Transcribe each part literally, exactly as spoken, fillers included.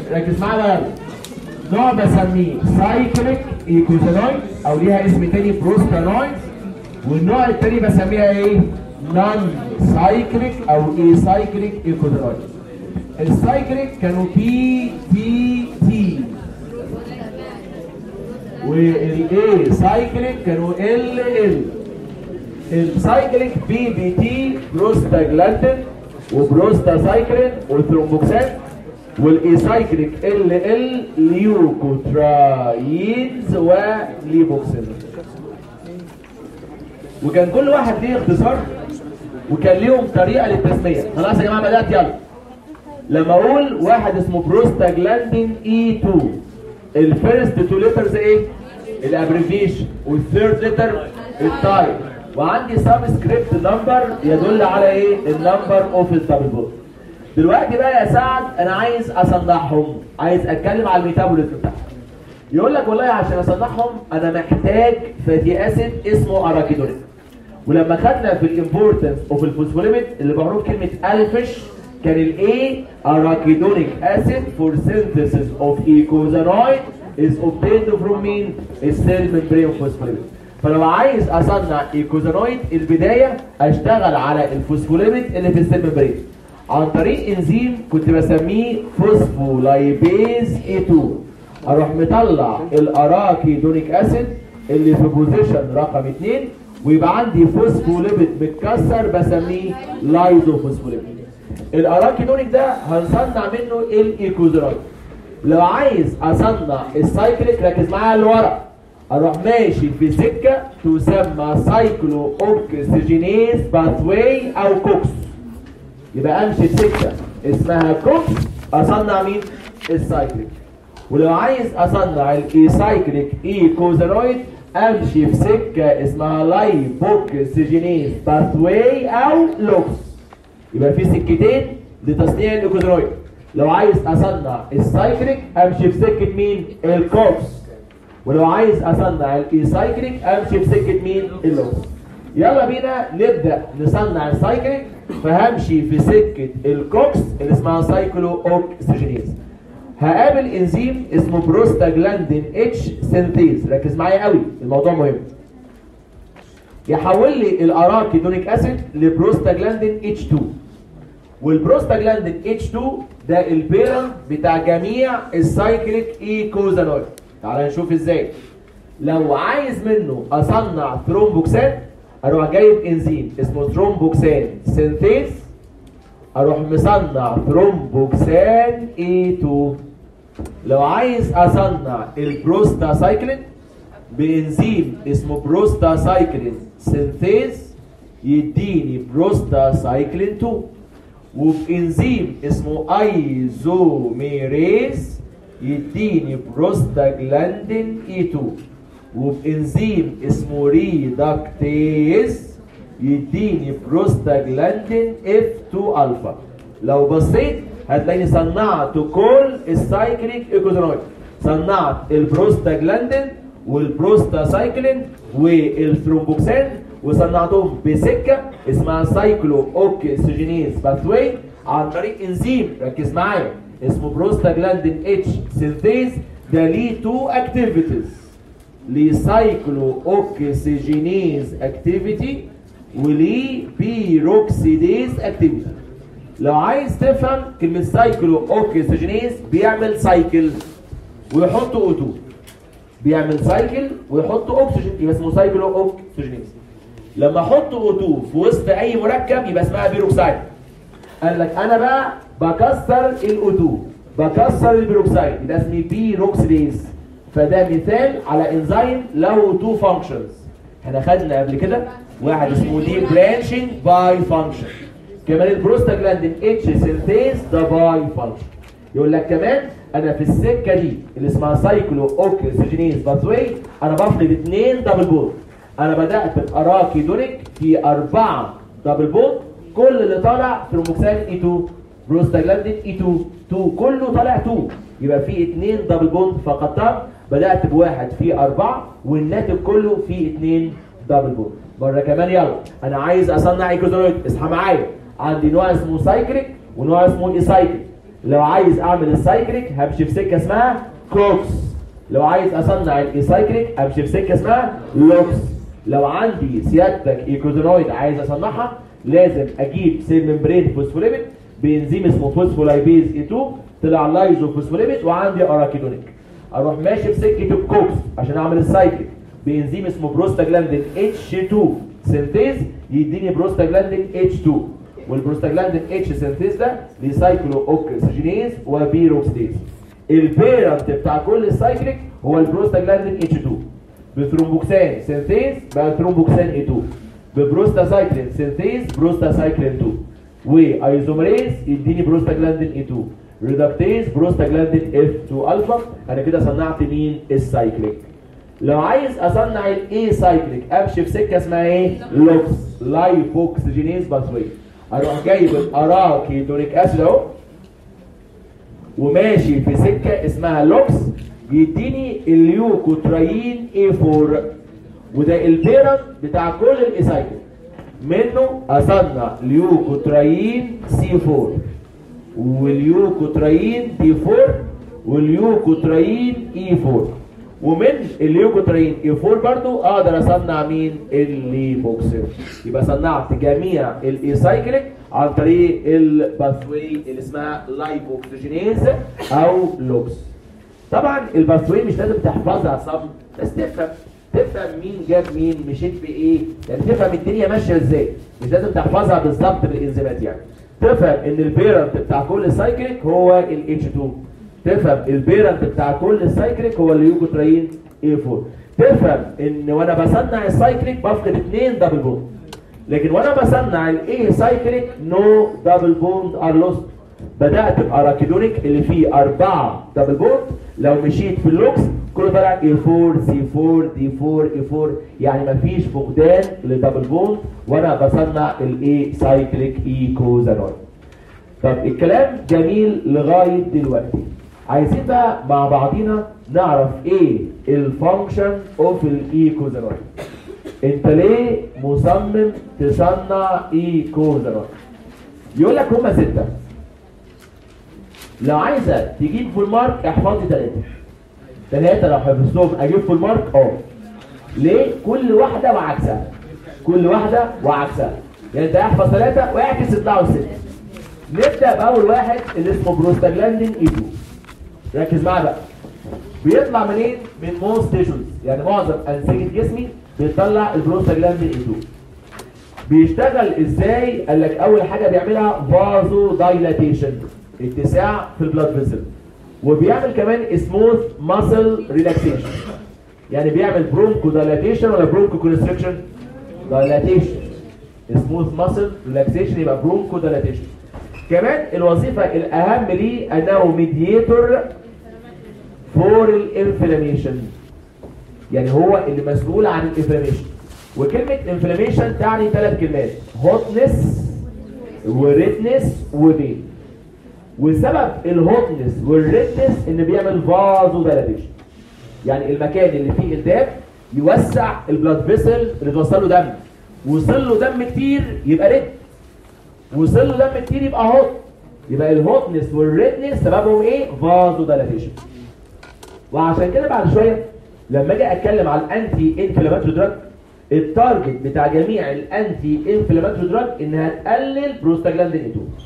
ركز معايا بقى. نوع بسميه سايكليك ايكوزانويد او ليها اسم تاني بروستانويد، والنوع التاني بسميها ايه؟ نون سايكليك او اي سايكليك ايكوزانويد. السايكليك كانوا بي تي تي، والاي سايكليك كانوا ال ال. السايكليك بي بي تي بروستاجلاندين وبروستاسايكلين وثرومبوكسان، والاي سايكليك ال ال ليوكوترايينز وليبوكسين. وكان كل واحد ليه اختصار وكان ليهم طريقه للتسميه. خلاص يا جماعه بدات يلا. لما اقول واحد اسمه بروستاجلاندين اي اتنين، الفيرست تو ليترز ايه؟ الابريفيشن، والثيرد ليتر التايب، وعندي سبسكريبت نمبر يدل على ايه؟ النمبر اوف الدبل بوند. دلوقتي بقى يا سعد انا عايز اصنعهم، عايز اتكلم على الميتابوليزم بتاعهم. يقول لك والله عشان اصنعهم انا محتاج فاتي اسيد اسمه اراكيدونيك. ولما خدنا في الامبورتنس اوف الفوسفوليبيد اللي معروف كلمه الفش، كان الايه اراكيدونيك اسيد فور سينثيسيس اوف ايكوزانويد از اوبتيند فروم مين؟ السيل ممبرين فوسفوليبيد. فلو عايز اصنع ايكوزانويد البدايه اشتغل على الفوسفوليبيد اللي في السيل ممبرين عن طريق انزيم كنت بسميه فوسفولايبيز اي اتنين. اروح مطلع الاراكيدونيك اسيد اللي في بوزيشن رقم اتنين، ويبقى عندي فوسفوليبيد متكسر بسميه لايزوفوسفوليبيد. الاراكيدونيك ده هنصنع منه الايكوزانويد. لو عايز اصنع السايكليك ركز معايا لورا، اروح ماشي في سكه تسمى سايكلو اوكسجينيز باثواي او كوكس. يبقى امشي في سكه اسمها كوكس اصنع مين؟ السايكليك. ولو عايز اصنع الايسايكليك ايكوزانويد امشي في سكه اسمها لايبوكسجينيز باثواي او لوكس. يبقى في سكتين لتصنيع الايكوزانويد. لو عايز اصنع السايكليك امشي في سكه مين؟ الكوكس. ولو عايز اصنع الايسايكليك امشي في سكه مين؟ اللوكس. يلا بينا نبدا نصنع السايكليك. فهمشي في سكه الكوكس اللي اسمها سايكلو اوكسجينيز. هقابل انزيم اسمه بروستاجلاندين اتش سينثيز. ركز معايا قوي الموضوع مهم. يحول لي الاراكيدونيك اسيد لبروستاجلاندين اتش اتنين، والبروستاجلاندين اتش اتنين ده البيرنت بتاع جميع السايكليك ايكوزانويد. تعال نشوف ازاي. لو عايز منه اصنع ثرومبوكسان اروح جايب انزيم اسمه ثرومبوكسان سينثيز، اروح مصنع ثرومبوكسان اي اتنين. لو عايز اصنع البروستاسايكلين بانزيم اسمه بروستاسايكلين سينثيز يديني بروستاسايكلين اتنين، وبانزيم اسمه ايزوميريز يديني بروستاجلاندين اي اتنين، وبانزيم اسمه ريدكتيز يديني بروستاجلاندين اف اتنين الفا. لو بصيت هتلاقيني صنعت كل السايكليك ايكوزانويد. صنعت البروستاجلاندين والبروستاسايكلين والثرومبوكسان وصنعتهم بسكه اسمها سايكلو اوكسجينيز باثواي عن طريق انزيم ركز معايا اسمه بروستاجلاندين اتش سينثيز. ده ليه تو اكتيفيتيز، ليه سايكلو اوكسجينيز اكتيفيتي وليه بيروكسيديز اكتيفيتي. لو عايز تفهم كلمه سايكلو اوكسجينيز بيعمل سايكل ويحط او اتنين، بيعمل سايكل ويحط اكسجين يبقى اسمه سايكلو اوكسجينيز. لما احط او اتنين في وسط اي مركب يبقى اسمها بيروكسايد. قال لك انا بقى بكسر الاو اتنين، بكسر البيروكسايد يبقى اسمه بيروكسيديز. فده مثال على انزيم له تو فانكشنز. احنا خدنا قبل كده واحد اسمه دي برانشنج باي فانكشن، كمان البروستاجلاندين اتش سينثيز ده باي فانكشن. يقول لك كمان انا في السكه دي اللي اسمها سايكلو اوكسجينيز باثواي انا بفقد اثنين دبل بوند. انا بدات باراكيدونيك في اربعه دبل بوند، كل اللي طالع ثرومبوكسان اي اتنين، بروستاجلاندين اي اتنين اتنين كله طالع اتنين، يبقى في اثنين دبل بوند فقدتها. بدات بواحد في اربعه والناتج كله في اثنين دبل بوند. مره كمان يلا. انا عايز اصنع ايكوزانويد. اصحى معايا. عندي نوع اسمه سايكليك ونوع اسمه ايسايكليك. لو عايز اعمل السايكليك همشي في سكه اسمها كوكس. لو عايز اصنع الايسايكليك امشي في سكه اسمها لوكس. لو عندي سيادتك ايكوزينويد عايز اصنعها لازم اجيب سيل ممبرين فوسفوليبيد بانزيم اسمه فوسفولايبيز اي اتنين طلع لايزو فوسفوليبيد وعندي اراكيدونيك. اروح ماشي في سكه الكوكس عشان اعمل السايكليك بانزيم اسمه بروستاجلاندين اتش اتنين سينثيز يديني بروستاجلاندين اتش اتنين، والبروستاجلاندين اتش سينثيز ده لسايكلو اوكسجينيز وبيروكسيديز. البيرنت بتاع كل السايكليك هو البروستاجلاندين اتش اتنين. بثرومبوكسان سينثيز بقى ثرومبوكسان اي اتنين، ببروستاسايكلين سينثيز بروستاسايكلين اتنين، وايزومريز يديني بروستاجلاندين اي اتنين، ريدكتيز بروستاجلاندين اف اتنين الفا. انا كده صنعت مين؟ السايكليك. لو عايز اصنع الاي سايكليك امشي في سكه اسمها ايه؟ لوكس لايفوكسجينيز باثوي. اروح جايب الاراكيدونيك اسيد اهو وماشي في سكه اسمها لوكس يديني اليوكوترايين اي اربعة، وده البيرنت بتاع كل الايسايكليك. منه اصنع ليوكوترايين سي اربعة واليوكوترايين دي اربعة واليوكوترايين اي اربعة، ومن الليوكوترايين اي اربعة برضو اقدر اصنع مين؟ الليفوكسين. يبقى صنعت جميع الايسايكليك عن طريق الباثوي اللي اسمها لايفوكسجينيز او لوكس. طبعا الباثوي مش لازم تحفظها صم، بس تفهم تفهم مين جاب مين مشيت بايه، يعني تفهم الدنيا ماشيه ازاي، مش لازم تحفظها بالظبط بالانزيمات. يعني تفهم ان البيرنت بتاع كل سايكليك هو الاتش اتنين، تفهم البيرنت بتاع كل سايكليك هو اليوكوترايين اي اربعة، تفهم ان وانا بصنع السايكليك بفقد اثنين دبل بوند، لكن وانا بصنع الاي سايكليك نو دبل بوند ار لوست. بدات باراكيدونيك اللي فيه اربعه دبل بوند، لو مشيت في اللوكس كله طالع اي اربعة سي اربعة دي اربعة اي اربعة، يعني مفيش فقدان للدبل بوند وانا بصنع الاي سايكليك ايكوزانول. طب الكلام جميل لغايه دلوقتي، عايزين بقى مع بعضينا نعرف ايه الفانكشن اوف الايكوزانول. انت ليه مصمم تصنع ايكوزانول؟ يقول لك هما سته، لو عايزه تجيب فول مارك احفظي ثلاثه ثلاثه، لو حفظتهم اجيب فول مارك. اه ليه؟ كل واحده وعكسها، كل واحده وعكسها، يعني انت احفظ ثلاثه واعكس يطلعوا سته. نبدا باول واحد اللي اسمه بروستاجلاندين اي اتنين. ركز معايا بقى، بيطلع منين؟ من موست تيشوز، يعني معظم انسجه جسمي بيطلع البروستاجلاندين اي اتنين. بيشتغل ازاي؟ قال لك اول حاجه بيعملها فازو دايلاتيشن، اتساع في البلاد فيسل، وبيعمل كمان سموث ماسل ريلاكسيشن. يعني بيعمل برونكو دايلاتيشن ولا برونكو كونستريكشن؟ دايلاتيشن. سموث ماسل ريلاكسيشن يبقى برونكو دايلاتيشن. كمان الوظيفه الاهم ليه انه ميدياتور فور الانفلاميشن، يعني هو اللي مسؤول عن الانفلاميشن. وكلمه انفلاميشن تعني ثلاث كلمات: هوتنس وريدنس وبين. وسبب الهوتنس والريدنس ان بيعمل فازو دايلاتيشن، يعني المكان اللي فيه التهاب يوسع البلاد فيسل اللي توصل له دم، وصل له دم كتير يبقى ريد، وصل له دم كتير يبقى هوت. يبقى الهوتنس والريدنس سببهم ايه؟ فازو دايلاتيشن. وعشان كده بعد شويه لما اجي اتكلم على الانتي انفلاماتوري دراج، التارجت بتاع جميع الانتي انفلاماتوري دراج انها تقلل بروستاجلاندين اي اتنين.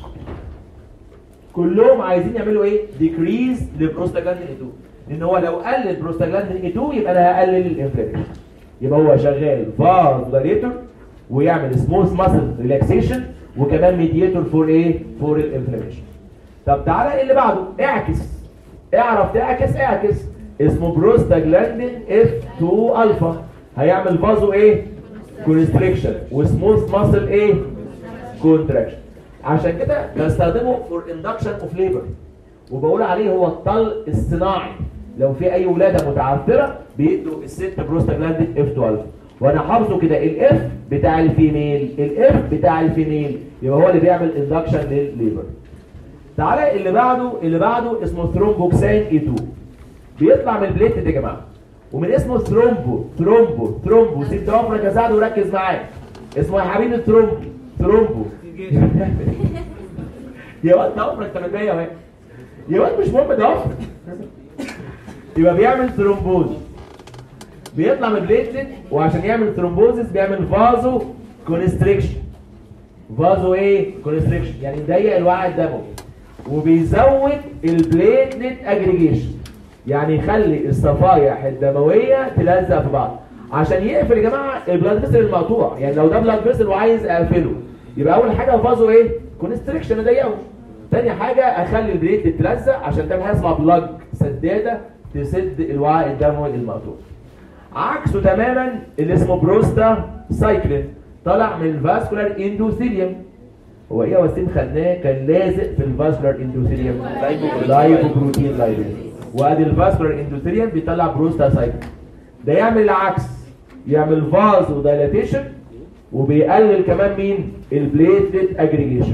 كلهم عايزين يعملوا ايه؟ ديكريز لبروستاجلاندين اي اتنين، لان هو لو قلل بروستاجلاندين اي اتنين يبقى انا هقلل الانفلاميشن. يبقى هو شغال فازودايليتور ويعمل سموث ماسل ريلاكسيشن وكمان ميدياتور فور ايه؟ فور الانفلاميشن. طب تعالى اللي بعده، اعكس. اعرف تعكس، اعكس. اسمه بروستاجلاندين اف اتنين الفا، هيعمل فازو ايه؟ كونستريكشن وسموث ماسل ايه؟ كونتراكشن. عشان كده بستخدمه فور اندكشن اوف ليبر، وبقول عليه هو الطلق الصناعي. لو في اي ولاده متعثره بيدوا الست بروستاجلاندين اف اتنين الفا، وانا حافظه كده الاف بتاع الفيميل، الاف بتاع الفيميل، يبقى هو اللي بيعمل اندكشن للليبر. تعالى اللي بعده، اللي بعده اسمه ثرومبوكسان اي اتنين. بيطلع من البليت يا جماعه، ومن اسمه ثرومبو ثرومبو ثرومبو سيب ضفرك يا سعد وركز معايا. اسمه يا حبيبي ثرومبو ثرومبو يا واد ضفرك انت متضايق اهي. يبقى مش مهم ضعف. يبقى بيعمل ثرومبوز، بيطلع من البليتلت، وعشان يعمل ثرومبوزس بيعمل فازو كونستريكشن. فازو ايه؟ كونستريكشن، يعني يضيق الوعاء الدموي، وبيزود البليتلت اجريجيشن، يعني يخلي الصفائح الدمويه تلزق في بعض عشان يقفل يا جماعه البلاد فيسل المقطوع. يعني لو ده بلاد فيسل وعايز اقفله، يبقى اول حاجه فازو ايه؟ كونستريكشن، اضيقه. تاني حاجه اخلي البليتلت تلزق عشان تعمل حاجه اسمها بلاج، سداده تسد الوعاء الدموي المقطوع. عكسه تماما اللي اسمه بروستا سايكلين، طلع من الفاسكولار اندوثيليوم. هو ايه يا وسيم خدناه كان لازق في الفاسكولار اندوثيليوم؟ لايبوبروتين لايبوز. وادي الفاسكولار اندوثيليوم بيطلع بروستا سايكلين. ده يعمل العكس، يعمل فازو دايلاتيشن، وبيقلل كمان مين؟ البليتلت اجريجيشن.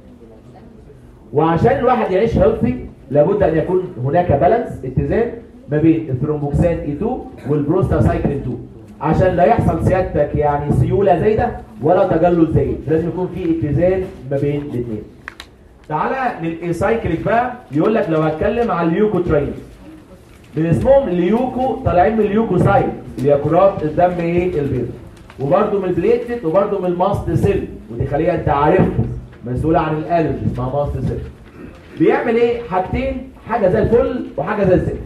وعشان الواحد يعيش هيلثي لابد ان يكون هناك بالانس، اتزان ما بين الثرومبوكسان اي اتنين والبروستا سايكلين اتنين، عشان لا يحصل سيادتك يعني سيوله زايده ولا تجلط زايد، لازم يكون في اتزان ما بين الاثنين. تعالى للايسايكليك بقى، يقول لك لو هتكلم على الليوكوترين، من اسمهم ليوكو طالعين من الليوكوسايت اللي هي كرات الدم ايه؟ البيض، وبرده من البليتلت، وبرده من الماست سيل، ودي خليه انت عارفها مسؤوله عن الالرجي اسمها ماست سيل. بيعمل ايه؟ حاجتين، حاجه زي الفل وحاجه زي الزفت.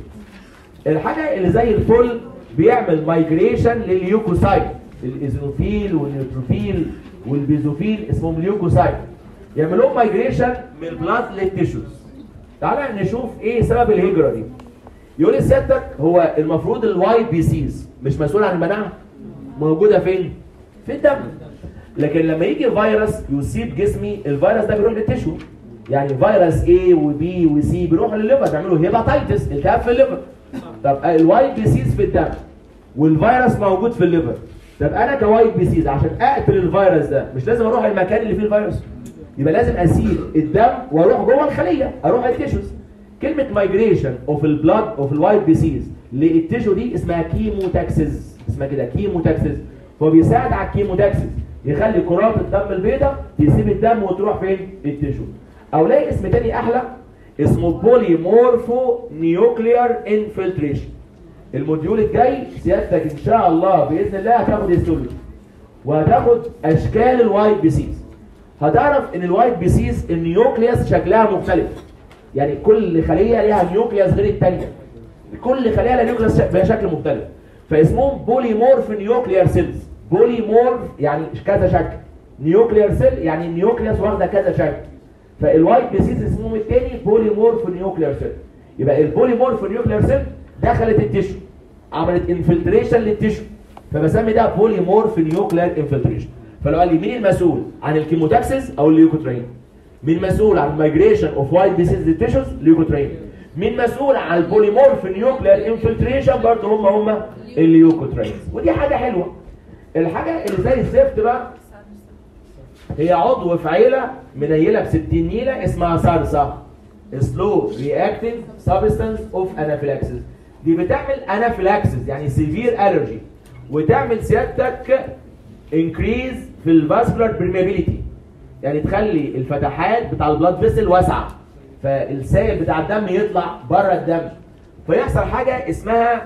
الحاجه اللي زي الفل بيعمل مايجريشن للليوكوسايت، الايزوفيل والنيوتروفيل والبيزوفيل اسمهم ليوكوسايت، يعمل لهم مايجريشن من البلاد للتيشوز. تعالى نشوف ايه سبب الهجره دي. يقول لي سيادتك هو المفروض الواي بي سيز مش مسؤول عن المناعه، موجوده فين؟ في الدم. لكن لما يجي فيروس يصيب جسمي، الفيروس ده بيروح للتيشو، يعني فيروس A وبي وسي بيروحوا للليفر، بيعملوا هيباتايتس، التهاب في الليفر. طب الواي بي سيز في الدم والفيروس موجود في الليفر، طب انا كواي بي سيز عشان اقتل الفيروس ده مش لازم اروح المكان اللي فيه الفيروس، يبقى لازم اسيب الدم واروح جوه الخليه، اروح التيشوز. كلمه مايجريشن اوف البلاد اوف الواي بي سيز للتيشو دي اسمها كيموتاكسيس، اسمها كده كيموتاكسيس. هو بيساعد على الكيموتاكسيس، يخلي كرات الدم البيضاء تسيب الدم وتروح فين؟ التيشو. او لاقي اسم تاني احلى اسمه بوليمورفو نيوكليار انفلتريشن. الموديول الجاي سيادتك ان شاء الله باذن الله هتاخد هيستولوجي وهتاخد اشكال الوايت بيسيز. هتعرف ان الوايت بيسيز النيوكليوس شكلها مختلف، يعني كل خليه ليها نيوكليوس غير الثانيه، كل خليه لها نيوكليوس بشكل مختلف، فاسمهم بوليمورف نيوكليار سيلز. بوليمورف يعني كذا شكل، نيوكليار سيل يعني النيوكليوس واخده كذا شكل، فالوايت بيسيز اسمهم الثاني بوليمورف نيوكليار سيل. يبقى البوليمورف نيوكليار سيل دخلت التيشو، عملت انفلتريشن للتيشو، فبسمي ده بوليمورف نيوكليار انفلتريشن. فلو قال لي مين المسؤول عن الكيموتاكسيس او الليوكوترين؟ مين مسؤول عن المايجريشن اوف وايت بيسيز للتيشوز؟ ليوكوترين. مين مسؤول عن البوليمورف نيوكليار انفلتريشن؟ برضه هم هم الليوكوترين. ودي حاجه حلوه. الحاجه اللي زي الزفت بقى هي عضو في عيله منيله ب ستين نيله اسمها سارسا، سلو رياكتنج سبستانس اوف انافيلاكسيس. دي بتعمل انافيلاكسيس يعني سيفير الرجي، وتعمل سيادتك انكريز في الفاسكولار برميابيليتي، يعني تخلي الفتحات بتاع البلاد فيسل واسعه، فالسائل بتاع الدم يطلع بره الدم، فيحصل حاجه اسمها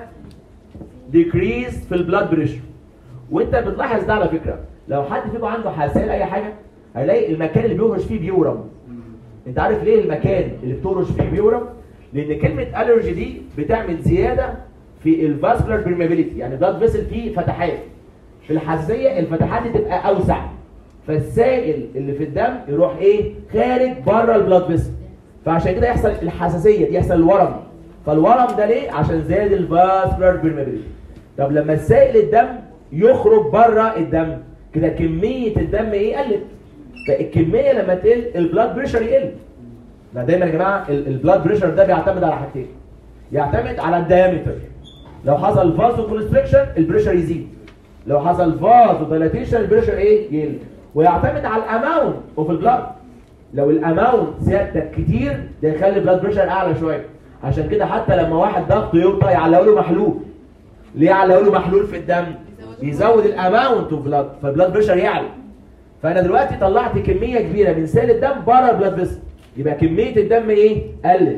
ديكريز في البلاد بريشر. وانت بتلاحظ ده على فكره، لو حد فيكم عنده حساسيه اي حاجه هيلاقي المكان اللي بيهرش فيه بيورم. انت عارف ليه المكان اللي بتهرش فيه بيورم؟ لان كلمه الرجي دي بتعمل زياده في الفاسكولار برميابيليتي، يعني البلاد فيسل فيه فتحات، في الحساسيه الفتحات دي تبقى اوسع، فالسائل اللي في الدم يروح ايه؟ خارج بره البلاد فيسل، فعشان كده يحصل الحساسيه دي، يحصل الورم. فالورم ده ليه؟ عشان زاد الفاسكولار برميابيليتي. طب لما السائل الدم يخرج بره الدم كده كميه الدم ايه؟ قلت، فالكميه لما تقل البلاد بريشر يقل. ما دايما يا جماعه البلاد بريشر ده بيعتمد على حاجتين، يعتمد على الدايمتر، لو حصل فازو كونستريكشن البريشر يزيد، لو حصل فازو دايلاتيشن البريشر ايه؟ يقل، ويعتمد على الاماونت اوف البلاد. لو الاماونت سيادتك كتير ده يخلي البلاد بريشر اعلى شويه، عشان كده حتى لما واحد ضغطه يوطى يعلقوا له محلول. ليه يعلقوا له محلول في الدم؟ يزود الاماونت اوف بلاد، فالبلاد بريشر يعلى. فانا دلوقتي طلعت كميه كبيره من سائل الدم بره البلاد فيسل، يبقى كميه الدم ايه؟ قلت،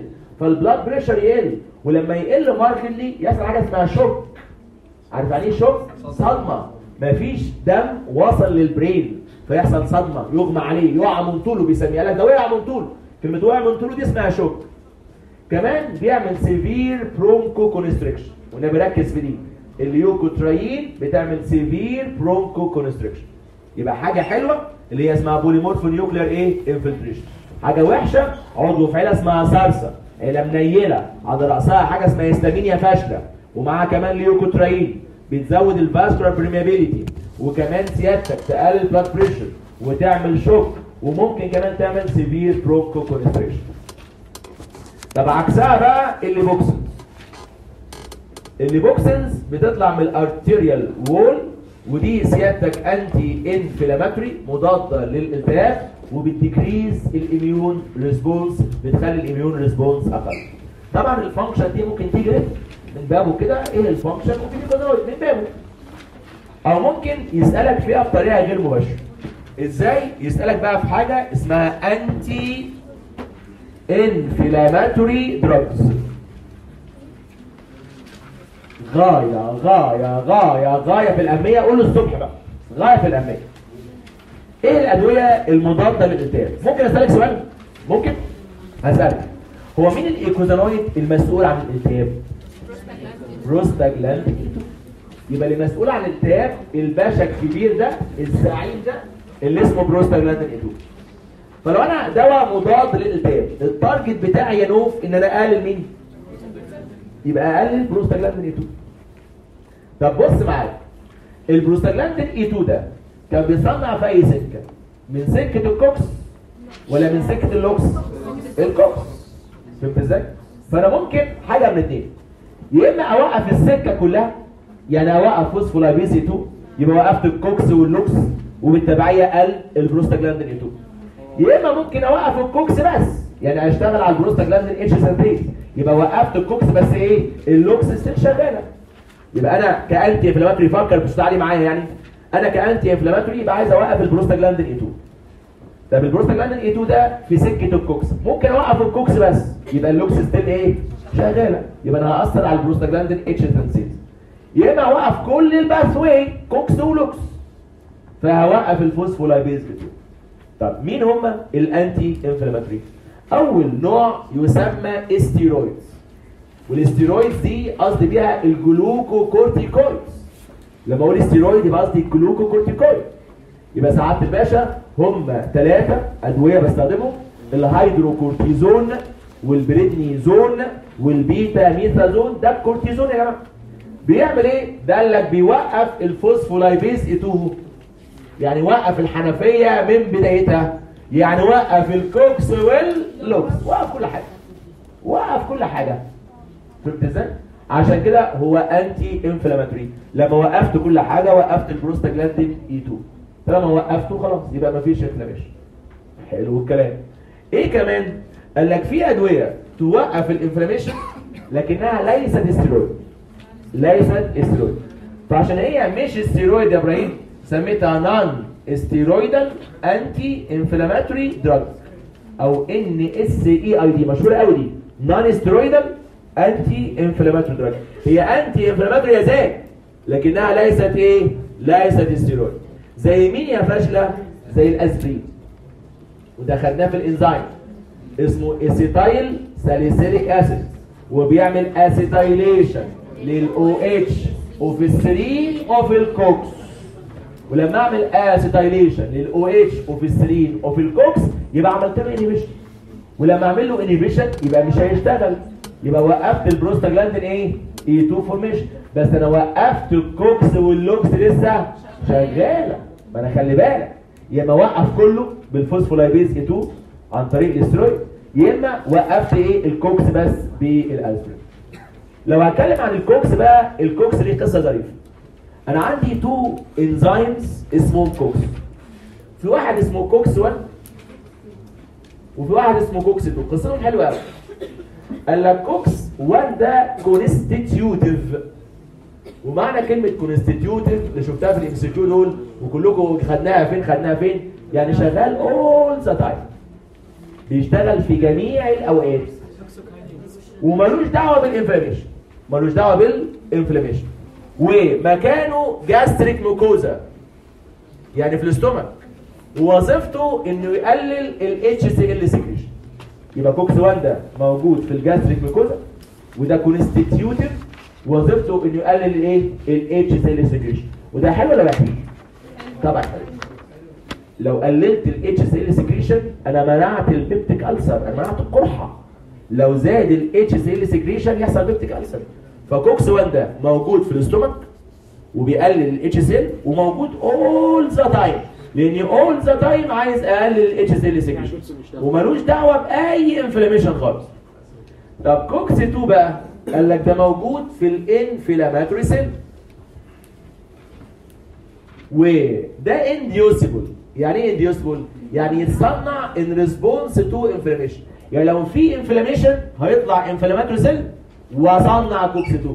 فالبلاد بريشر يقل، ولما يقل ماركتلي يحصل حاجه اسمها شوك. عارف يعني ايه شوك؟ صدمه، مفيش دم وصل للبرين فيحصل صدمه، يغمى عليه، يقع من طوله، بيسميها لك ده وقع من طوله. كلمه وقع من طوله دي اسمها شوك. كمان بيعمل سيفير برونكو كونستريكشن، والنبي ركز في دي، الليوكوترايين بتعمل سيفير برونكو كونستريكشن. يبقى حاجه حلوه اللي هي اسمها بوليمورفو نيوكلير ايه؟ انفلتريشن. حاجه وحشه عضو في عيله اسمها سارسه، عيله منيله، على راسها حاجه اسمها هيستامينيا فاشله، ومعاها كمان ليوكوترايين بتزود الفاسكولار بريميابيليتي، وكمان سيادتك تقلل بلاد بريشر وتعمل شوك، وممكن كمان تعمل سيفير برونكو كونستريكشن. طب عكسها بقى الليبوكسنز. الليبوكسنز بتطلع من الارتيريال وول، ودي سيادتك انتي انفلاماتوري مضاده للالتهاب، وبتديكريز الاميون ريسبونس، بتخلي الاميون ريسبونس اقل. طبعا الفانكشن دي ممكن تيجي من بابه كده، ايه الفانكشن؟ ممكن يبقى من بابه، او ممكن يسالك فيها بطريقه غير مباشره. ازاي؟ يسالك بقى في حاجه اسمها انتي انفلاماتوري دراجز. غايه غايه غايه غايه في الاهميه، قول الصبح بقى، غايه في الاهميه. ايه الادويه المضاده للالتهاب؟ ممكن اسالك سؤال؟ ممكن هسالك، هو مين الايكوزانويد المسؤول عن الالتهاب؟ بروستاجلاندين. يبقى اللي مسؤول عن الالتهاب الباشا الكبير ده، الزعيم ده، اللي اسمه بروستاجلاندين اتنين. فلو انا دواء مضاد للالتهاب، التارجت بتاعي يا نوف ان انا اقلل مين؟ يبقى اقلل بروستاجلاندين اتنين. طب بص معايا، البروستاجلاندين اتنين ده كان بيصنع في اي سكه؟ من سكه الكوكس ولا من سكه اللوكس؟ الكوكس. فهمت ازاي؟ فانا ممكن حاجه من اثنين، يا اما اوقف السكه كلها، يعني اوقف فوسفولايبيز اتنين، يبقى وقفت الكوكس واللوكس، وبالتبعيه قل البروستاجلاندين اتنين. يا اما ممكن اوقف الكوكس بس، يعني اشتغل على البروستاجلاندين اتش سنتيز، يبقى وقفت الكوكس بس ايه؟ اللوكس ستيل شغاله. يبقى انا كانتي انفلاماتوري، فكر بتشتغلي معايا يعني، انا كانتي انفلاماتوري يبقى عايز اوقف البروستاجلاندين اتنين. طب البروستاجلاندين اتنين ده في سكه الكوكس، ممكن اوقف الكوكس بس، يبقى اللوكس ستيل ايه؟ شغاله، يبقى انا هاثر على البروستاجلاندين اتش سنتيز. يا اما اوقف كل الباث واي كوكس ولوكس، فهوقف الفوسفولايبيز اتنين. طب مين هم الانتي انفلاماتوري؟ اول نوع يسمى استيرويدز، والاستيرويدز دي قصدي بيها الجلوكوكورتيكويدز. لما اقول استيرويد يبقى قصدي الجلوكوكورتيكويد. يبقى سعاده الباشا هم ثلاثه ادويه بستخدمهم، الهيدروكورتيزون والبريدنيزون والبيتا ميثازون. ده الكورتيزون يا جماعه بيعمل ايه؟ ده قال لك بيوقف الفوسفولايبيز اتنين، يعني وقف الحنفيه من بدايتها، يعني وقف الكوكس واللوكس، وقف كل حاجه، وقف كل حاجه. فهمت ازاي؟ عشان كده هو انتي انفلاماتوري. لما وقفت كل حاجه وقفت البروستاجلاندين اتنين، طالما وقفته خلاص يبقى مفيش انفلاميشن. حلو الكلام. ايه كمان؟ قال لك في ادويه توقف الانفلاميشن لكنها ليست استيرويد، ليست استيرويد. فعشان هي مش استيرويد يا ابراهيم سميتها نون استيرويدال انتي انفلاماتوري دراج، او ان اس اي اي دي، مشهوره قوي دي، نون استيرويدال انتي انفلاماتوري دراج. هي انتي انفلاماتوري يا زين، لكنها ليست ايه؟ ليست استيرويد. زي مين يا فاشله؟ زي الاسبرين، وده خدناه في الانزيم، اسمه اسيتايل ساليسيليك اسيد، وبيعمل اسيتايليشن للاو اتش وفي السيرين وفي الكوكس. ولما اعمل اسيتايليشن للاو اتش وفي السيرين وفي الكوكس يبقى عملت له انيبيشن، ولما اعمل له انيبيشن يبقى مش هيشتغل، يبقى وقفت البروستاجلاندين ايه؟ اي اتنين فورميشن، بس انا وقفت الكوكس واللوكس لسه شغاله. ما انا خلي بالك، يا اما وقف كله بالفوسفولايبيز اتنين عن طريق الاسترويد، يا اما وقفت ايه؟ الكوكس بس بالاسبرين. لو هتكلم عن الكوكس بقى، الكوكس ليه قصه ظريفه. انا عندي تو انزيمز اسمهم كوكس، في واحد اسمه كوكس واحد وفي واحد اسمه كوكس اتنين. قصتهم حلوه قوي. قال لك كوكس واحد ده كونستيتيوتيف، ومعنى كلمه كونستيتيوتيف اللي شفتها في الام سي كيو دول وكلكم خدناها فين خدناها فين، يعني شغال اول ذا تايم، بيشتغل في جميع الاوقات. وملوش دعوه بالانفلاميشن، ملوش دعوه بالانفلاميشن، ومكانه جاستريك ميكوزا يعني في الاستومك، ووظيفته انه يقلل الاتش سي ال سكريشن. يبقى كوكس واحد ده موجود في الجاستريك ميكوزا، وده كونستيتيوتيف وظيفته انه يقلل الايه؟ الاتش سي ال سكريشن. وده حلو ولا وحش؟ طبعا حلو. لو قللت الاتش سي ال سكريشن انا منعت البيبتيك ألسر، انا منعت القرحه. لو زاد الاتش سي ال سكريشن يحصل بيبتيك ألسر. فكوكس واحد ده موجود في الاستومك وبيقلل الاتش سي ال، وموجود اول ذا تايم، لان اول ذا تايم عايز اقلل الاتش سي ال سكريشن ومالوش دعوه باي انفلاميشن خالص. طب كوكس اتنين بقى قال لك ده موجود في الانفلاماتوري سيل، وده انديوسيبل. يعني ايه انديوسيبل؟ يعني يتصنع ان ريسبونس تو انفلاميشن. يعني لو في انفلاميشن هيطلع انفلاماتوري سيل واصنع كوكس اتنين.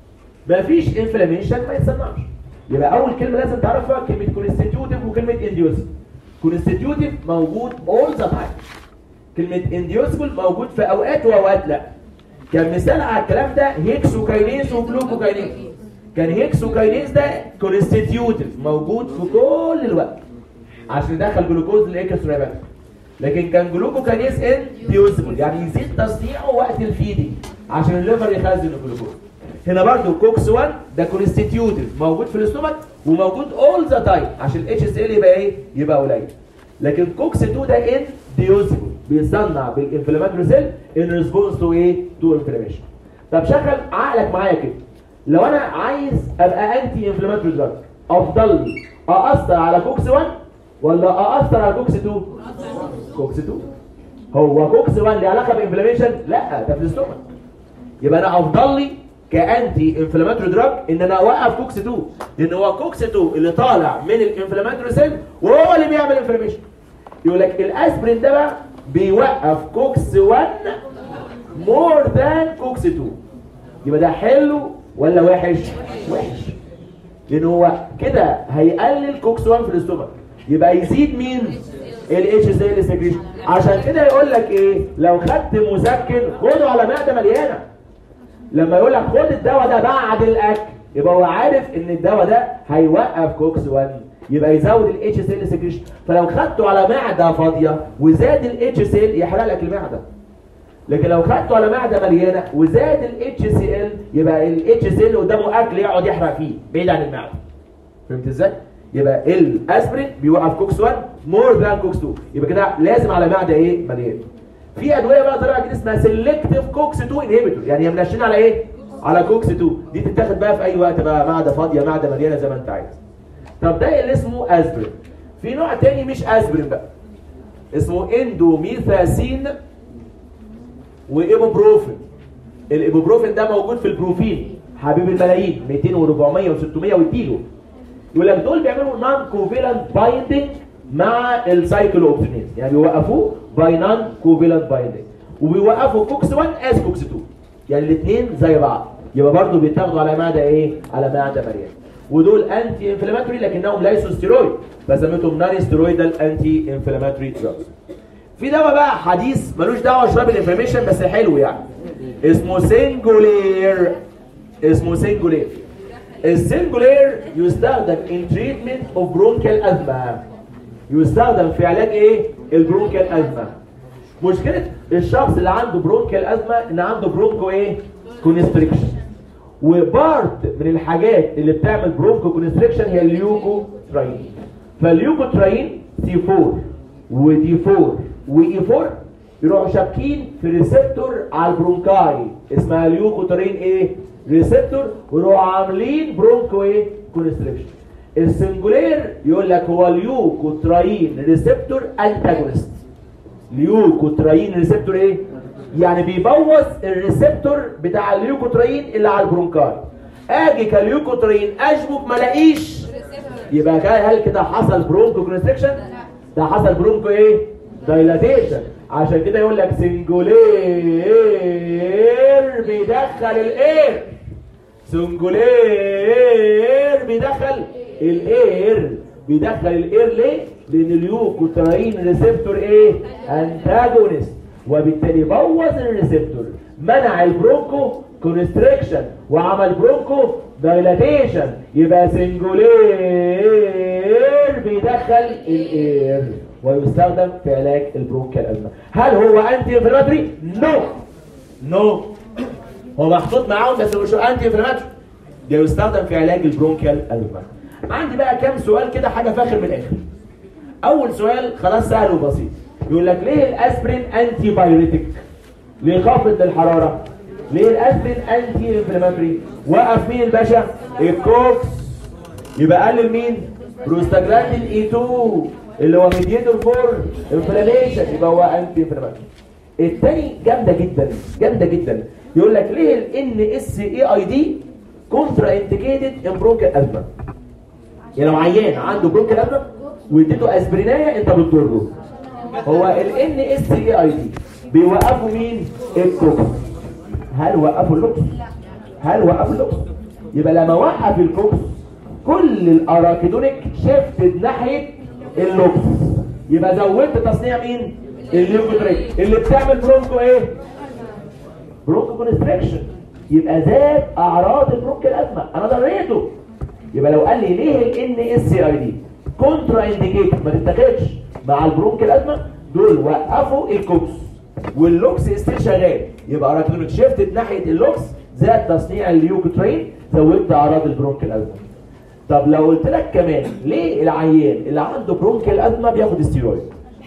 مفيش انفلاميشن ما يتصنعش. يبقى اول كلمه لازم تعرفها كلمه كونستيتيوتيف وكلمه انديوسيبل. كونستيتيوتيف موجود اول ذا تايم، كلمه انديوسيبل موجود في اوقات واوقات لا. كان مثال على الكلام ده هيكسوكاينيز وجلوكوكاينيز. كان هيكسوكاينيز ده كونستيتيوتيف موجود في كل الوقت عشان يدخل جلوكوز للاكسترا، لكن كان جلوكوكاينيز انديوسيبل يعني يزيد تصنيعه وقت الفيدنج عشان الليفر يخزن الجلوكوز. هنا برضو كوكس واحد ده كونستيتيوتيف موجود في الاستومك وموجود اول ذا تايم عشان الاتش سي ال يبقى ايه؟ يبقى قليل. لكن كوكس اتنين ده انديوسيبل بيصنع بالانفلاماتوري سيل ان ريسبونس تو ايه؟ تو انفلاميشن. طب شغل عقلك معايا كده، لو انا عايز ابقى انتي انفلاماتوري دراج افضل لي ااثر على كوكس واحد ولا ااثر على كوكس اتنين؟ كوكس اتنين. هو كوكس واحد له علاقه بانفلاميشن؟ لا، ده في الاستومك. يبقى انا افضل لي كانتي انفلاماتوري دراج ان انا اوقف كوكس اتنين، لان هو كوكس اتنين اللي طالع من الانفلاماتوري سيل وهو اللي بيعمل انفلاميشن. يقول لك الاسبرين ده بقى بيوقف كوكس واحد مور ذان كوكس اتنين. يبقى ده حلو ولا وحش؟ وحش، لان هو كده هيقلل كوكس واحد في الاستومك، يبقى يزيد مين؟ الاتش سي ال سكريشن. عشان كده يقول لك ايه؟ لو خدت مسكن خده على معده مليانه. لما يقول لك خد الدواء ده بعد الاكل يبقى هو عارف ان الدواء ده هيوقف كوكس واحد، يبقى يزود الاتش سي ال سكريشن. فلو خدته على معده فاضيه وزاد الاتش سي ال يحرق لك المعده. لكن لو خدته على معده مليانه وزاد الاتش سي ال يبقى الاتش سي ال قدامه اكل يقعد يحرق فيه بعيد عن المعده. فهمت ازاي؟ يبقى الاسبرين بيوقف كوكس واحد مور ذان كوكس اتنين، يبقى كده لازم على معده ايه؟ مليانه. في ادويه بقى طلعت جديد اسمها سيلكتيف كوكس اتنين انهبيتور، يعني هي منشنه على ايه؟ على كوكس اتنين. دي تتاخد بقى في اي وقت بقى، معده فاضيه معده مليانه زي ما انت عايز. طب ده اللي اسمه اسبرين. في نوع تاني مش اسبرين بقى اسمه اندوميثاسين وايبوبروفين. الايبوبروفين ده موجود في البروفين حبيب الملايين مئتين واربعمية وستمية والكيلو. يقول لك دول بيعملوا نون كوفيلنت بايندنج مع السايكلوبسينيز، يعني بيوقفوه باي نون كوفيلنت بايندنج، وبيوقفوا كوكس واحد از كوكس اتنين، يعني الاثنين زي بعض. يبقى برضه بيتاخدوا على معده ايه؟ على معده مليانه. ودول انتي انفلاماتوري لكنهم ليسوا ستيرويد، فسميتهم نون ستيرويدال انتي انفلاماتوري دراجز. في دواء بقى حديث ملوش دعوه شويه بالانفلاميشن بس حلو يعني، اسمه سينجولير. اسمه سينجولير. السينجولير يستخدم in treatment of bronchial asthma. يستخدم في علاج ايه؟ البرونكيال ازمه. مشكله الشخص اللي عنده برونكيال ازمه ان عنده برونكو ايه؟ كونستريكشن. وبارت من الحاجات اللي بتعمل برونكو كونستريكشن هي الليوكوتراين. فالليوكوتراين سي أربعة ودي أربعة واي أربعة يروحوا شابكين في ريسبتور على البرونكاي اسمها ليوكوتراين ايه؟ ريسبتور، ويروحوا عاملين برونكو ايه؟ كونستريكشن. السنجولير يقول لك هو ليوكوتراين ريسبتور انتاجونست. ليوكوتراين ريسبتور ايه؟ يعني بيبوظ الريسبتور بتاع الليوكوتراين اللي على البرونكاي. اجي كليوكوتراين اشبك ما الاقيش، يبقى هل كده حصل برونكو كونستريكشن؟ ده حصل برونكو ايه؟ دايلاتيشن. عشان كده يقول لك سنجولير بيدخل الاير. سنجولير بيدخل الاير. بيدخل الاير ليه؟ لان اليوكوتراين ريسبتور ايه؟ انتاجونست. وبالتالي بوظ الريسبتور، منع البرونكو كونستريكشن وعمل برونكو دايلاتيشن، يبقى سنجولير بيدخل الاير ويستخدم في علاج البرونكيال ازمه. هل هو انتي انفلاماتوري؟ نو نو هو محطوط معاهم بس مش انتي انفلاماتوري، ده يستخدم في علاج البرونكيال ازمه. عندي بقى كام سؤال كده حاجه فاخر من الاخر. اول سؤال خلاص سهل وبسيط، يقول لك ليه الاسبرين انتي بايوريتك؟ ليه خافض للحراره؟ ليه الاسبرين انتي انفلاماتوري؟ وقف مين الباشا؟ الكوكس، يبقى قلل مين؟ بروستاجلاندين اي اتنين اللي هو ميديتور فور انفلاميشن، يبقى هو انتي انفلاماتوري. الثاني جامده جدا جامده جدا، يقول لك ليه الان اس اي اي دي كونترا انديكيتد ان برونكيال ازمه؟ يعني لو عيان عنده برونكيال ازمه واديته اسبرينايه انت بتضره. هو الان اس اي اي دي بيوقفوا مين؟ الكوكس. هل وقفوا اللوكس؟ هل وقفوا اللوكس؟ يبقى لما وقف الكوكس كل الاراكيدونيك شفت ناحيه اللوكس، يبقى زودت تصنيع مين؟ الليوكوترين اللي بتعمل برونكو ايه؟ برونكو كونستريكشن، يبقى زاد اعراض البرونكيال ازمه، انا ضريته. يبقى لو قال لي ليه الان اس اي دي كونترا انديكيت ما تتاخدش مع البرونكيال ازمه، دول وقفوا الكوكس واللوكس ستيل شغال، يبقى اراكيدونيك شيفتد ناحيه اللوكس، زاد تصنيع الليوكوترين، زودت اعراض البرونكيال ازمه. طب لو قلت لك كمان ليه العيان اللي عنده برونكيال ازمه بياخد ستيرويد؟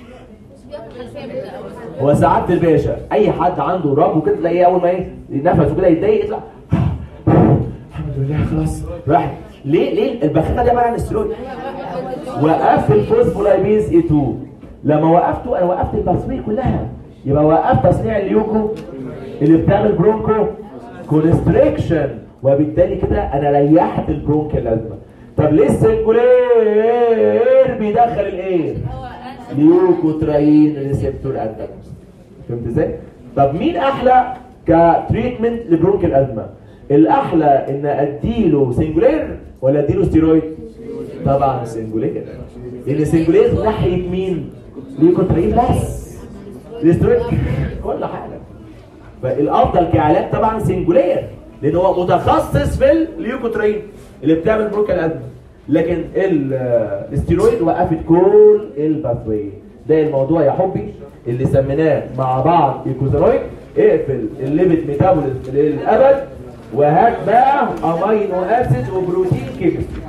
هو سعاده الباشا اي حد عنده راب وكده تلاقيه اول ما ايه نفسه كده يتضايق يطلع الحمد لله خلاص راح. ليه ليه البخاخه دي عباره عن ستيرويد. وقفت الفوسفولايبيز اي اتنين، لما وقفته انا وقفت الباسمير كلها، يبقى وقفت تصنيع اليوكو اللي بتعمل برونكو كونستريكشن، وبالتالي كده انا ريحت البرونكيال ازمه. طب ليه السنجولير بيدخل الايه؟ ليوكوتراين ريسبتور انتاجونست. فهمت ازاي؟ طب مين احلى كتريتمنت لبرونكيال ازمه؟ الاحلى ان اديله سنجولير ولا اديله ستيرويد؟ طبعا سنجولير، لان سنجولير ناحيه مين؟ ليوكوتراين بس، الستيرويد كل حاجه. فالافضل كعلاج طبعا سنجولير لان هو متخصص في الليوكوتراين اللي بتعمل برونكيال ازمه، لكن الستيرويد وقفت كل الباثوي. ده الموضوع يا حبي اللي سميناه مع بعض ايكوزارويد. اقفل الليبيد ميتابوليزم للابد وهات بقى امينو اسيد وبروتين كيمستري.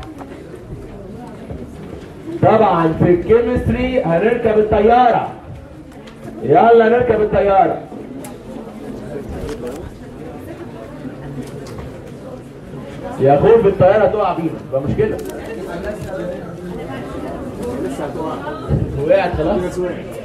طبعا في الكيمستري هنركب الطياره، يلا نركب الطياره. يا خوف الطياره تقع بينا يبقى مشكله. وقعت خلاص.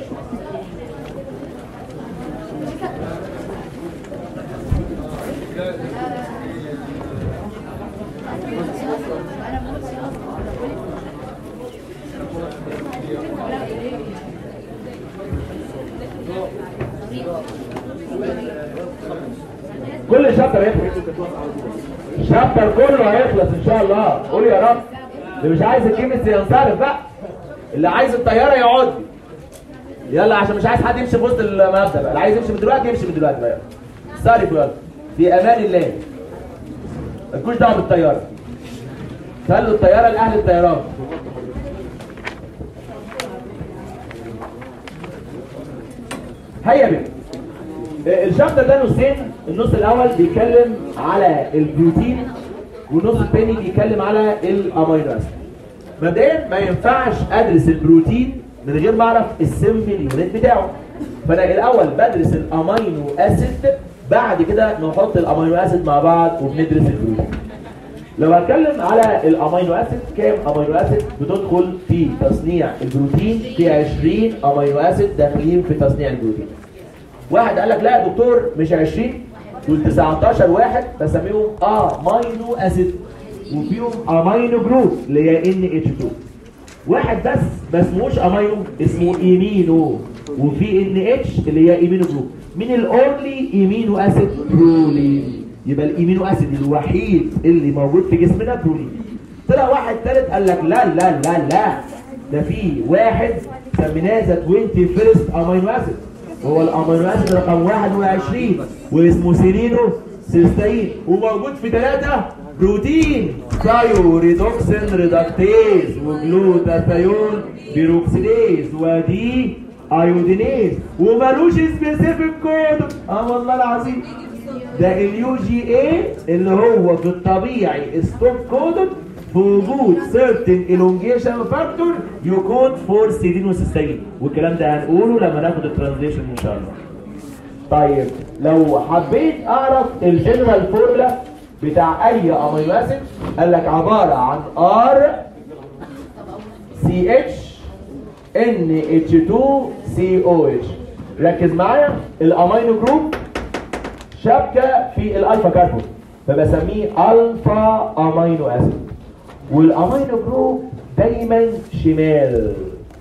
كل شابتر هيخلص، الشابتر كله هيخلص ان شاء الله. قول يا رب. اللي مش عايز الكيمستري ينصرف بقى، اللي عايز الطياره يقعد يلا، عشان مش عايز حد يمشي في وسط المبدا بقى. اللي عايز يمشي من دلوقتي يمشي من دلوقتي بقى، صرف يلا في امان الله، مالكوش دعوه بالطياره، خلوا الطياره لاهل الطيران. هيا بينا. الشابتر ده نصين، النص الاول بيتكلم على البروتين والنص الثاني بيتكلم على الامينو اسيد. مبدئيا ما ينفعش ادرس البروتين من غير ما اعرف السمبل يونت بتاعه، فانا الاول بدرس الامينو اسيد، بعد كده نحط الامينو اسيد مع بعض وبندرس البروتين. لو هتكلم على الامينو اسيد، كام امينو اسيد بتدخل في تصنيع البروتين؟ في عشرين امينو اسيد داخلين في تصنيع البروتين. واحد قال لك لا يا دكتور مش عشرين، دول تسعتاشر واحد بسميهم امينو اسيد، وفيهم امينو جروب اللي هي ان اتش اتنين. واحد بس ما اسمهوش امينو، اسمه ايمينو، وفي ان اتش اللي هي ايمينو جروب. من الاونلي ايمينو اسيد؟ برولين. يبقى الايمينو اسيد الوحيد اللي موجود في جسمنا برولين. طلع واحد ثالث قال لك لا لا لا لا، ده في واحد سميناه ذا واحد وعشرين امينو اسيد، هو الامينو اسيد رقم واحد وعشرين واسمه سيلينو سيستين، وموجود في ثلاثة بروتين ثايوريدوكسين ريدكتيز وجلوتاثيون بيروكسيديز ودي ايودينيز، ومالوش سبيسيفيك كود. اه والله العظيم ده اليو جي اي اللي هو في الطبيعي ستوب كودد في وجود certain elongation factor يكون فور سيلينوسيستين، والكلام ده هنقوله لما ناخد الترانزليشن ان شاء الله. طيب لو حبيت اعرف الجنرال فورمولا بتاع اي امينو اسيد، قال لك عباره عن ار سي اتش ان اتش اتنين سي او اتش. ركز معايا، الامينو جروب شبكه في الالفا كربون فبسميه الفا امينو اسيد، والامينو جروب دايما شمال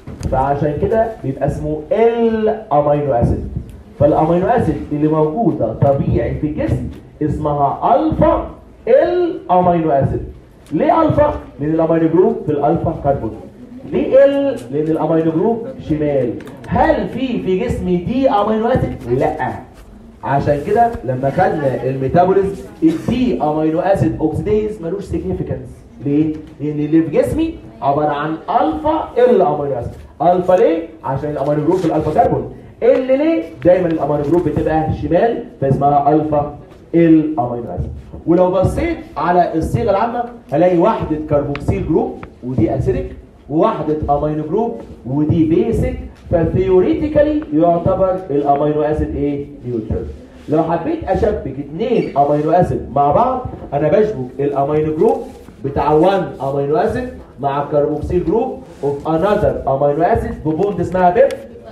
فعشان كده بيبقى اسمه ال امينو اسيد. فالامينو اسيد اللي موجوده طبيعي في الجسم اسمها الفا ال امينو اسيد. ليه الفا؟ لان الامينو جروب في الالفا كربون. ليه ال؟ لان الامينو جروب شمال. هل في في جسمي دي امينو اسيد؟ لا. عشان كده لما خدنا الميتابوليزم الدي امينو اسيد اوكسيديز ملوش سيجنيفيكانس. ليه؟ لان اللي في جسمي عباره عن الفا ال امينو اسيد. الفا ليه؟ عشان الامينو جروب في الالفا كربون. ال ليه؟ دايما الامينو جروب بتبقى شمال فاسمها الفا ال امينو اسيد. ولو بصيت على الصيغه العامه هلاقي وحده كربوكسيل جروب ودي اسيدك، ووحده امينو جروب ودي بيسك، فثيوريتيكالي يعتبر الامينو اسيد ايه؟ نيوترال. لو حبيت اشبك اثنين امينو اسيد مع بعض انا بشبك الامينو جروب بتاع واحد امينو اسيد مع الكربوكسيل جروب اوف انذر امينو اسيد ببوند اسمها بيب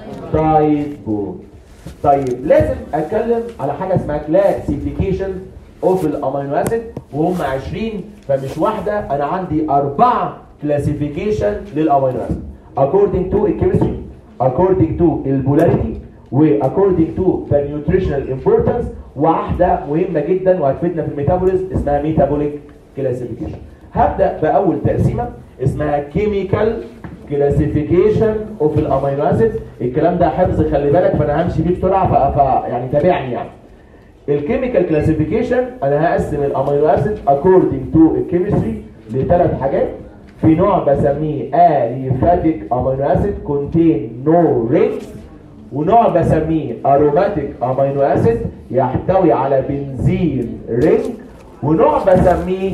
تايد بوند. طيب لازم اتكلم على حاجه اسمها كلاسيفيكيشن اوف الامينو اسيد وهم عشرين، فمش واحده، انا عندي اربعه كلاسيفيكيشن للامينو اسيد according to الكيمستري، according to البولاريتي، و according to the nutritional importance، وواحده مهمه جدا وهتفيدنا في الميتابوليزم اسمها ميتابوليك كلاسيفيكيشن. هبدا باول تقسيمه اسمها كيميكال كلاسيفيكيشن اوف الامينو اسيد. الكلام ده حفظ خلي بالك، فانا همشي بيه بسرعه ف يعني تابعني. يعني الكيميكال كلاسيفيكيشن انا هقسم الامينو اسيد according to الكيمستري لثلاث حاجات. في نوع بسميه aliphatic amino acid contain no rings، ونوع بسميه aromatic amino acid يحتوي على بنزين رينج، ونوع بسميه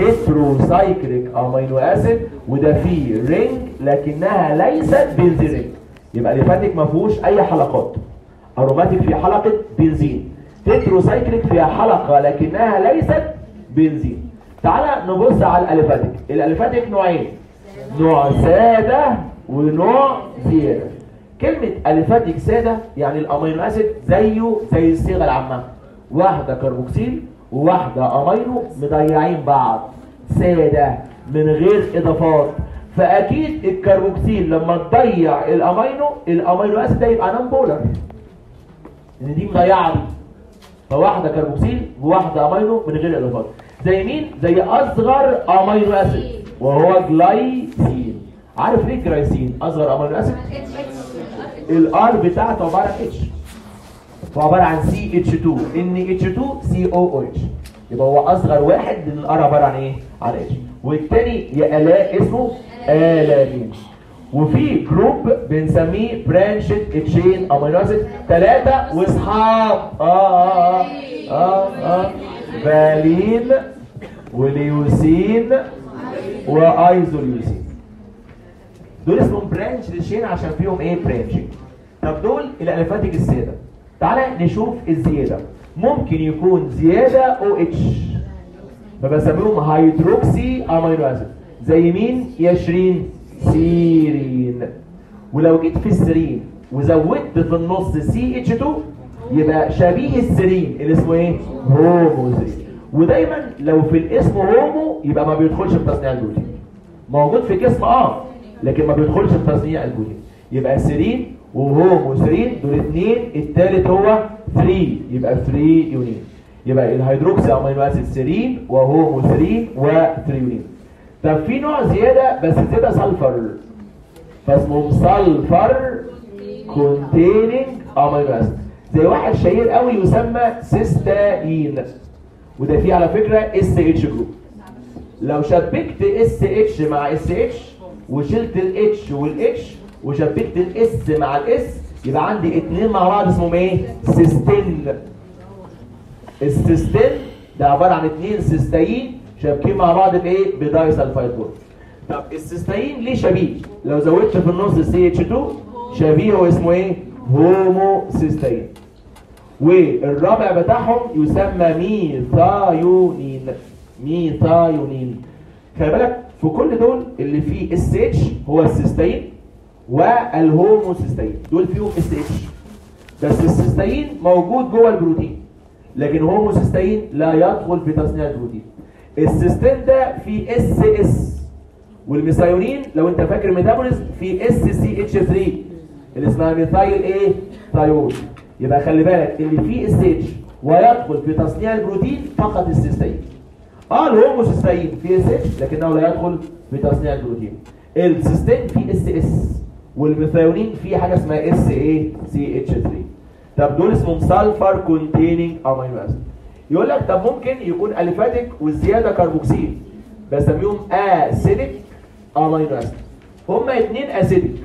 heterocyclic amino acid وده فيه رينج لكنها ليست بنزين رينج. يبقى aliphatic ما فيهوش اي حلقات، aromatic فيه حلقه بنزين، heterocyclic فيها حلقه لكنها ليست بنزين. تعالى نبص على الاليفاتيك. الاليفاتيك نوعين، نوع ساده ونوع زياده. كلمه اليفاتيك ساده يعني الامينو اسيد زيه زي الصيغه العامه، واحده كربوكسيل وواحده امينو مضيعين بعض، ساده من غير اضافات. فاكيد الكربوكسيل لما تضيع الامينو الامينو اسيد ده يبقى نون بولر لان دي مضيعه دي، فواحده كربوكسيل وواحده امينو من غير اضافات. زي مين؟ زي اصغر امينو اسيد وهو جلايسين. عارف ليه جلايسين اصغر امينو اسيد؟ الار بتاعته عباره عن اتش، فعباره عن سي اتش اتنين ان اتش اتنين سي او اتش، يبقى هو اصغر واحد لان الار عباره عن ايه؟ عن اتش. والتاني يا الاء اسمه الانين. وفي جروب بنسميه برانشد تشين امينو اسيد ثلاثه واصحاب اه اه اه اه فالين وليوسين وايزوليوسين. دول اسمهم برانش تشين عشان فيهم ايه؟ برانشنج. طب دول الاليفاتيك الساده. تعالى نشوف الزياده. ممكن يكون زياده او اتش فبسميهم هيدروكسي امينو اسيد. زي مين يا شيرين؟ سيرين. ولو جيت في السيرين وزودت في النص سي اتش اتنين يبقى شبيه السيرين اللي اسمه ايه؟ هوموسيرين. ودايما لو في الاسم هومو يبقى ما بيدخلش في تصنيع البروتين. موجود في الجسم اه لكن ما بيدخلش في تصنيع البروتين. يبقى سيرين وهوموسيرين دول اثنين، الثالث هو ثلاثة يبقى ثلاثة يونين. يبقى الهيدروكسي امينو اسيد سيرين وهوموسيرين و3 يونين. طب في نوع زياده بس زياده سلفر فاسمه سلفر كونتيننج امينو اسيد. زي واحد شهير قوي يسمى سيستاين، وده فيه على فكره اس اتش جروب. لو شبكت اس اتش مع اس اتش وشلت الاتش والاتش وشبكت الاس مع الاس يبقى عندي اتنين مع بعض اسمهم ايه؟ سيستين. السيستين ده عباره عن اتنين سيستاين شابكين مع بعض بايه؟ بداي سلفايد بورد. طب السيستاين ليه شبيه؟ لو زودت في النص سي اتش اتنين شبيه هو اسمه ايه؟ هومو سيستاين. والرابع بتاعهم يسمى ميثايونين. ميثايونين. خلي بالك في كل دول اللي فيه اس اتش هو السيستاين والهوموسيستاين، دول فيهم اس اتش بس السيستاين موجود جوه البروتين، لكن هوموسيستاين لا يدخل في تصنيع البروتين. السيستين ده فيه اس اس، والميثايونين لو انت فاكر ميتابوليزم في اس سي اتش ثلاثة اللي اسمها ميثايل ايه؟ ثايول. يبقى خلي بالك اللي فيه اس اتش ويدخل في تصنيع البروتين فقط السيستين. اه الهوموسيستاين فيه اس اتش لكنه لا يدخل في تصنيع البروتين. السيستين فيه اس اس، والميثايونين فيه حاجه اسمها اس ايه؟ سي اتش ثلاثة. طب دول اسمهم سلفر كونتيننج امينو اسيد. يقول لك طب ممكن يكون اليفاتيك والزياده كربوكسيل، بسميهم اسيديك امينو اسيد. هما اتنين اسيديك،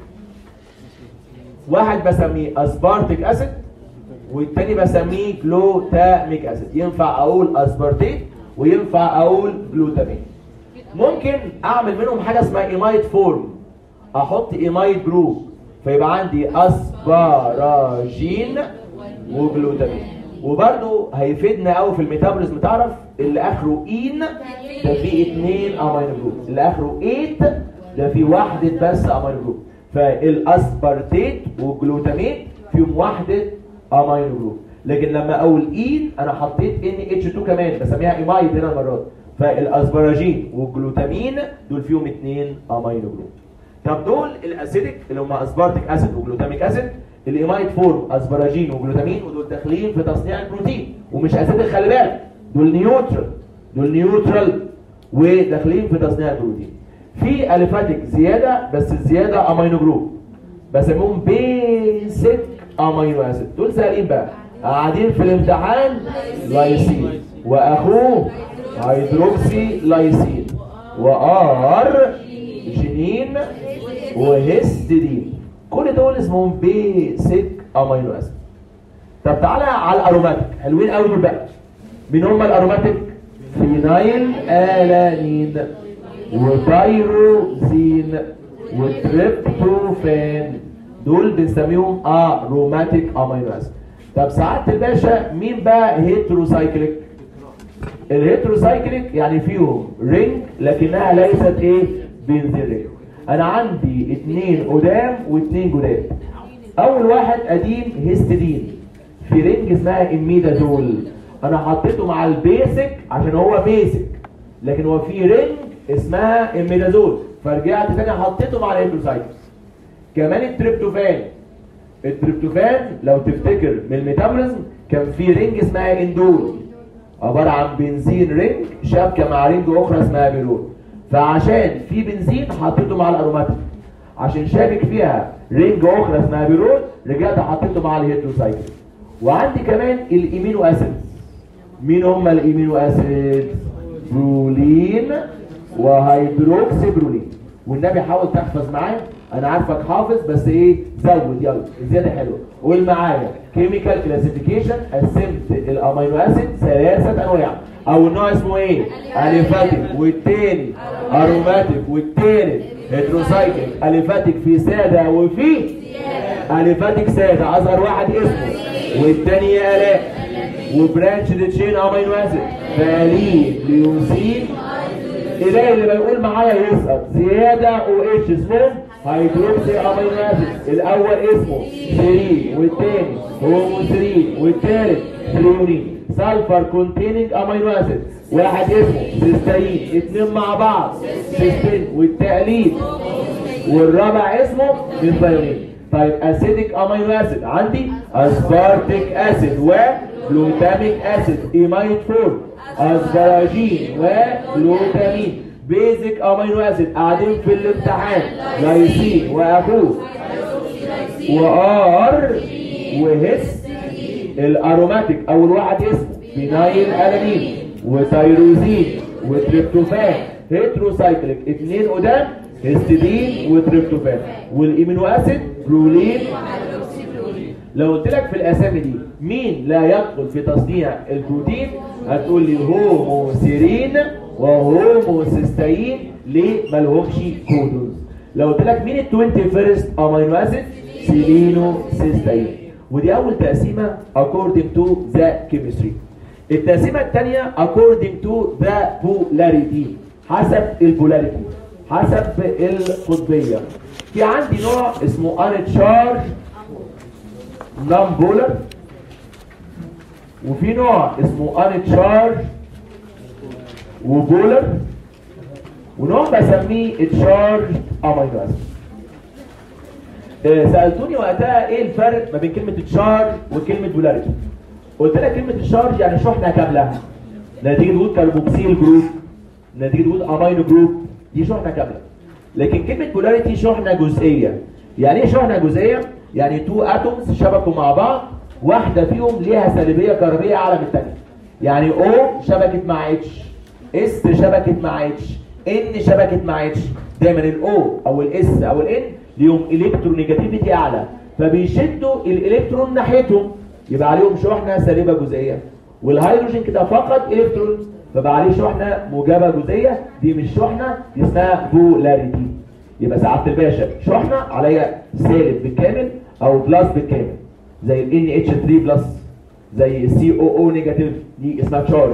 واحد بسميه اسبارتيك اسيد والتاني بسميه جلوتاميك اسيد. ينفع اقول اسبارتيك وينفع اقول جلوتاميك. ممكن اعمل منهم حاجه اسمها ايمايد فورم، احط ايمايد جروب فيبقى عندي اسباراجين وجلوتامين. وبرده هيفيدنا قوي في الميتابوليزم. تعرف اللي اخره اين ده فيه اتنين امينو جروب، اللي اخره ايت ده فيه واحده بس امينو جروب. فالاسبارتيت والجلوتامين فيهم واحده امينو جروب. لكن لما اقول اين انا حطيت ان اتش اتنين كمان بسميها ايمايد هنا المره. فالاسباراجين والجلوتامين دول فيهم اتنين امينو جروب. طب دول الاسيديك اللي هم اسبارتيك اسيد وجلوتاميك اسيد، الايمايد فورم اسباراجين وجلوتامين، ودول داخلين في تصنيع البروتين ومش اسيديك. خلي بالك دول نيوترال، دول نيوترال وداخلين في تصنيع البروتين. في اليفاتيك زياده بس الزياده امينو جروب بسميهم بيسك امينو اسيد. دول سهلين بقى، قاعدين في الامتحان لايسين واخوه هيدروكسي لايسين وار جينين وهيستidine، كل دول اسمهم بيسك امينو اسيد. طب تعالى على الاروماتيك، حلوين قوي دول بقى. مين هم الاروماتيك؟ فينايل الانين وتايروزين وتريبتوفان، دول بنسميهم اروماتيك امينو اسيد. طب سعاده الباشا مين بقى هيتروسايكليك؟ الهيتروسايكليك يعني فيهم رينج لكنها ليست ايه؟ بنزين رينج. انا عندي اتنين قدام واتنين جداد. اول واحد قديم هيستidine في رينج اسمها اميدازول، انا حطيته مع البيسك عشان هو بيسك، لكن هو في رينج اسمها اميدازول فرجعت تاني حطيته مع الهيتروسايكليك. كمان التريبتوفان، التريبتوفان لو تفتكر من الميتابوليزم كان في رينج اسمها اندول عباره عن بنزين رينج شابكه مع رينج اخرى اسمها بيرول، فعشان في بنزين حطيته مع الاروماتيك، عشان شابك فيها رينج اخرى اسمها بيرول رجعت حطيته مع الهيتروسايكليك. وعندي كمان الامينو اسيد. مين هم الامينو اسيد؟ برولين وهيدروكسي برولين. والنبي حاول تحفظ معايا، انا عارفك حافظ بس ايه زود يلا الزياده حلوه. قول معايا كيميكال كلاسيفيكيشن، قسمت الامينو اسيد ثلاثه انواع. اول نوع اسمه ايه؟ اليفاتيك، والتاني اروماتيك، والتالت هيدروسايكليك. اليفاتيك في ساده وفي اليفاتيك ساده اصغر واحد اسمه، والتاني الاء وبرانش تشين امينو اسيد فالين ليوسين. إلهي اللي بيقول معايا يسقط زياده او اتش اسمهم هيدروكسي امينو اسيد. الاول اسمه سيرين، والتاني هوموسيرين، والتالت ثريونين. سلفر كونتيننج امينو اسيد، واحد اسمه سيستين، اتنين مع بعض سيستين والتقليد، والرابع اسمه ميثايونين. طيب اسيديك امينو اسيد عندي اسبارتيك اسيد وجلوتاميك اسيد ايمايد فورم، اسباراجين وجلوتامين. بيزك امينو اسيد قاعدين في الامتحان لايسين واخوه وار وهيستidine. الاروماتيك اول واحد اسمه فينايل الانين وتيروزين وتريبتوفان هيتروسايكليك اثنين قدام هيستidine وتريبتوفان. والامينو اسيد برولين. لو قلت لك في الاسامي دي مين لا يدخل في تصنيع البروتين هتقول لي هوموسيرين وهوموسيستين. ليه؟ مالهمش كودونز. لو قلت لك مين ال واحد وعشرين امينو اسيد سيلينو سيستين. ودي اول تقسيمه according to the chemistry. التقسيمه الثانيه according to the polarity حسب البولاريتي حسب القطبيه. في عندي نوع اسمه uncharged non polar وفي نوع اسمه uncharged وبولر ونوع بسميه charged امينو اسيد. سالتوني وقتها ايه الفرق ما بين كلمه تشارج وكلمه بولاريتي. قلت لك كلمه الشارج يعني شحنه كامله نتيجه وجود كاربوكسيل جروب نتيجه وجود امينو جروب دي شحنه كامله. لكن كلمه بولاريتي شحنه جزئيه. يعني ايه شحنه جزئيه؟ يعني تو اتومز شبكوا مع بعض واحده فيهم ليها سالبيه كهربيه اعلى من الثانيه. يعني او شبكت مع اتش اس شبكت مع اتش ان شبكت مع اتش. دايما الاو او الاس او الان ليهم الكترونيجاتيفيتي اعلى فبيشدوا الالكترون ناحيتهم يبقى عليهم شحنه سالبه جزئيه. والهيدروجين كده فقط الكترون فبقى عليه شحنه موجبه جزئيه. دي مش شحنه دي اسمها بولاريتي. يبقى سعاده الباشا شحنه عليها سالب بالكامل او بلس بالكامل زي ال ان اتش ثلاثة بلس زي سي او او نيجاتيف دي اسمها تشارج.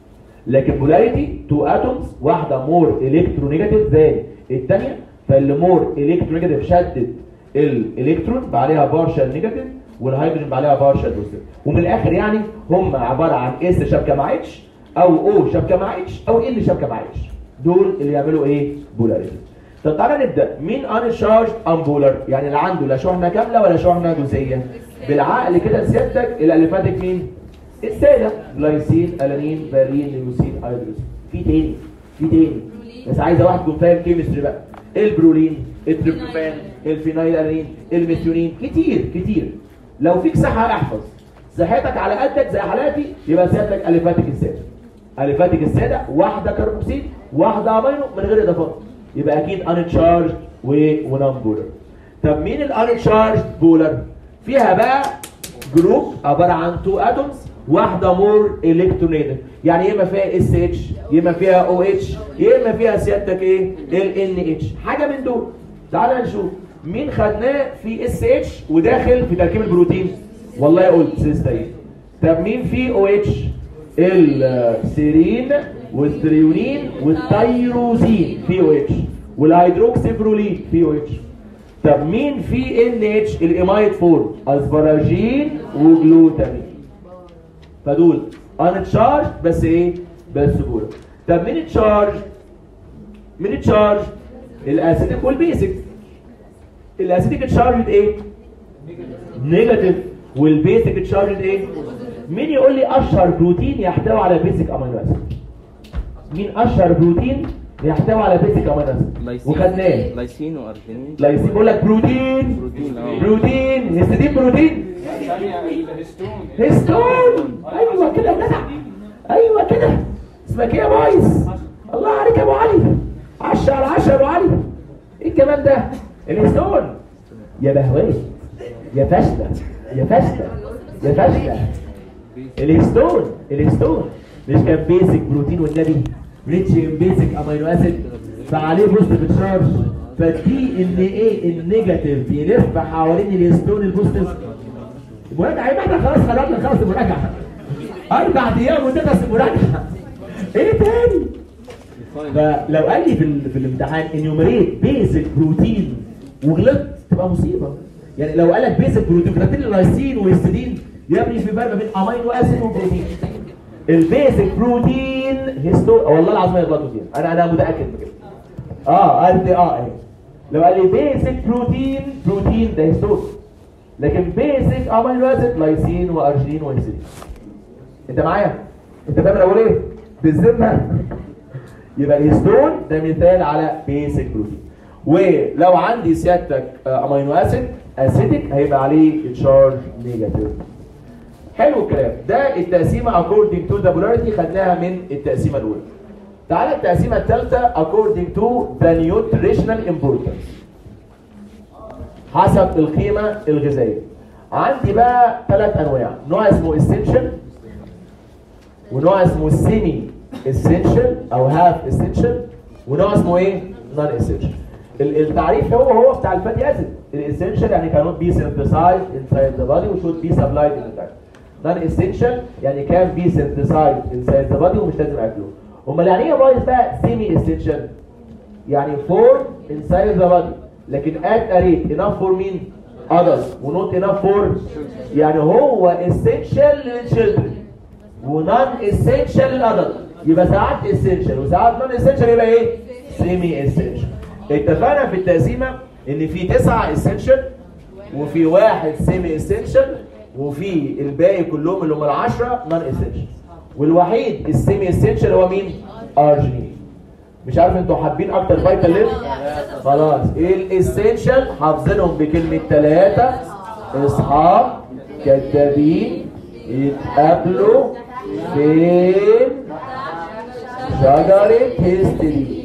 لكن بولاريتي تو اتومز واحده مور الكترونيجاتيف زي الثانيه فاللي مور الكترونيجاتيف شدت الالكترون بقى عليها بارشال نيجاتيف والهيدروجين بقى عليها بارشال بوزيتيف. ومن الاخر يعني هم عباره عن اس شبكه مع اتش او او شبكه مع اتش او ال شبكه مع اتش. دول اللي يعملوا ايه؟ بولاريتي. طب تعالى نبدا. مين انشارجد امبولر؟ يعني اللي عنده لا شحنه كامله ولا شحنه جزئيه. بالعقل كده سيادتك الاليفاتيك مين؟ الساده جلايسين الانين فالين ليوسين هيدروسين. في تاني في تاني بس عايزه واحد يكون فاهم كيمستري بقى. البرولين التريبتوفان الفينايل الانين الميثيونين كتير كتير. لو فيك صحه احفظ. صحتك على قدك زي حالاتي يبقى سيادتك اليفاتيك الساده. اليفاتيك الساده واحده كربوكسيل واحده امينو من غير اضافات يبقى اكيد انشارجد ونون بولر. طب مين الانشارجد بولر؟ فيها بقى جروب عباره عن تو اتومز واحده مور الكترونيتد. يعني يا اما فيها اس اتش يا اما فيها او اتش يا اما فيها سيادتك ايه؟ ال ان اتش. حاجه من دول. تعال نشوف مين خدناه في اس اتش وداخل في تركيب البروتين. والله قلت سيستين. طب مين في او اتش؟ السيرين والثريونين والتيروزين في او اتش والهيدروكسيبرولين في او اتش. طب مين في ان اتش؟ الامايد فورم اسبراجين وجلوتامين. فدول انتشارج بس ايه؟ بس بولر. طب مين تشارج؟ مين تشارج؟ الاسيديك والبيسك. الاسيديك تشارجد ايه؟ نيجاتيف. والبيسك تشارجد ايه؟ مين يقول لي اشهر بروتين يحتوي على بيسك امينو اسيد؟ مين اشهر بروتين يحتوي على بيسك امينو اسيد؟ وخدناه لايسين وارجينين. لايسين بقول لك بروتين بروتين اه بروتين هيستidine بروتين هيستون. ايوه كده يا جدع ايوه كده. اسمك ايه يا بايظ؟ الله عليك يا ابو علي. عشرة على عشرة يا ابو علي. ايه الكلام ده؟ الهيستون. يا بهوات يا فاشله يا فاشله يا فاشله. الهيستون الهيستون مش كان بيسك بروتين والنبي ريتش ان بيسك امينو اسيد فعليه بوزيتيف تشارج فالدي ان ايه النيجاتيف بيلف حوالين الهيستون البوزيتيف. المراجعه يبقى احنا خلاص خلصنا خلاص المراجعه اربع ايام وتخلص المراجعه. ايه تاني؟ فلو قال لي في, في الامتحان انيوميريت بيسك بروتين وغلطت تبقى مصيبه. يعني لو قال لك بيسك بروتين كتبت لي لايسين وهيستidine يا ابني في فرق بين امينو اسيد وبروتين. البيسك بروتين هيستو والله العظيم يغلطوا فيها. انا انا متاكد من كده. اه قال لي اه اهي. لو قال لي بيسك بروتين بروتين ده هيستون. لكن بيسك امينو اسيد لايسين وارجين وهيستidine. انت معايا؟ انت فاهم انا بقول ايه؟ بالذمه. يبقى الهيستون ده مثال على بيسك بروتين. ولو عندي سيادتك امينو اسيد اسيدك هيبقى عليه تشارج نيجاتيف. حلو الكلام ده. التقسيمه according to the polarity خدناها من التقسيمه الاولى. تعالى التقسيمه الثالثه according to the nutritional importance، حسب القيمه الغذائيه. عندي بقى ثلاث انواع، نوع اسمه essential، ونوع اسمه semi essential او half essential، ونوع اسمه ايه؟ non essential. التعريف هو هو بتاع الفاتي اسيد. الاسينشال يعني cannot be synthesized inside the body و should be supplied in the diet. non essential يعني can be synthesized inside the body ومش لازم اكله. امال يعني ايه بايظ بقى semi essential؟ يعني form inside the body لكن at a rate enough for مين؟ adults و not enough for، يعني هو essential للchildren و non essential للادلت. يبقى ساعات essential وساعات non essential يبقى ايه؟ semi essential. اتفقنا في التقسيمه ان في تسعه essential وفي واحد semi essential وفي الباقي كلهم اللي هم العشره non essential، والوحيد السيمي essential هو مين؟ ارجينين. مش عارف انتوا حابين اكتر فيتال ليف؟ خلاص. الاسينشال حافظينهم بكلمه ثلاثه اصحاب كدابين يتقابلوا فين؟ شجره هيستري.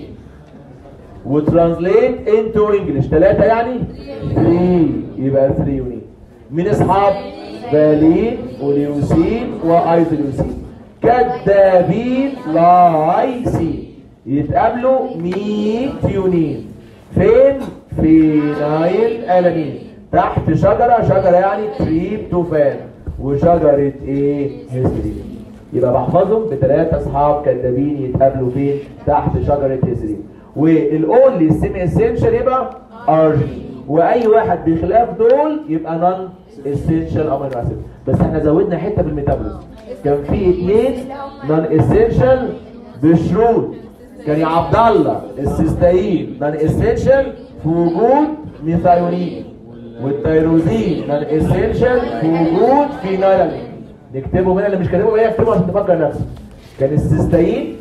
وترانسليت انتو انجلش ثلاثه يعني ثلاثة، يبقى ثلاثة يونين. مين اصحاب؟ فالين وليوسين وايزوليوسين. كدابين لايسين يتقابلوا مية يونين فين؟ فينايل الانين تحت شجره، شجره يعني تريبتوفان وشجره ايه؟ هيسترين. يبقى بحفظهم بثلاثه اصحاب كدابين يتقابلوا فين؟ تحت شجره هيسترين. والاونلي السيمي اسينشال يبقى ارجينين، واي واحد بخلاف دول يبقى نون اسينشال امينو اسيد. بس احنا زودنا حته بالميتابوليزم، كان في اثنين نون اسينشال بشروط. كان يا عبد الله السيستاين نون اسينشال في وجود ميثايونين، والتيروزين نون اسينشال في وجود فينايلين. نكتبه هنا اللي مش كاتبه هنا اكتبه عشان تفكر نفسك. كان السيستاين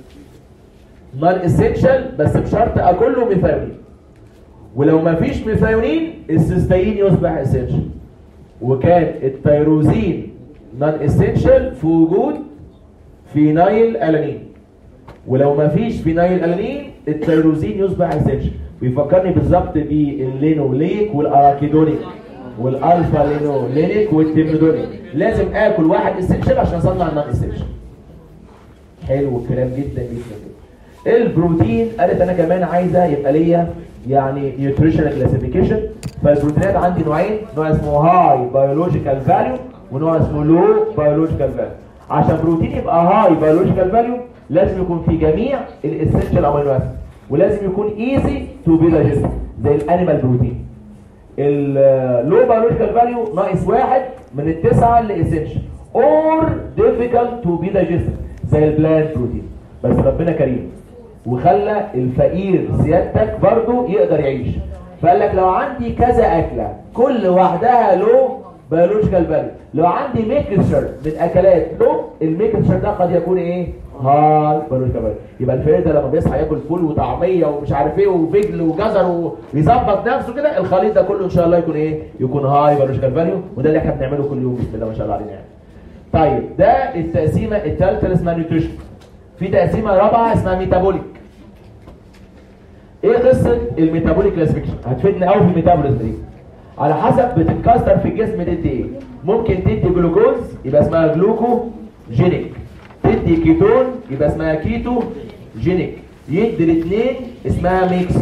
نون اسينشال بس بشرط اكله ميثايونين، ولو ما فيش ميثايونين السيستاين يصبح اسينشال. وكان التيروزين نون اسينشال في وجود فينايل الانين، ولو ما فيش فينايل الانين التيروزين يصبح اسينشال. بيفكرني بالظبط باللينوليك والاراكيدونيك والالفا لينولينيك والتيمنودونيك. لازم اكل واحد اسينشال عشان اصنع النون اسينشال. حلو الكلام جدا جدا جدا. البروتين قالت انا كمان عايزه يبقى ليا يعني نيوتريشنال كلاسيفيكيشن. فالبروتينات عندي نوعين، نوع اسمه هاي بيولوجيكال فاليو ونوع اسمه لو بيولوجيكال فاليو. عشان بروتين يبقى هاي بيولوجيكال فاليو لازم يكون في جميع الاسينشال امينو اسيد، ولازم يكون ايزي تو بي دايجست زي الانيمال بروتين. اللو بيولوجيكال فاليو ناقص واحد من التسعه اللي اسينشال اور ديفيكالت تو بي دايجست زي البلانت بروتين. بس ربنا كريم وخلى الفقير سيادتك برضه يقدر يعيش، فقال لك لو عندي كذا اكله كل واحدها له بيولوجيكال فاليو، لو عندي ميكستشر من اكلات له الميكستشر ده قد يكون ايه؟ هاي بيولوجيكال فاليو. يبقى الفقير ده لما بيصحى ياكل فول وطعميه ومش عارف ايه وفجل وجزر ويظبط نفسه كده، الخليط ده كله ان شاء الله يكون ايه؟ يكون هاي بيولوجيكال فاليو، وده اللي احنا بنعمله كل يوم بسم الله ما شاء الله علينا يعني. طيب ده التقسيمه الثالثه اللي اسمها نيوتريشن. في تقسيمه رابعه اسمها ميتابوليك. ايه قصه الميتابوليك كلاسيفيكيشن؟ هتفيدنا قوي في الميتابوليزم دي. على حسب بتتكسر في الجسم تدي ايه. ممكن تدي جلوكوز يبقى اسمها جلوكوجينيك، تدي كيتون يبقى اسمها كيتو جينيك، يدي الاثنين اسمها ميكس.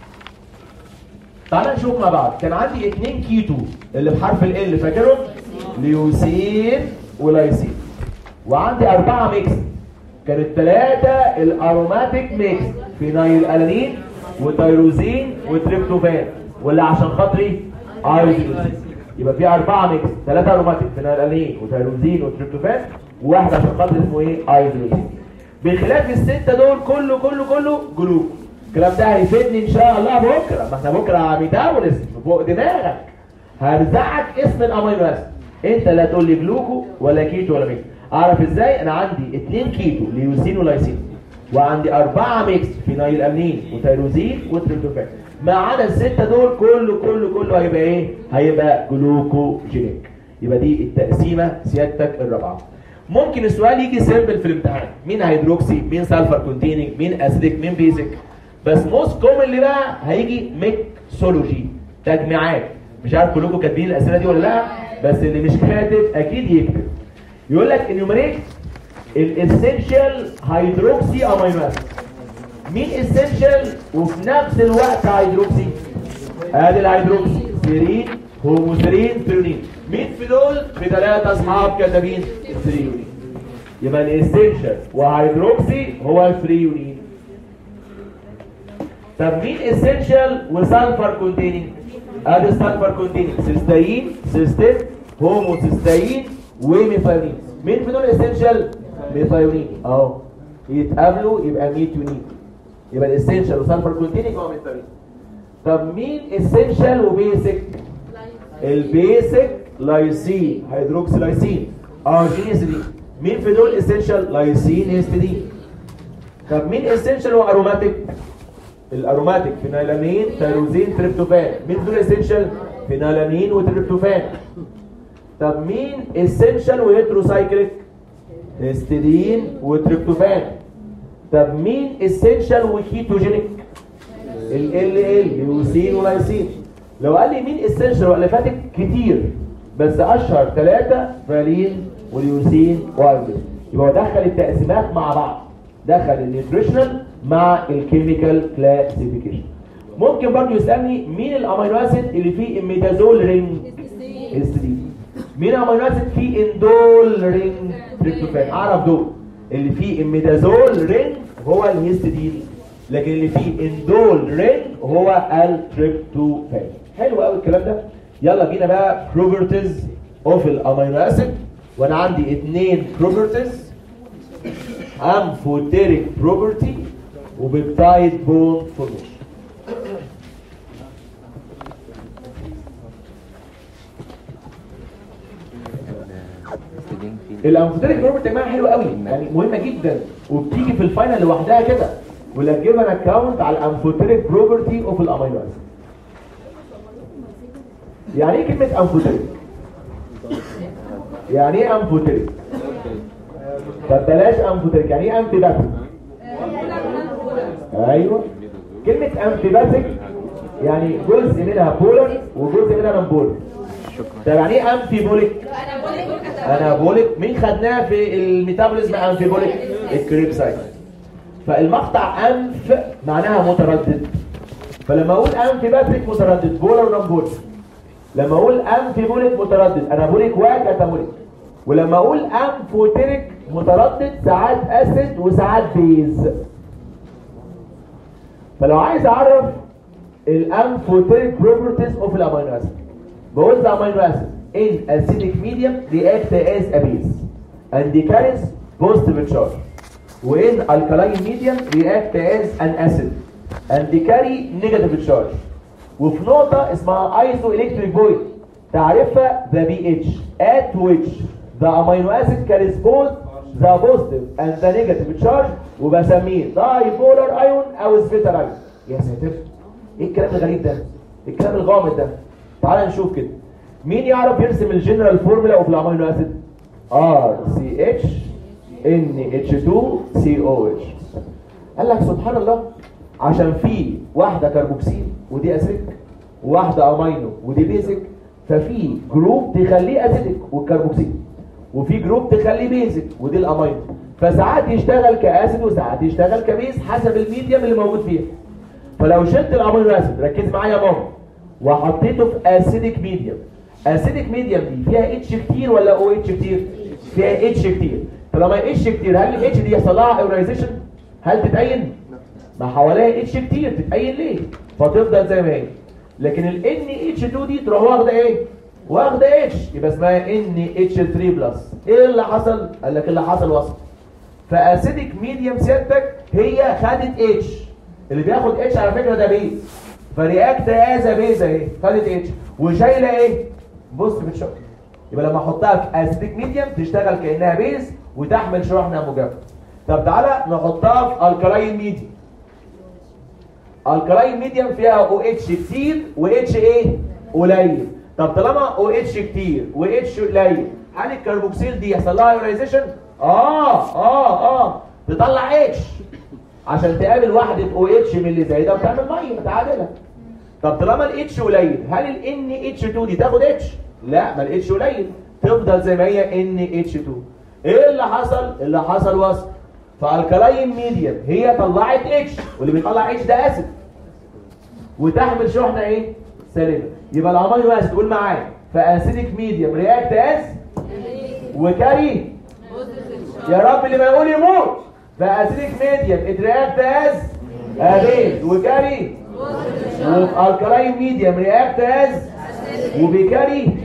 تعال نشوف مع بعض. كان عندي اثنين كيتو اللي بحرف ال ال فاكرهم؟ ليوسين ولايسين. وعندي اربعه ميكس، كانت ثلاثه الاروماتيك ميكس، فينايل الانين وتيروزين وتريبتوفان، ولا عشان خاطري ايزوليوسين. يبقى في اربعه ميكس، ثلاثه اروماتيك فينايل الانين وتيروزين وتريبتوفان، وواحد عشان خاطر اسمه ايه؟ ايزوليوسين. بخلاف السته دول كله كله كله جلوكو. الكلام ده هيفيدني ان شاء الله بكره، ما احنا بكره ميتابوليزم فوق دماغك. هرزعك اسم الامينو اسيد، انت لا تقول لي جلوكو ولا كيتو ولا ميكس. اعرف ازاي؟ انا عندي اثنين كيتو ليوسين ولايسين، وعندي اربعه ميكس فينايل امنين وتيروزين وتريبتوفان. ما عدا السته دول كله كله كله هيبقى ايه؟ هيبقى جلوكوجينيك. يبقى دي التقسيمه سيادتك الرابعه. ممكن السؤال يجي سيمبل في الامتحان، مين هيدروكسي؟ مين سلفر كونتيننج؟ مين اسيديك؟ مين بيزك؟ بس موست كومنلي بقى هيجي ميكسولوجي، تجميعات. مش عارف كلكم كاتبين الاسئله دي ولا لا، بس اللي مش كاتب اكيد يكتب. يقول لك انيوميريت الاسينشال هيدروكسي امينو اسيد. مين اسينشال وفي نفس الوقت هيدروكسي؟ ادي الهيدروكسي، سيرين، هوموسيرين، ثريونين. مين في دول؟ في ثلاثه اصحاب كاتبين ثريونين. يبقى الاسينشال وهيدروكسي هو الثريونين. طب مين اسينشال وسلفر كونتيننج؟ ادي السلفر كونتيننج، سيستاين، سيستين، هوموسيستاين وميثايونين. مين في دول اسينشال؟ ميثايونين اهو، يتقابلوا يبقى ميثيونين. يبقى الاسينشال وسلفر كونتيننج هو ميثايونين. طب مين اسينشال وبيسك؟ البيسك لايسين، هيدروكسي لايسين، ارجين هيستidine. مين في دول اسينشال؟ لايسين هيستidine. طب مين اسينشال واروماتيك؟ الاروماتيك فينالامين، تيروزين، تريبتوفان. مين دول اسينشال؟ فينالامين وتريبتوفان. طب مين اسينشال وهيتروسايكليك؟ هيستidine وتريبتوفان. طب مين اسينشال وكيتوجينيك؟ ال ال ال ليوسين ولايسين. لو قال لي مين اسينشال واليفاتيك كتير، بس اشهر ثلاثه فالين وليوسين وايزين. يبقى دخل التقسيمات مع بعض، دخل النيوتريشنال مع الكيميكال كلاسيفيكيشن. ممكن برضه يسالني مين الامينو اسيد اللي فيه اميدازول رينج؟ هيستidine. مين الامينو اسيد فيه اندول رينج؟ تريبتوفان. اعرف دول اللي فيه اميدازول رينج هو الهيستidine، لكن اللي فيه اندول رينج هو التريبتوفان. حلو قوي الكلام ده. يلا بينا بقى بروبرتيز اوف الامينو اسيد. وانا عندي اثنين بروبرتيز، امفوتيريك بروبرتي وبيبتايد بون فورميشن. الامفوتيريك بروبرتي يا جماعه حلوه قوي، يعني مهمه جدا، وبتيجي في الفاينل لوحدها كده. ولا جيب انا اكونت على الامفوتيريك بروبرتي اوف الامينو اسيد. يعني ايه كلمه امفوتيريك؟ يعني ايه امفوتيريك؟ طب بلاش امفوتيريك، يعني ايه انتيباتيك؟ ايوه، كلمه انتيباتيك يعني جزء منها بولر وجزء منها نون بولر. طب يعني ايه امفيبوليك؟ انابوليك. مين خدناها في الميتابوليزم امفيبوليك؟ الكريبسايت. فالمقطع انف معناها متردد، فلما اقول امفيباتيك متردد بولر ونون بولر، لما اقول امفيبوليك متردد انابوليك وكاتابوليك، ولما اقول امفوتيريك متردد ساعات اسيد وساعات بيز. فلو عايز اعرف الامفوتيريك بروبرتيز اوف الامينو اسيد، بقول the amino acid in acidic medium react as a base and carries positive charge, وin alkaline medium react as an acid and carry negative charge. وفي نقطة اسمها isoelectric void تعرفها the pH at which the amino acid carries both the positive and the negative charge، وبسميه dipolar ion او splitter ion. يا ساتر، ايه الكلام الغريب ده؟ الكلام الغامض ده؟ تعال نشوف كده. مين يعرف يرسم الجنرال فورمولا اوف الامينو اسيد؟ ار سي اتش ان اتش اتنين سي او اتش. قال لك سبحان الله، عشان في واحده كربوكسيل ودي اسيدك، وواحده امينو ودي بيزك، ففي جروب تخليه اسيدك والكربوكسيل، وفي جروب تخليه بيزك ودي الامينو. فساعات يشتغل كاسيد وساعات يشتغل كبيز حسب الميديم اللي موجود فيها. فلو شلت الامينو اسيد، ركز معايا يا ماما، وحطيته في اسيدك ميديم، اسيدك ميديم دي فيها اتش كتير ولا او اتش كتير؟ فيها اتش كتير. طالما اتش كتير، هل الاتش دي يحصل لها ايونايزيشن؟ هل تتأين؟ ما حواليها اتش كتير، تتأين ليه؟ فتفضل زي ما هي. لكن ال ان اتش اتنين دي تروح واخده ايه؟ واخده اتش، يبقى اسمها ان اتش تلاتة بلس. ايه اللي حصل؟ قال لك اللي حصل وصل. فاسيدك ميديم سيادتك هي خدت اتش، اللي بياخد اتش على فكره ده بيز، فرياكت از بيز اهي، خدت اتش وشايله ايه؟ بص بتشوف. يبقى لما احطها في اسيدك ميديم تشتغل كانها بيز وتحمل شحنه موجبه. طب تعالى نحطها في الكلاين ميديم. الكلاين ميديم فيها او اتش كتير و اتش ايه قليل. طب طالما او اتش كتير و اتش قليل، هل الكربوكسيل دي يحصل لها ايونايزيشن؟ اه اه اه تطلع اتش عشان تقابل وحده او اتش من اللي زي ده وتعمل ميه متعادله. طب طالما الاتش قليل، هل الان اتش اتنين دي تاخد اتش؟ لا، ما الاتش قليل تفضل زي ما هي ان اتش اتنين. ايه اللي حصل؟ اللي حصل وصل. فالكلاين ميديم هي طلعت اتش، واللي بيطلع اتش ده اسيد وتحمل شحنه ايه؟ سالبه. يبقى الامينو اسيد قول معايا فاسيدك ميديم رياكت از وكاري. يا رب اللي ما يقول يموت. فاسيدك ميديم اترياكت از ابيز وكاري، وفي الكلاين ميديم رياكت از وبيكاري.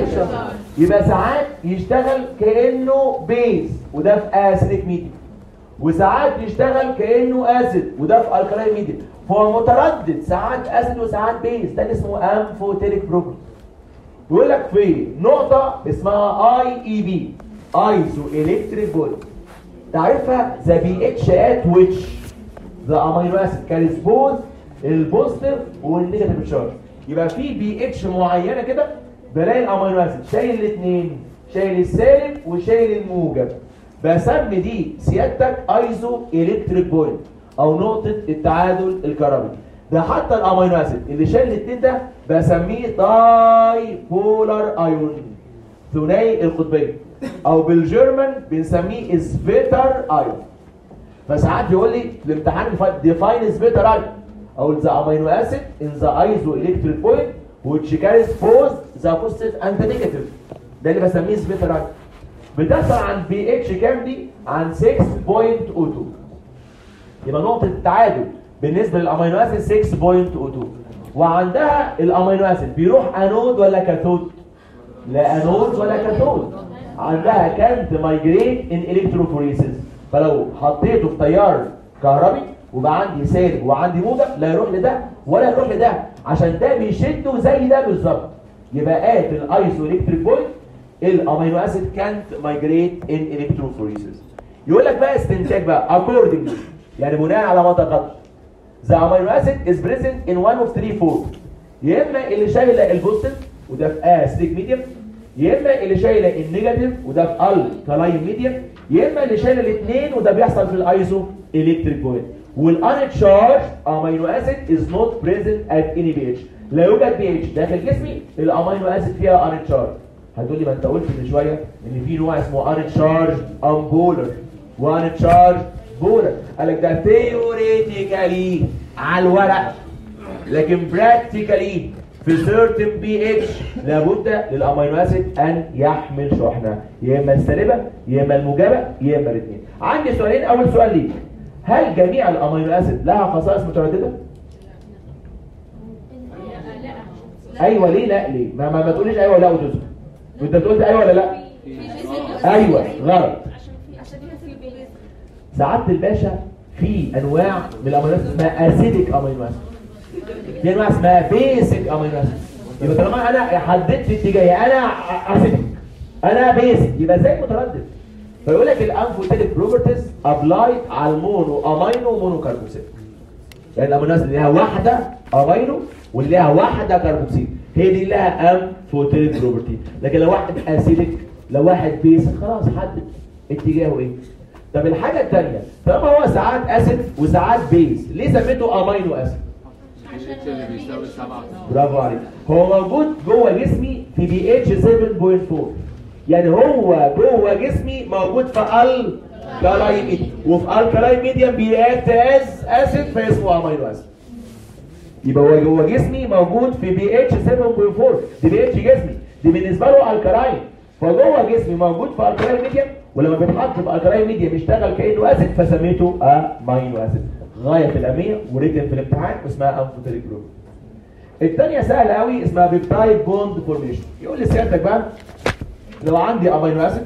يبقى ساعات يشتغل كانه بيز وده في اسيدك ميديم، وساعات يشتغل كانه اسيد وده في الكلاين ميديم. هو متردد، ساعات اسيد وساعات بيز. ده اسمه امفوتيريك بروبرتي. بيقول لك في نقطه اسمها اي اي بي ايزو الكتريك بول، تعرفها ذا بي اتش ات ويتش ذا امينو اسيد كاريز بوث البوزيتيف والنيجاتيف تشارج. يبقى في بي اتش معينه كده بلاقي الامينو اسيد شايل الاثنين، شايل السالب وشايل الموجب. بسمي دي سيادتك ايزو الكتريك بوينت او نقطه التعادل الكهربي. ده حتى الامينو اسيد اللي شايل الاثنين ده بسميه داي بولار ايون، ثنائي القطبيه، او بالجيرمان بنسميه سبيتر ايون. فساعات يقول لي في الامتحان ديفاين سبيتر ايون او ذا امينو اسيد ان ذا ايزو الكتريك بوينت which carries both the positive and the negative. ده اللي بسميه سبيتر ايون. بتحصل عن بي اتش كام دي؟ عن ستة فاصلة اتنين. يبقى نقطه التعادل بالنسبه للامينو اسيد ستة فاصلة اتنين. وعندها الامينو اسيد بيروح انود ولا كاثود؟ لا انود ولا كاثود. عندها كانت مايجريت ان الكتروفوريسيس. فلو حطيته في تيار كهربي وبقى عندي سالب وعندي موجب، لا يروح لده ولا يروح لده، عشان ده بيشده زي ده بالظبط. يبقى ات الايزو الكتريك بوينت الامينو اسيد كانت مايجريت ان الكتروفوريسيس. يقول لك بقى استنتاج بقى accordingly، يعني بناء على ما تقدم. The amino acid is present in one of three forms. يا اما اللي شايله البوزيتيف وده في اسيدك ميديم، يا اما اللي شايله النيجاتيف وده في الكلاين ميديم، يا اما اللي شايله الاثنين وده بيحصل في الايزو الكتريك بوينت. والانتشارج امينو اسيد از نوت بريزنت ات اني بي اتش. لا يوجد بي اتش داخل جسمي الامينو اسيد فيها انتشارج. هتقول لي ما انت قلت من شويه ان في نوع اسمه انتشارج امبولر وانتشارج بولر. قال لك ده ثيوريتيكالي على الورق، لكن براكتيكالي في سيرتن بي اتش لابد للامينو اسيد ان يحمل شحنه، يا اما السالبه يا اما الموجبه يا اما الاثنين. عندي سؤالين. اول سؤال ليك، هل جميع الامينو اسيد لها خصائص متردده؟ ايوه ليه لا ليه؟ ما, ما, ما تقوليش ايوه لا وتسكت. وانت قلت ايوه ولا لا؟ ايوه غلط. سعاده الباشا في انواع من الامينو اسيد اسمها اسيدك امينو اسيد، في انواع اسمها بيسك امينو اسيد. يبقى طالما انا حددت اتجاهي انا اسيدك انا بيسك يبقى زي متردد. فيقول لك الانفوتيليك بروبرتيز ابلايد على المونو امينو ومونو كاربوكسيل. يعني الامينو اسيد اللي لها واحده امينو واللي لها واحده كاربوكسيل هي دي لها انفوتيليك بروبرتي. لكن لو واحد اسيدك لو واحد بيسك خلاص حدد اتجاهه ايه. طب الحاجه الثانيه، طالما هو ساعات اسيد وساعات بيس ليه سميته امينو اسيد؟ عشان بيساوي سبعة. برافو عليك. هو موجود جوه جسمي في بي اتش سبعة فاصلة أربعة، يعني هو جوه جسمي موجود في الكلاين ميديم، وفي الكلاين ميديم بيرياكت از اسيد فاسمه امينو اسيد. يبقى هو جوه جسمي موجود في بي اتش سبعة فاصلة أربعة، دي بي اتش جسمي دي بالنسبه له الكلاين، فجوه جسمي موجود في الكلاين ميديم، ولما بيتحط في الكلاين ميديم يشتغل كانه اسيد فسميته امينو اسيد. غايه في الاهميه وريتم في الامتحان اسمها انفوتيليك جروب. الثانيه سهله قوي اسمها بيبتايد بوند فورميشن. يقول لي سيادتك بقى لو عندي امينو اسيد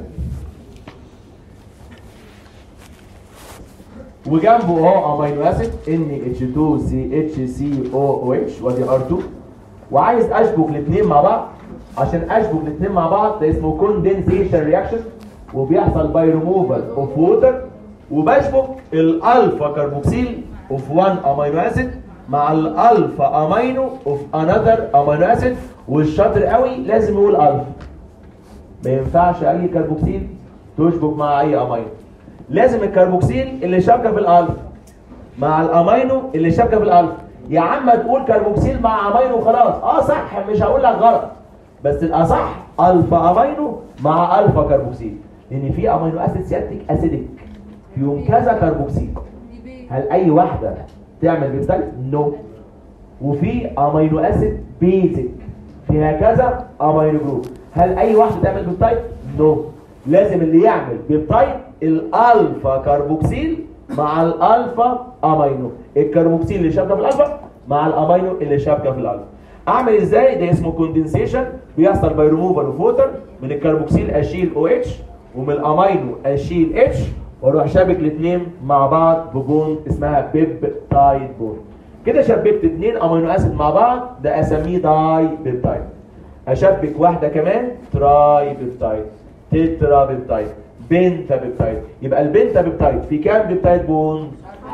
وجنبه اهو امينو اسيد ان اتش اتنين سي اتش سي او او اتش وادي ار اتنين، وعايز اشبك الاثنين مع بعض. عشان اشبك الاثنين مع بعض ده اسمه كوندنسيشن رياكشن، وبيحصل باي ريموفال اوف ووتر، وبشبك الالفا كربوكسيل اوف واحد امينو اسيد مع الالفا امينو اوف انذر امينو اسيد، والشاطر قوي لازم يقول الفا. ما ينفعش اي كربوكسيل تشبك مع اي امينو، لازم الكربوكسيل اللي شابكه في الالفا مع الامينو اللي شابكه في الالفا. يا عم تقول كربوكسيل مع امينو وخلاص، اه صح مش هقول لك غلط، بس الاصح الفا امينو مع الفا كربوكسيل، لان في امينو اسيد سيادتك اسيدك فيهم كذا كربوكسيل. هل اي واحده تعمل بيبتايد؟ نو. وفي امينو اسيد بيزك فيها كذا امينو جروب، هل اي واحده تعمل بيبتايد؟ نو. لازم اللي يعمل بيبتايد الالفا كربوكسيل مع الالفا امينو، الكربوكسيل اللي شابكه في الالفا مع الامينو اللي شابكه في الالفا. اعمل ازاي؟ ده اسمه كوندنسيشن، بيحصل باي ريموفال اوف ووتر. من الكربوكسيل اشيل او اتش، ومن الامينو اشيل اتش، واروح شابك الاثنين مع بعض ببون اسمها بيبتايد بون. كده شبكت اثنين امينو اسيد مع بعض، ده اسميه داي بيبتايد. اشبك واحده كمان تراي بيبتايد، تترا بيبتايد، بنتا بيبتايد. يبقى البنتا بيبتايد في كام بيبتايد بون؟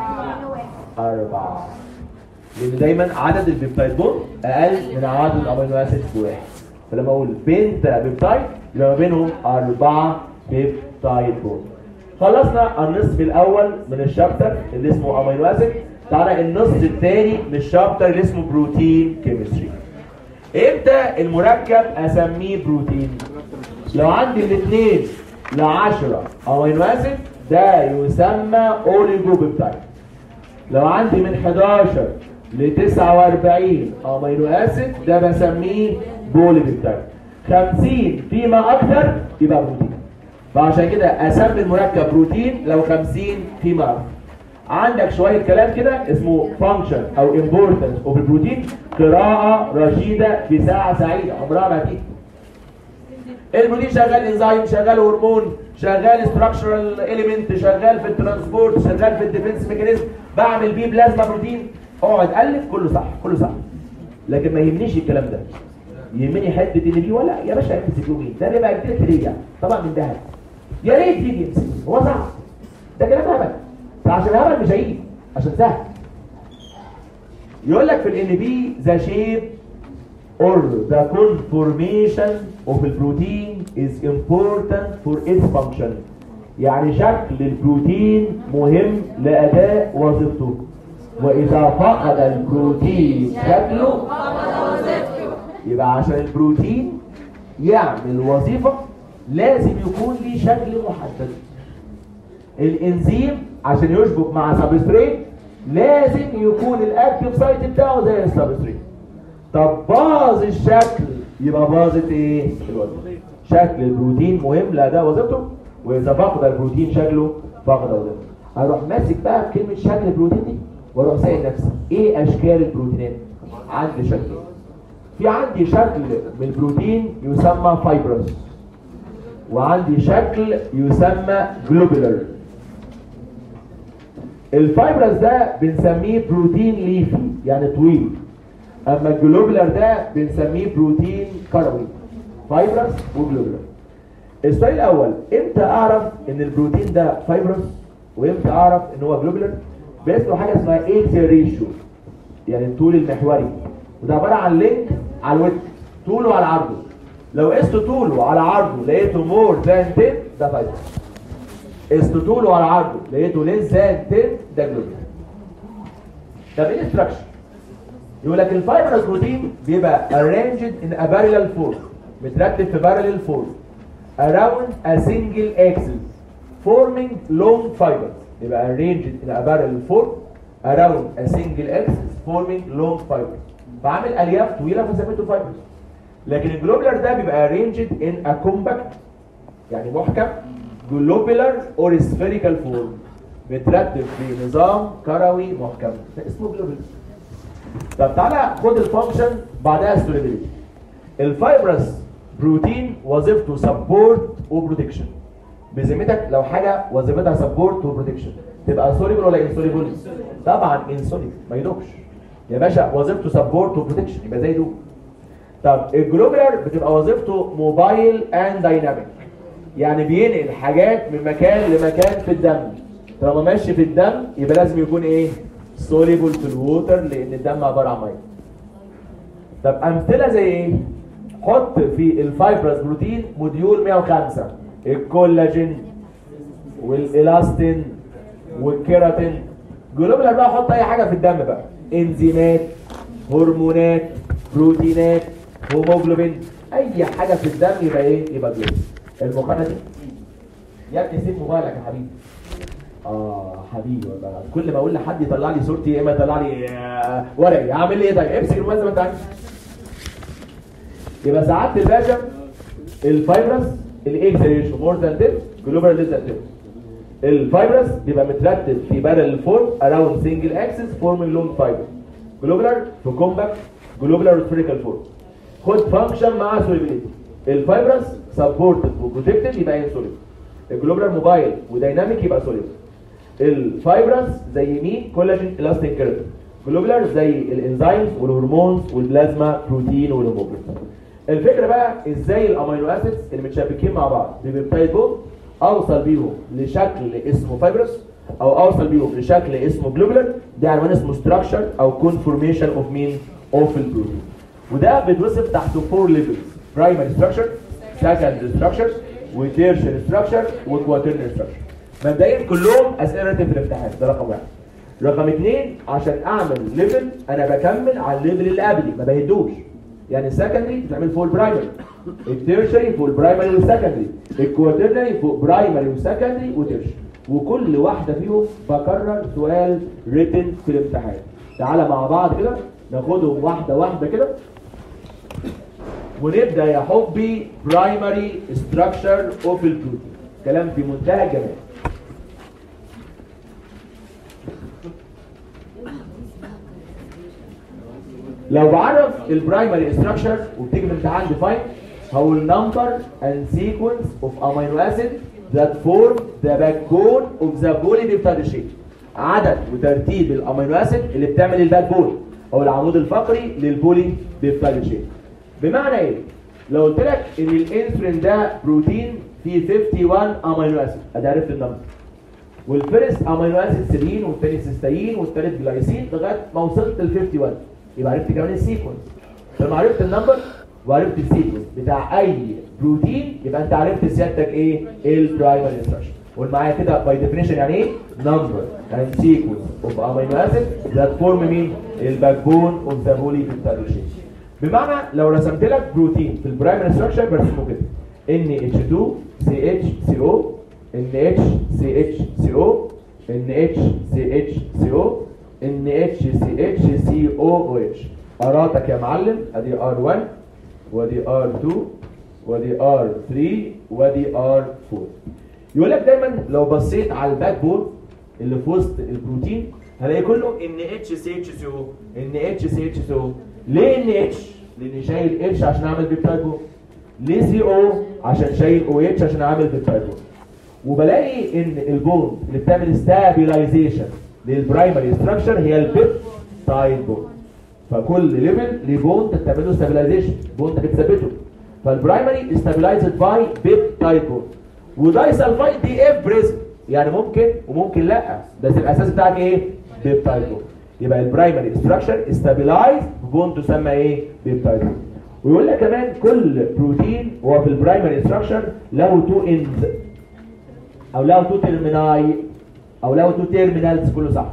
أربعة. لأن دايما عدد البيبتايد بون أقل من عدد الأمينو أسيد بواحد. فلما أقول بنتا بيبتايد يبقى ما بينهم أربعة بيبتايد بون. خلصنا النصف الأول من الشابتر اللي اسمه أمينو أسيد. تعالى النصف الثاني من الشابتر اللي اسمه بروتين كيمستري. امتى المركب أسميه بروتين؟ لو عندي الاثنين لعشرة امينو اسيد ده يسمى اوليجو بيبتايد. لو عندي من حداشر لتسعة وأربعين امينو اسيد ده بسميه بولي بيبتايد. خمسين فيما اكثر يبقى بروتين. فعشان كده اسمي المركب بروتين لو خمسين فيما اكثر. عندك شويه كلام كده اسمه فانكشن او امبورتنس اوف البروتين، قراءه رشيده في ساعه سعيده عمرها ما هتيجي. البروتين شغال انزيم، شغال هرمون، شغال ستراكشرال اليمنت، شغال في الترانسبورت، شغال في الديفنس ميكانيزم، بعمل بيه بلازما بروتين. اقعد الف كله صح كله صح، لكن ما يهمنيش الكلام ده. يهمني حته ان دي ولا يا باشا ام سي كيو مين ده بيبقى كتير كتير طبعا من دهب. يا ريت يجي ام سي كيو، هو صعب ده كلام هبل، فعشان هبل مش هيجي عشان سهل. يقول لك في الان بي ذا شيب or the conformation of the protein is important for its function. يعني شكل البروتين مهم لأداء وظيفته، وإذا فقد البروتين شكله فقد وظيفته. يبقى عشان البروتين يعمل وظيفة لازم يكون ليه شكل محدد. الإنزيم عشان يشبك مع سبستريت لازم يكون الأكتيف سايت بتاعه زي السبستريت. طب باظ الشكل يبقى باظت ايه؟ الوظيفه. شكل البروتين مهم لاداء وظيفته، واذا فقد البروتين شكله فقد وظيفته. هروح ماسك بقى بكلمه شكل البروتين دي واروح سائل نفسي ايه اشكال البروتينات؟ عندي شكلين. في عندي شكل من البروتين يسمى فايبرس، وعندي شكل يسمى جلوبولار. الفايبرس ده بنسميه بروتين ليفي يعني طويل، اما الجلوبولار ده بنسميه بروتين كروي. فايبرس وجلوبولار. السؤال الاول امتى اعرف ان البروتين ده فايبرس وامتى اعرف ان هو جلوبولار؟ بيسموا حاجه اسمها اكس ريشيو يعني الطول المحوري، وده عباره عن لينك على الويدث، طوله على عرضه. لو قست طوله على عرضه لقيته مور ذان عشرة ده فايبرس. قست طوله على عرضه لقيته ليس ذان عشرة ده جلوبولار. طب ايه الاستراكشر؟ يقول لك الفايبرس بروتين بيبقى arranged in a parallel form، مترتب في parallel form around a single axis forming long fibers. يبقى arranged in a parallel form around a single axis forming long fibers. فعامل الياف طويله فسميته فايبرس. لكن الجلوبولار ده بيبقى arranged in a compact يعني محكم globular or spherical form، مترتب في نظام كروي محكم، ده اسمه جلوبولار. طب تعالى خد الفانكشن بعدها السوليبيليتي. الفايبرس بروتين وظيفته سبورت وبروتكشن. بذمتك لو حاجه وظيفتها سبورت وبروتكشن تبقى سوليبل ولا انسوليبل؟ طبعا انسوليبل ما يدوبش يا باشا، وظيفته سبورت وبروتكشن يبقى زي دوب. طب الجلوبولار بتبقى وظيفته موبايل اند دايناميك يعني بينقل حاجات من مكان لمكان في الدم. طالما ماشي في الدم يبقى لازم يكون ايه؟ سوليبل في الووتر لان الدم عباره عن ميه. طب امثله زي ايه؟ حط في الفايبرس بروتين موديول مية وخمسة، الكولاجين والالاستين والكيراتين. جلوبولار بقى حط اي حاجه في الدم بقى، انزيمات، هرمونات، بروتينات، هيموجلوبين، اي حاجه في الدم يبقى ايه؟ يبقى جلوبولار. المقارنه دي يا ابني سيب موبايلك يا حبيبي. اه حبيبي والله، كل ما اقول لحد يطلع لي صورتي يا اما يطلع لي آه ورقي، هعمل ايه طيب؟ امسك الموبايل زي ما انت عايز. يبقى سعاده الباشا الفايبرس الاكس ريشيو مور ذان عشرة، جلوبولار ليس ذان عشرة. الفايبرس بيبقى مترتب في بارل فورم اراوند سنجل اكسس فورمينج لونج فايبر. جلوبولار في كومباكت، جلوبولار سفيريكال فورم. خد فانكشن مع سوليبيليتي. الفايبرس سبورتد وبروتكتد يبقى انسولين. الجلوبولار موبايل ودايناميك يبقى سوليد. الفايبرس زي مين؟ كولاجين، الاستين، كيراتين. جلوبولار زي الانزيمز والهرمونز والبلازما بروتين والهيموجلوبين. الفكره بقى ازاي الامينو اسيدز اللي متشابكين مع بعض ببيبتايد بوند اوصل بيهم لشكل اسمه فايبرس او اوصل بيهم لشكل اسمه جلوبولار. ده عنوان اسمه ستراكشر او كونفورميشن اوف مين؟ اوف البروتين. وده بيتوصف تحت فور ليفلز: برايمري ستراكشر، سكندري ستراكشر، وتيرشري ستراكشر، وكواترنري ستراكشر. مبدئيا كلهم اسئله رتب في الامتحان، ده رقم واحد. رقم اثنين، عشان اعمل ليفل انا بكمل على الليفل اللي قبلي ما بهدوش. يعني السكندري بتعمل فوق البرايمري، التيرشري فوق البرايمري والسكندري، الكواترنري فوق برايمري وسكندري وتيرشري. وكل واحده فيهم بكرر سؤال ريتن في الامتحان. تعالى مع بعض كده ناخدهم واحده واحده كده ونبدا يا حبي. برايمري ستراكشر اوف البروتين، كلام في منتهى الجمال. لو بعرف البرايمري ستراكشر وبتيجي في الامتحان ديفاين، هقول number and sequence of amino acid that form the backbone of the polypeptide chain. عدد وترتيب الامينو اسيد اللي بتعمل الباك بون او العمود الفقري للبولي بيبتايد شين. بمعنى ايه؟ لو قلت لك ان الانسولين ده بروتين فيه واحد وخمسين امينو اسيد، ادي عرفت النمبر. والفيرست امينو اسيد سيرين، والثاني سيستين، والثالث جلايسين، لغايه ما وصلت ل واحد وخمسين، يبقى عرفت كمان السيكونس. لما عرفت النمبر وعرفت السيكونس بتاع اي بروتين يبقى انت عرفت سيادتك ايه؟ البرايمري ستراكشر. قول معايا كده باي ديفينيشن يعني ايه؟ نمبر اند سيكونس اوف امينو اسيد ذات فورم مين؟ الباك بون اوف ذا بوليبيبتايد شين. بمعنى لو رسمت لك بروتين في البرايمري ستراكشر برسمه كده: ان اتش اتنين سي اتش سي او، ان اتش سي اتش سي او، ان اتش سي اتش سي او، ان اتش سي اتش سي او او اتش. قراتك يا معلم، ادي ار واحد ودي ار اتنين ودي ار تلاتة ودي ار اربعة. يقول لك دايما لو بصيت على الباك بون اللي في وسط البروتين هلاقي كله ان اتش سي اتش سي او، ان اتش سي اتش سي او. ليه ان اتش؟ لان شايل اتش عشان اعمل بيبتايد بون. ليه سي او؟ عشان شايل او اتش عشان اعمل بيبتايد بون. وبلاقي ان البون اللي بتعمل ستابيلايزيشن للبرايمري ستراكشر هي البيبتايد بون. فكل ليفل ليه بون بتعمل له ستابيلايزيشن، بون بتثبته. فالبرايمري ستابيلايزد باي بيبتايد بون. ودايسلفايد دي اف بريزم، يعني ممكن وممكن لا، بس الاساس بتاعك ايه؟ بيبتايد بون. يبقى البرايمري ستراكشر استابيلايز بون تسمى ايه؟ بيبتايد بون. ويقول لك كمان كل بروتين هو في البرايمري ستراكشر له تو اندز او له تو تيرميناي او له تو تيرمينالز، كله صح.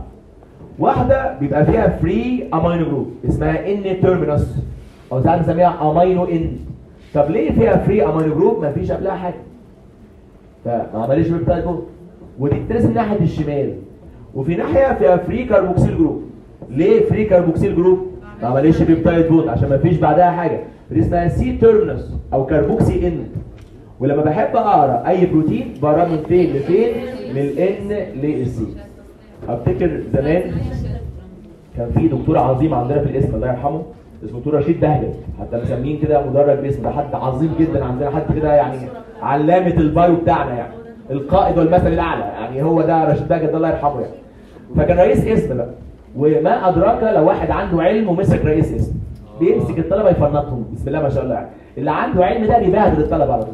واحده بيبقى فيها فري امينو جروب اسمها ان تيرمينس او ساعات نسميها امينو ان. طب ليه فيها فري امينو جروب؟ ما فيش قبلها حاجه فما عملش بيبتايد بون، وتترسم ناحيه الشمال. وفي ناحيه فيها فري كاربوكسيل جروب. ليه فري كاربوكسيل جروب؟ ما عملش بيبتايد بون عشان ما فيش بعدها حاجه. دي اسمها سي تيرمينس او كاربوكسي ان. ولما بحب اقرا اي بروتين بقرا من فين لفين؟ من الان للسي. افتكر زمان كان في دكتور عظيم عندنا في الاسم الله يرحمه اسمه دكتور رشيد بهجت، حتى مسمين كده مدرج باسمه. ده حد عظيم جدا عندنا، حد كده يعني علامه البايو بتاعنا، يعني القائد والمثل الاعلى، يعني هو ده رشيد بهجت ده الله يرحمه يعني. فكان رئيس اسم بقى، وما ادراك لو واحد عنده علم ومسك رئيس اسم بيمسك الطلبه يفنطهم بسم الله ما شاء الله. يعني اللي عنده علم ده بيبهدل الطلبه على طول.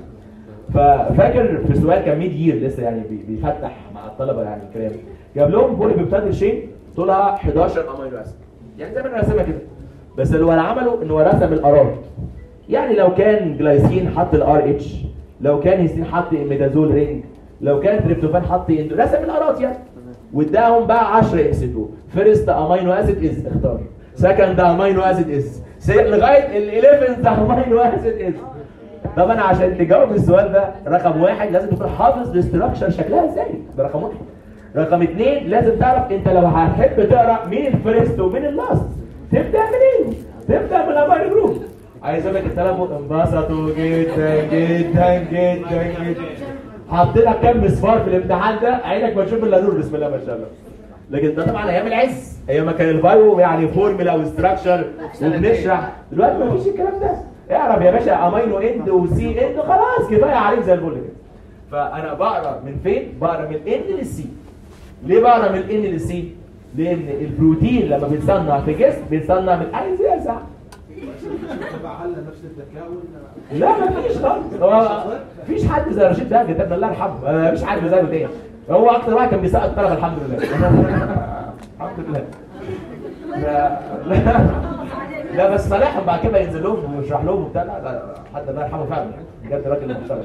ففاكر في سؤال كان ميد يير لسه يعني بيفتح مع الطلبه يعني كلام، جاب لهم بولي بيبتايد شين طولها حداشر امينو اسيد، يعني زي ما انا راسمها كده. بس اللي هو عمله ان هو رسم الارات، يعني لو كان جلايسين حط الار اتش، لو كان هيستين حط ميدازول رينج، لو كان تريبتوفان حط اندو، رسم الارات يعني، واداهم بقى عشرة اكس اتنين. فيرست امينو اسيد از اختار، سكند امينو اسيد از، لغايه ال إحداشر امينو اسيد از. طبعا عشان تجاوب السؤال ده رقم واحد لازم تكون حافظ الاستراكشر شكلها ازاي، ده رقم واحد. رقم اثنين لازم تعرف انت لو هتحب تقرا مين الفيرست ومين اللاست تبدا منين؟ تبدا من الامينو جروب. عايز اقول لك الثلاثه انبسطوا جدا جدا جدا جدا. حطينا كام مسمار في الامتحان ده عينك ما تشوف الا نور، بسم الله ما شاء الله. لكن ده طبعا ايام العز، ايام ما كان البايو يعني فورمولا وستراكشر وبنشرح، دلوقتي ما فيش الكلام ده. اعرف يا باشا امينو اند وسي اند خلاص كفايه عليك زي الفل كده. فانا بقرا من فين؟ بقرا من الان للسي. ليه بقرا من الان للسي؟ لان البروتين لما بيتصنع في جسم بيتصنع من اي زي ساعه. نفس الذكاء لا ما فيش خالص، هو مفيش حد زي رشيد ده كتبنا الله يرحمه، ما فيش حد زيه تاني. هو اكتر واحد كان بيسقط الطلبه الحمد لله. الحمد لله. لا لا لا بس صالحهم بعد كده ينزل لهم ويشرح لهم وبتاع. لا لا حد الله يرحمه فعلا بجد راجل محترم.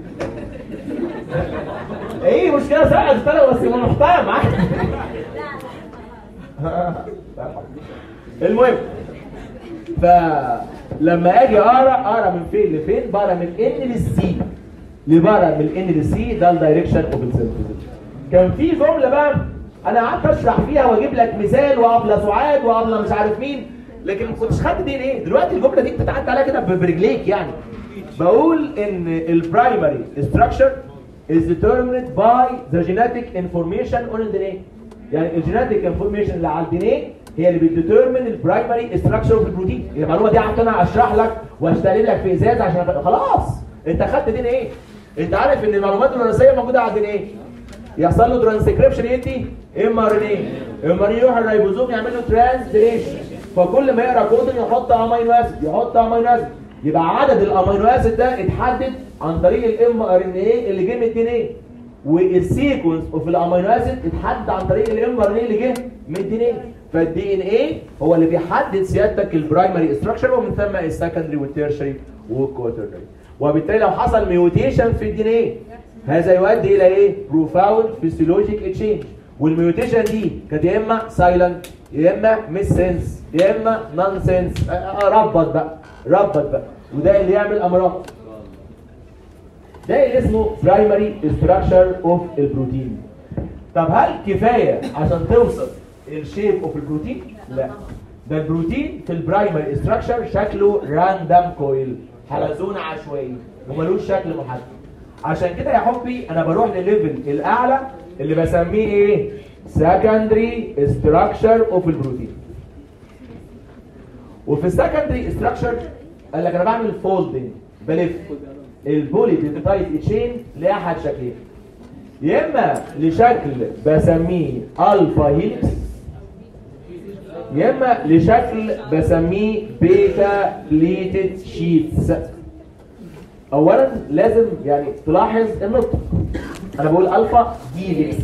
ايه مشكله سقط الطلبه بس يبقى محترم معاك. المهم فلما اجي اقرا اقرا من فين لفين؟ بقرا من ان للسي. اللي بقرا من ان للسي ده الدايركشن اوف السينثيسيس. كان في جمله بقى انا قعدت اشرح فيها واجيب لك مثال وابله سعاد وابله مش عارف مين، لكن ما كنتش خدت دي ليه؟ دلوقتي الجمله دي بتتعدى عليها كده برجليك يعني. بقول ان البرايمري ستراكشر is determined by the genetic information on the D N A. يعني الجينيتيك انفورميشن اللي على الدي ان ايه هي اللي بتديترمن البرايمري ستراكشر اوف البروتين. المعلومه دي قعدت انا اشرح لك واشتغل لك في ازاز عشان خلاص انت خدت دي ان ايه. انت عارف ان المعلومات الوراثيه موجوده على الدي ان ايه، يحصل له ترانسكريبشن يدي ام ار ان ايه، ام ار ان يروح الريبوزوم يعمل له ترانسليشن، فكل ما يقرا كودن يحط امينو اسيد يحط امينو اسيد، يبقى عدد الامينو اسيد ده اتحدد عن طريق الام ار ان ايه اللي جه من الدي ان ايه، والسيكونس اوف الامينو اسيد اتحدد عن طريق الام ار ان ايه اللي جه من الدي ان ايه. فالدي ان ايه هو اللي بيحدد سيادتك البرايمري ستراكشر ومن ثم السكندري والتيرشري والكوترنري. وبالتالي لو حصل ميوتيشن في الدي ان ايه هذا يؤدي الى ايه؟ بروفاوند فيسيولوجيك تشينج. والميوتيشن دي كانت يا اما سايلنت يا اما مش سنس يا اما نون سنس. ربط بقى ربط بقى وده اللي يعمل امراض. ده اللي اسمه برايمري ستراكشر اوف البروتين. طب هل كفايه عشان توصف الشيب اوف البروتين؟ لا، ده البروتين في البرايمري ستراكشر شكله راندم كويل، حلزونه عشوائي وملوش شكل محدد. عشان كده يا حبي انا بروح للليفل الاعلى اللي بسميه ايه؟ سكندري ستراكشر اوف البروتين. وفي السكندري ستراكشر قال لك انا بعمل فولدنج، بلف البولي بيبتايد تشين لاحد شكلين، يا اما لشكل بسميه الفا هيلكس يا اما لشكل بسميه بيتا بليتد شيتس. اولا لازم يعني تلاحظ النطق، انا بقول الفا هيلكس،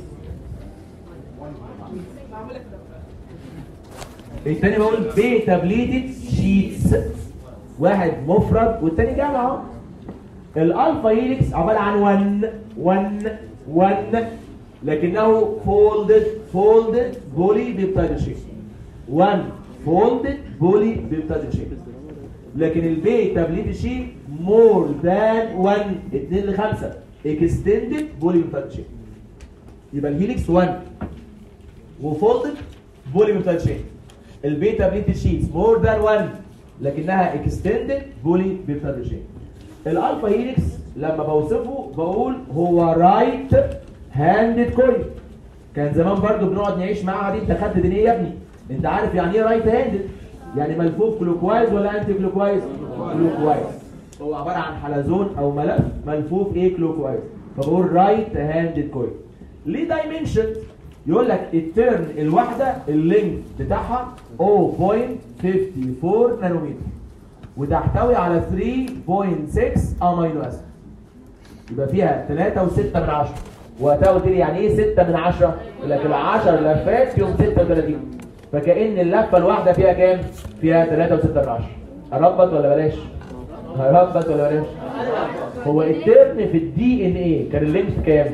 الثاني بقول بيتا بليتد شيتس، واحد مفرد والثاني جمع اهو. الالفا هيلكس عباره عن واحد واحد واحد لكنه فولدد فولدد بولي بيبتايد شيت، واحد فولدد بولي بيبتايد شيت. لكن البيتا بليتد شيت مور ذان واحد اتنين لخمسة اكستندد بولي بيبتايد شيت. يبقى الهيلكس واحد وفولدد بولي بيبتايد شيت. البيتا بليتد شيت مور ذان واحد لكنها اكستندد بولي بيبتايد شيت. الالفا هيلكس لما بوصفه بقول هو رايت هاندد كويل. كان زمان برضو بنقعد نعيش معاها دي، انت خدت دي ايه يا ابني؟ انت عارف يعني ايه رايت هاندد؟ يعني ملفوف كلوكوايز ولا انتي كلوكوايز؟ كلوكوايز. هو عباره عن حلزون او ملف ملفوف ايه؟ كلوكوايز. فبقول رايت هاندد كويل. ليه دايمنشن؟ يقول لك التيرن الواحده اللينث بتاعها صفر فاصلة خمسة أربعة نانومتر وتحتوي على ثلاثة فاصلة ستة امينو اسيد، يبقى فيها ثلاثة وستة من عشرة وقتها قلت لي يعني ايه ستة من عشرة؟ لكن العشر لفات فيهم ستة وثلاثين، فكأن اللفة الواحدة فيها كام؟ فيها ثلاثة وستة من عشرة. هربط ولا بلاش؟ هربط ولا بلاش؟ هو الترن في الدي ان ايه كان اللينث كام؟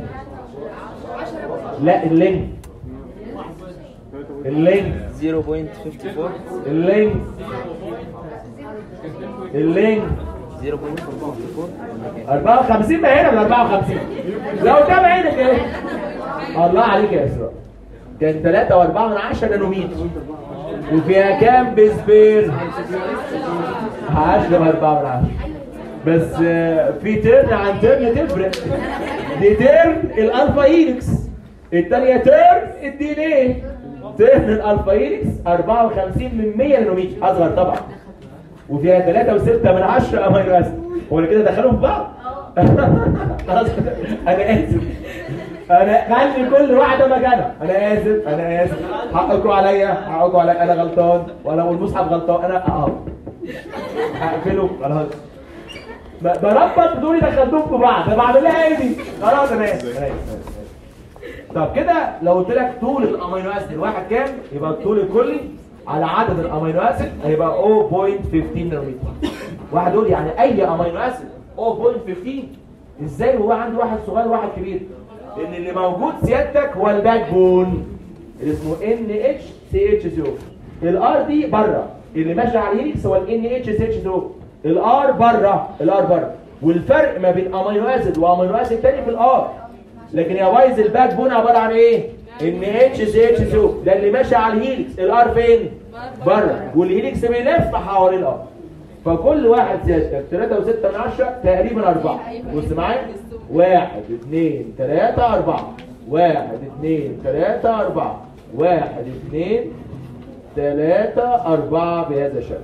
لا اللينث اللينث صفر فاصلة خمسة أربعة اللينث اللينث صفر فاصلة أربعة أربعة وخمسين وخمسين. ما هنا من أربعة وخمسين لو قدام عينك ايه؟ الله عليك يا اسراء. كان ثلاثة وأربعة من عشرة نانومتر، وفيها كام بسبير؟ عشرة وأربعة من عشرة. بس في ترن عن ترن تفرق. دي ترن الالفا هيليكس، الثانيه ترن الدي ان ايه. ترن الالفا هيليكس أربعة وخمسين من مية نانومتر، اصغر طبعا، وفيها ثلاثة وستة من عشرة امينو اسيد. هو انا كده دخلهم في بعض؟ خلاص انا اسف، انا خلي كل واحده مكانها. انا اسف انا اسف حقكم عليا حقكم عليا، انا غلطان وانا والمصحف غلطان. انا اه هقفله خلاص. بربط دول دخلتهم في بعض، انا بعمل لها ايه دي؟ خلاص انا اسف انا اسف. طب كده لو قلت لك طول الامينو اسيد الواحد كام؟ يبقى الطول الكلي على عدد الامينو اسيد هيبقى صفر فاصلة خمستاشر نانومتر. واحد يقول يعني اي امينو اسيد صفر فاصلة خمستاشر؟ ازاي هو عنده واحد صغير وواحد كبير؟ لان اللي موجود سيادتك هو الباك بون اللي اسمه ان اتش سي اتش سي او. الار دي بره، اللي ماشي على الهيليكس هو الان اتش سي اتش سي او. الار بره، الار بره، والفرق ما بين امينو اسيد وامينو اسيد تاني في الار. لكن يا بايظ الباك بون عباره عن ايه؟ ان اتش سي اتش سي او. ده اللي ماشي على الهيليكس. الار فين؟ بره، والهيليكس بيلف حوالين الار. فكل واحد سيادتك ثلاثة وستة من عشرة تقريبا أربعة. بص معايا، واحد اثنين ثلاثة أربعة، واحد اثنين ثلاثة أربعة، واحد اثنين ثلاثة أربعة بهذا الشكل.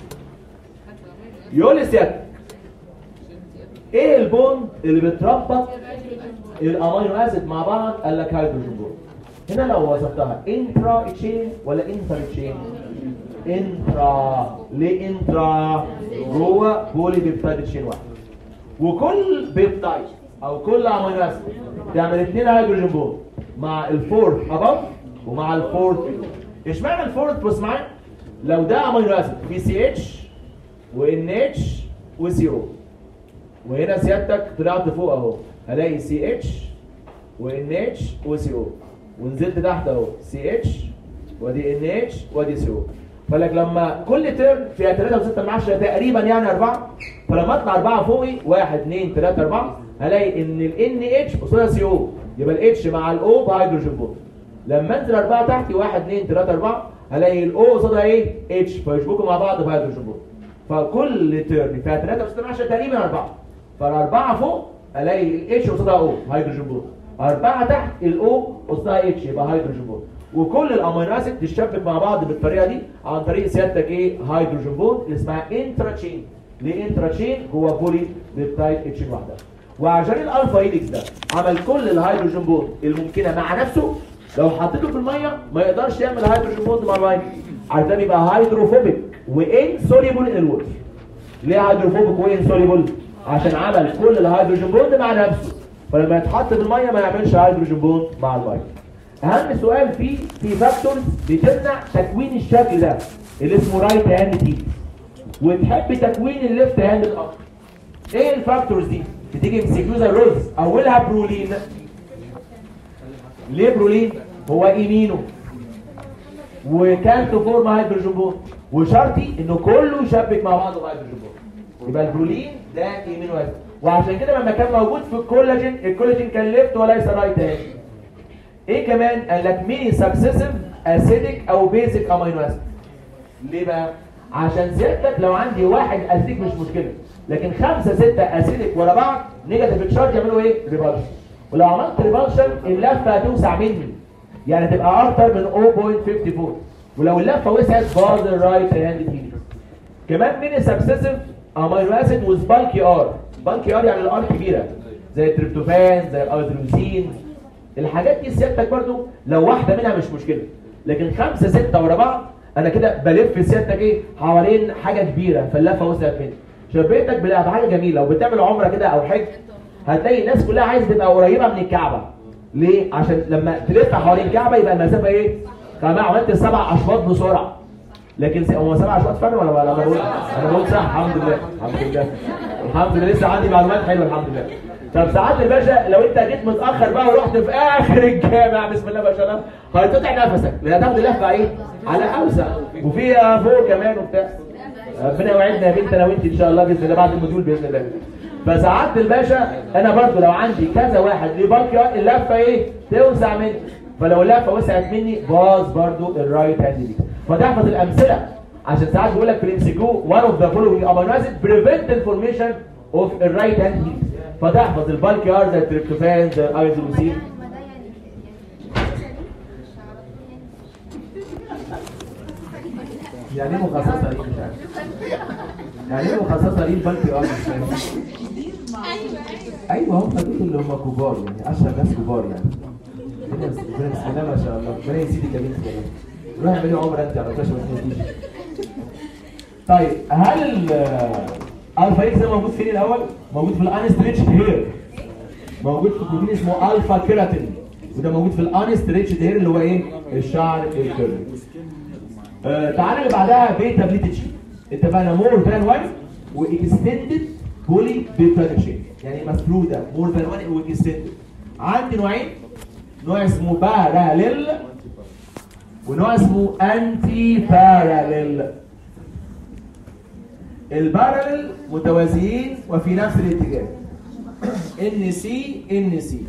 يقول لي سيادتك ايه البوند اللي بتربط الامينو اسيد مع بعض؟ قال لك هيدروجين بوند. هنا لو وصفتها انترا تشين ولا انتر تشين؟ انترا. ليه انترا؟ جوه بولي بيبتايد تشين واحد، وكل بيبتايد او كل امينو اسيد تعمل اثنين هيدروجين بوند مع الفورث اباف ومع الفورث بيلو. اشمعنى الفورث؟ بص معايا، لو ده امينو اسيد في سي اتش وان اتش وسي او، وهنا سيادتك طلعت فوق اهو هلاقي سي اتش وان اتش وسي او، ونزلت تحت اهو سي اتش ودي ان اتش ودي سي او. فلك لما كل ترم فيها ثلاثة وستة من عشرة تقريبا يعني أربعة، فلما اطلع أربعة فوقي واحد اثنين ثلاثة أربعة هلاقي ان ال ان اتش قصادها سي او، يبقى الاتش مع الاو بهيدروجين بوند. لما انزل أربعة تحتي واحد اثنين ثلاثة أربعة هلاقي الاو قصادها ايه؟ اتش، فيشبكوا مع بعض بهيدروجين بوند. فكل ترم فيها ثلاثة وستة من عشرة تقريبا أربعة، فالأربعة فوق الاقي الاتش قصادها او هيدروجين بوند، أربعة تحت الاو قصادها اتش يبقى هيدروجين بوند. وكل الامينو اسيد تشبك مع بعض بالطريقه دي عن طريق سيادتك ايه؟ هيدروجين بوند اللي اسمها انترا تشين. ليه انترا تشين؟ جوه بولي بيبتايد اتشين واحده. وعشان الالفا هيليكس ده عمل كل الهيدروجين بوند الممكنه مع نفسه، لو حطيته في الميه ما يقدرش يعمل هيدروجين بوند مع الميه، عشان بيبقى هيدروفوبيك وان سوليبل ان الووتر. ليه هيدروفوبيك وان سوليبل؟ عشان عمل كل الهيدروجين بوند مع نفسه، فلما يتحط في الميه ما يعملش هيدروجين بوند مع الميه. اهم سؤال فيه في فاكتورز بتمنع تكوين الشكل ده اللي اسمه رايت هاند تي، وتحب تكوين الليفت هاند الاكتر. ايه الفاكتورز دي؟ بتيجي مسكيوزا الرز، اولها برولين. ليه برولين؟ هو ايمينو وكان تفورم هيدروجين بوند، وشرطي انه كله يشبك مع بعضه هيدروجين بوند. يبقى البرولين ده ايمينو اسيد، وعشان كده لما كان موجود في الكولاجين، الكولاجين كان ليفت وليس رايت هاند. ايه كمان؟ قال لك ميني سكسيسيف اسيدك او بيزك امينو اسيد. ليه بقى؟ عشان سيادتك لو عندي واحد اسيدك مش مشكله، لكن خمسه سته اسيدك ورا بعض نيجاتيف تشارج يعملوا ايه؟ ريبالشن. ولو عملت ريبالشن اللفه هتوسع مني، يعني هتبقى اكتر من صفر فاصلة خمسة أربعة، ولو اللفه وسعت باظ الرايت هاند هيليكس. كمان ميني سكسيسيف امينو اسيد وذ بالكي ار. بالكي ار يعني الار كبيره زي التريبتوفان زي الادرينالين. الحاجات دي سيادتك برضو لو واحده منها مش مشكله، لكن خمسه سته ورا بعض انا كده بلف سيادتك ايه؟ حوالين حاجه كبيره فاللفه وسعت مني. شبهتك بحاجه جميله، وبتعمل عمره كده او حج هتلاقي الناس كلها عايزه تبقى قريبه من الكعبه، ليه؟ عشان لما تلف حوالين الكعبه يبقى المسافه ايه؟ كمان عملت سبع اشواط بسرعه. لكن هو سبع اشواط فعلا ولا ولا انا بقول انا بقول صح؟ الحمد لله الحمد لله الحمد لله لسه عندي معلومات حلوه الحمد لله. طب ساعات الباشا لو انت جيت متاخر بقى ورحت في اخر الجامع بسم الله ما شاء الله هتقطع نفسك لان هتاخد لفه ايه؟ على اوسع وفيها فوق كمان وبتاع. ربنا يوعدنا يا بنت انا وانت ان شاء الله باذن الله بعد الموديول باذن الله. فساعات الباشا انا برضو لو عندي كذا واحد ليه بالك اللفه ايه؟ توسع مني. فلو اللفه وسعت مني باظ برضو الرايت هاند ليك. فتحفظ الامثله عشان ساعات بيقول لك في الام سي كيو one of the following amino acid prevent the formation of a right hand lead. فتحفظ البالك ار زي التريبتوفان زي الايزولوسين. يعني ايه مخصصه ليه مش عارف؟ يعني ايه مخصصه ليه البالك ار مش عارف؟ ايوه هم دول اللي هم كبار يعني اشهر ناس كبار يعني. بسم الله ما شاء الله ربنا يزيدك يا بنتي كمان. روح اعملي عمره انت على فكره ما تجيش. طيب هل الفا اكس ده موجود فين الاول؟ موجود في الانستريتشد هير. موجود في بروتين اسمه الفا كيراتين وده موجود في الانستريتشد هير اللي هو ايه؟ الشعر الكيرلي. آه تعالى اللي بعدها بيتا بليتد شيت. اتفقنا مور ذان واحد واكستندد بولي بيبتايد شيت يعني مفروده مور ذان واحد واكستندد. عندي نوعين نوع اسمه باراليل ونوع اسمه انتي باراليل. الباراليل متوازيين وفي نفس الاتجاه ان سي ان سي.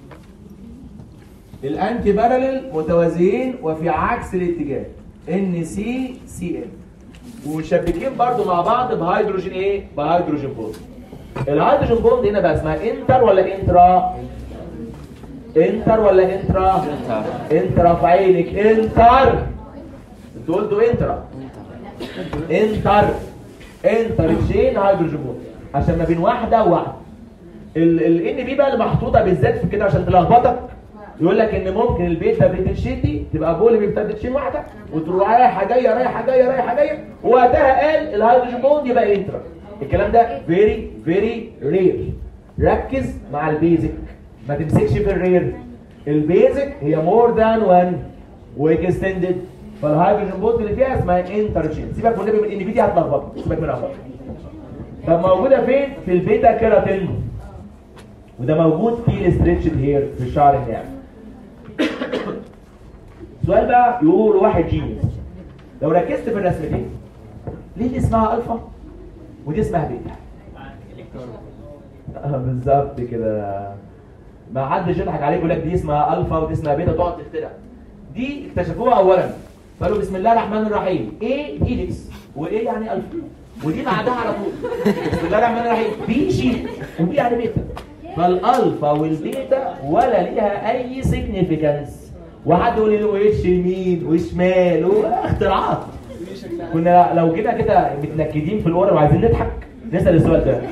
الانتي باراليل متوازيين وفي عكس الاتجاه ان سي سي ان. ومشبكين برضو مع بعض بهيدروجين ايه؟ بهيدروجين بوند. الهيدروجين بوند هنا بقى اسمها انتر ولا انترا؟ انتر ولا انترا؟ انترا في عينك انتر. انتوا قلتوا انترا انتر انتر تشين هيدروجين بوند عشان ما بين واحده وواحده. الان بي بقى اللي محطوطه بالذات في كده عشان تلخبطك يقول لك ان ممكن البيتا بتشين دي تبقى بولي بيبتا تشين واحده وتروح رايحه جايه رايحه جايه رايحه جايه ووقتها قال الهيدروجين بوند يبقى انترا. الكلام ده فيري فيري رير. ركز مع البيزك ما تمسكش في الرير. البيزك هي مور ذان واحد واكستندد. فالهيدروجين بوند اللي فيها اسمها انترشين. سيبك من النبي من ان بي دي هتلخبطك سيبك منها خالص. طب موجوده فين؟ في البيتا كيراتين وده موجود في الستريتشد هير في الشعر الناعم. السؤال بقى يقول واحد جينيوس لو ركزت في الرسمتين ليه دي اسمها الفا ودي اسمها بيتا؟ اه بالظبط كده. ما حدش يضحك عليك يقول لك دي اسمها الفا ودي اسمها بيتا تقعد تخترع. دي اكتشفوها اولا قالوا بسم الله الرحمن الرحيم ايه هيليكس وايه يعني الفا ودي بعدها على طول بسم الله الرحمن الرحيم بي شيت ودي يعني بيتا. فالالفا والبيتا ولا ليها اي سيجنيفيكانس. وحد يقول لي وش يمين وشمال واختراعات. كنا لو جينا كده متنكدين في الورق وعايزين نضحك نسال السؤال ده.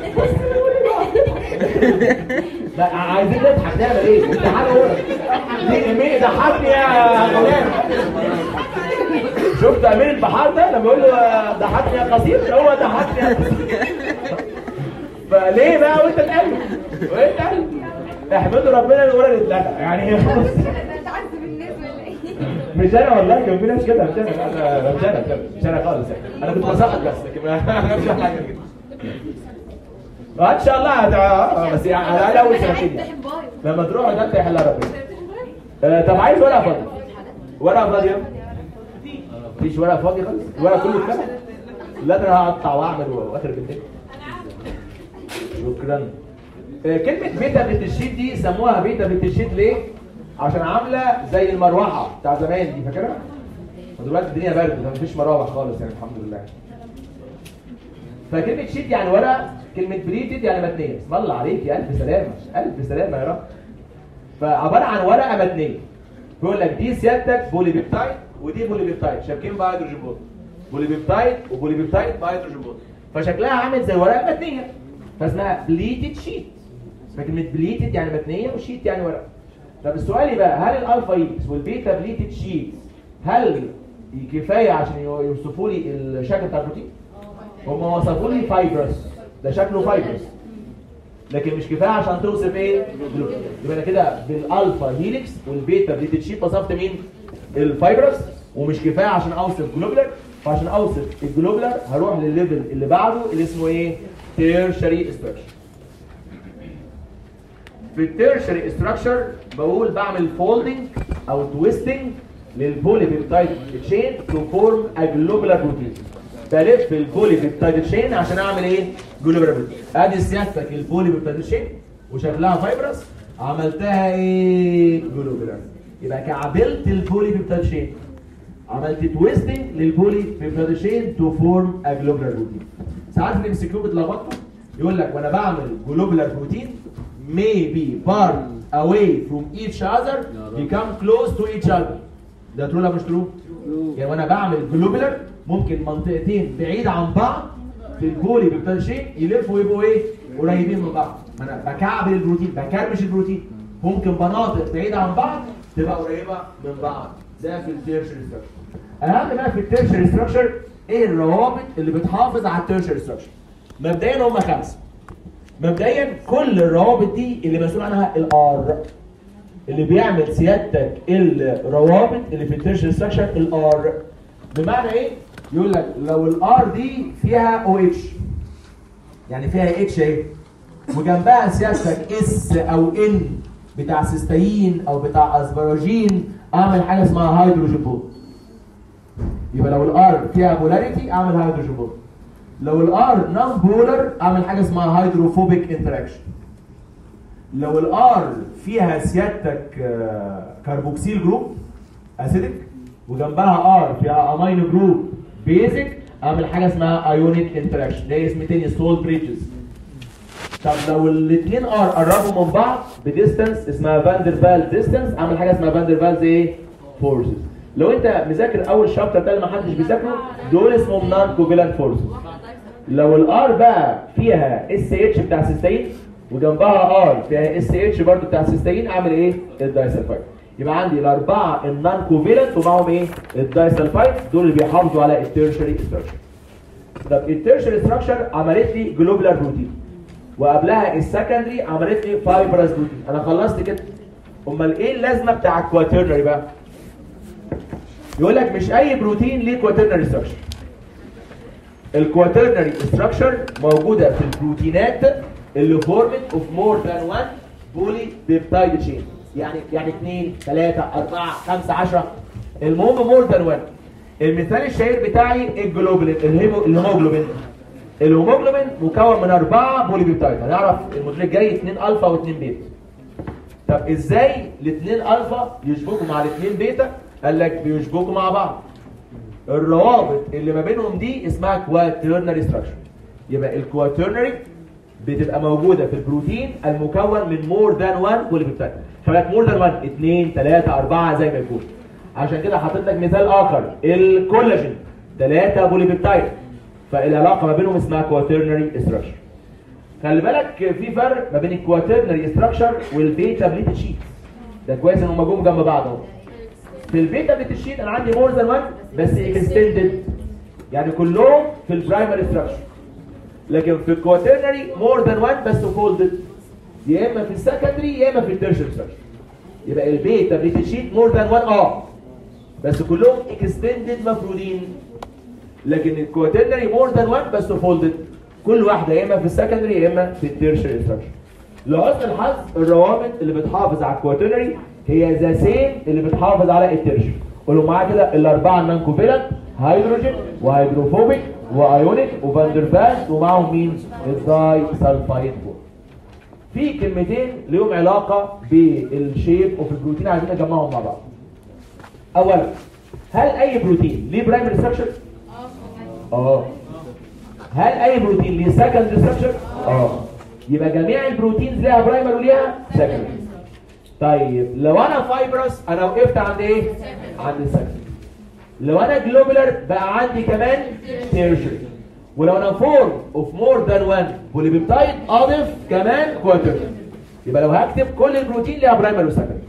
لا عايزين نضحك نعمل ايه؟ امتحان ورق. مين ضحكني يا غلام؟ شفت امير البحار ده لما يقول له ضحكني يا قصير هو ضحكني يا قصير. فليه بقى وانت تقلب؟ وانت تقلب؟ احمدوا ربنا ان الورق اتلغى يعني خلاص. مش انا والله كان في ناس كده مش انا انا مش انا مش انا خالص يعني. انا كنت بسقط بس لكن ما مش حاجه كده. ان شاء الله هت... بس يعني على الاقل اول سنتين لما تروح ده انت يحلها ربنا. آه طب عايز ورقه فاضيه؟ ورقه فاضيه؟ مفيش ورقه فاضيه خالص؟ الورقه كله اتكتب؟ لا ده انا هقطع واعمل واخر بالليل. شكرا. آه كلمه بيتا بتشيت دي سموها بيتا بتشيت ليه؟ عشان عامله زي المروحه بتاع زمان دي فاكرها؟ ودلوقتي الدنيا برد فمفيش مراوح خالص يعني الحمد لله. فكلمه شيت يعني ورقه، كلمه بريتد يعني متنيه. اسم الله عليك يا الف سلامه الف سلامه يا رب. فعباره عن ورقه متنيه. بيقول لك دي سيادتك بولي بيبتايد ودي بولي بيبتايد شابكين بهيدروجين بوند. بولي بيبتايد وبولي بيبتايد بهيدروجين بوند. فشكلها عامل زي ورقه متنيه فاسمها بليتد شيت. فكلمه بليتد يعني متنيه وشيت يعني ورقه. طب السؤال بقى هل الالفا اكس والبيتا بليتد شيت هل كفايه عشان يوصفوا لي الشكل بتاع البروتين؟ هم وصفوا لي فايبرس ده شكله فايبرس. لكن مش كفايه عشان توصف ايه؟ جلوبولار. يبقى انا كده بالالفا هيليكس والبيتا بليتد شيت وصفت مين؟ الفايبرس، ومش كفايه عشان اوصف جلوبولار، فعشان اوصف الجلوبولار هروح للليفل اللي بعده اللي اسمه ايه؟ تيرشري ستراكشر. في التيرشري ستراكشر بقول بعمل فولدنج او تويستنج للبولي بيبتايد تشين تو فورم ا جلوبولار بروتين. بلف البولي بيبتايد تشين عشان اعمل ايه؟ جلوبولار بروتين. ادي سيادتك البولي بيبتايد تشين وشكلها فايبرس، عملتها ايه؟ جلوبولار. يبقى كعبلت البولي بيبتايد تشين، عملت تويستنج للبولي بيبتايد تشين تو فورم ا جلوبولار بروتين. ساعات في الام سي كيو بتلخبطوا يقول لك وانا بعمل جلوبولار بروتين may be far away from each other become close to each other. ده ترو ولا مش ترو؟ يعني وانا بعمل جلوبولار ممكن منطقتين بعيد عن بعض في البولي بيبتايد تشين يلفوا ويبقوا ايه؟ قريبين من بعض. ما انا بكعبل البروتين، بكرمش البروتين. ممكن مناطق بعيده عن بعض تبقى قريبه من بعض زي في التيرشري ستراكشر. اهم بقى في التيرشري ستراكشر ايه الروابط اللي بتحافظ على التيرشري ستراكشر؟ مبدئيا هم خمسه. مبدئيا كل الروابط دي اللي مسؤول عنها الار، اللي بيعمل سيادتك الروابط اللي في التيرشري ستراكشر الار. بمعنى ايه؟ يقول لك لو الار دي فيها او اتش، يعني فيها اتش اهي، وجنبها سيادتك اس او ان بتاع سيستين او بتاع اسبراجين، اعمل حاجه اسمها هيدروجين بوند. يبقى لو الار فيها بولاريتي اعمل هيدروجين بوند. لو الار نون بولر اعمل حاجه اسمها هيدروفوبيك انتراكشن. لو الار فيها سيادتك كربوكسيل جروب اسيدك وجنبها ار فيها امينو جروب بيزك اعمل حاجه اسمها ايونيك انتراكشن. ده اسم تاني سول بريدجز. طب لو الاثنين ار قربوا من بعض بديستانس اسمها فاندر فال ديستانس اعمل حاجه اسمها فاندر فالز ايه؟ فورسز. لو انت مذاكر اول شابتر ده اللي ما حدش بيذاكره دول اسمهم نون كوفالنت فورسز. لو الار بقى فيها اس اتش بتاع سيستين وجنبها ار فيها اس اتش برضه بتاع سيستين اعمل ايه؟ الدايسلفايد. يبقى عندي الاربعه النون كوفالنت ومعهم ايه؟ الدايسلفايد، دول اللي بيحافظوا على التيرشري ستراكشر. طب التيرشري ستراكشر عملت لي جلوبولار بروتين وقبلها السكندري عملت لي فايبرس بروتين. انا خلصت كده. امال ايه اللازمه بتاع الكواترنري بقى؟ يقول لك مش اي بروتين ليه كواترنري ستراكشر. الكواترنري ستراكشر موجوده في البروتينات اللي فورمت اوف مور ذان واحد بولي بيبتايد تشين. يعني يعني اثنين ثلاثة أربعة خمسة عشرة، المهم مور ذان واحد. المثال الشهير بتاعي الجلوبولين الهيموجلوبين. الهيموجلوبين مكون من أربعة بولي بيبتايد. هنعرف الموديل الجاي اثنين الفا واثنين بيتا. طب ازاي الاثنين الفا يشبكوا مع الاثنين بيتا؟ قال لك بيشبكوا مع بعض. الروابط اللي ما بينهم دي اسمها كواترنري ستراكشر. يبقى الكواترنري بتبقى موجوده في البروتين المكون من مور ذان واحد بولي بيبتايد. خلي مور ذان واحد اثنين ثلاثة أربعة زي ما يكون. عشان كده حاطط لك مثال اخر الكولاجين ثلاثة بولي بيبتايد، فالعلاقه ما بينهم اسمها كواترنري ستراكشر. خلي بالك في فرق ما بين الكواترنري ستراكشر والبيتا بليتد شيت. ده كويس ان هم جم جنب بعض اهو. في البيتا بليتد شيت انا عندي مور ذان واحد بس اكستندد، يعني كلهم في البرايمري ستراكشر. لكن في الكواترنري مور ذان واحد بس فولدد، يا اما في السكندري يا اما في التيرشري ستراكشر. يبقى البيتا بليتد شيت مور ذان واحد اه بس كلهم اكستندد مفرودين. لكن الكواترنري مور ذان واحد بس فولدد، كل واحده يا اما في السكندري يا اما في التيرشري ستراكشر. لحسن الحظ الروابط اللي بتحافظ على الكواترنري هي ذا سيم اللي بتحافظ على التيرشري. قولوا معايا كده الاربعه النون كوفالنت هيدروجين وهيدروفوبيك وايونيك وفاندرفالز ومعهم مين؟ الداي سلفايد بوند. في كلمتين ليهم علاقه بالشيب اوف البروتين عايزين نجمعهم مع بعض. اولا هل اي بروتين ليه برايمري ستراكشر؟ اه. هل اي بروتين ليه سكندري ستراكشر؟ اه. يبقى جميع البروتينز ليها برايمر وليها سكندري. طيب لو انا فايبرس انا وقفت عند ايه؟ عند السكندري. لو انا جلوبولار بقى عندي كمان تيرشري. ولو انا فورم اوف مور ذان واحد بولي بيبتايد اضيف كمان كواترنري. يبقى لو هكتب كل البروتين ليها برايمر وسكندري.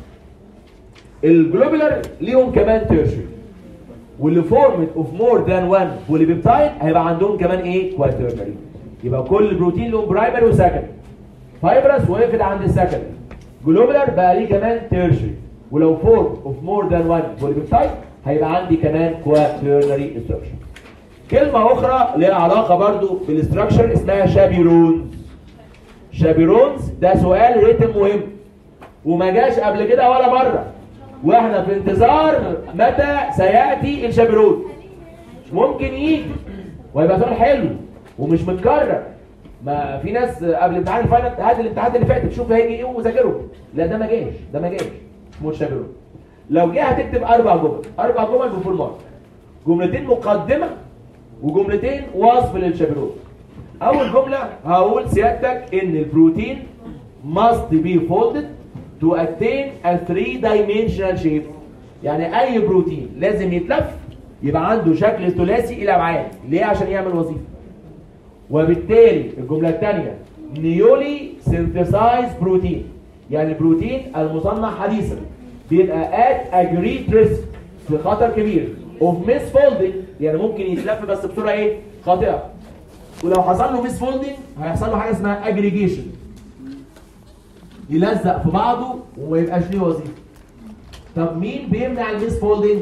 الجلوبولار ليهم كمان تيرشري. واللي فورمت اوف مور ذان واحد بولي بيبتايد هيبقى عندهم كمان ايه؟ كواترنري. يبقى كل البروتين لهم برايمري وسكندري. فايبرس وقفت عند السكندري. جلوبولار بقى ليه كمان تيرشري. ولو فورم اوف مور ذان وان بوليبيبتايد هيبقى عندي كمان كواترنري ستراكشر. كلمه اخرى ليها علاقه برضو بالاستراكشر اسمها شابيرونز. شابيرونز ده سؤال ريتم مهم وما جاش قبل كده ولا مره، واحنا في انتظار متى سياتي الشابيرون. ممكن يجي ويبقى سؤال حلو ومش متكرر. ما في ناس قبل امتحان الفاينل هات الامتحانات اللي فاتت شوف هيجي ايه وذاكره. لا ده ما جاش، ده ما جاش اسمه الشابيرون. لو جه هتكتب اربع جمل، اربع جمل بفول مارك. جملتين مقدمه وجملتين وصف للشابيرون. اول جمله هقول سيادتك ان البروتين must be folded to attain a three dimensional shape. يعني اي بروتين لازم يتلف يبقى عنده شكل ثلاثي الى ابعاد. ليه؟ عشان يعمل وظيفه. وبالتالي الجمله الثانيه نيولي سينثيسايز بروتين، يعني البروتين المصنع حديثا بيبقى at a great risk في خطر كبير of misfolding، يعني ممكن يتلف بس بصوره ايه؟ خاطئه. ولو حصل له misfolding هيحصل له حاجه اسمها aggregation، يلزق في بعضه وما يبقاش ليه وظيفه. طب مين بيمنع الميسفولدنج؟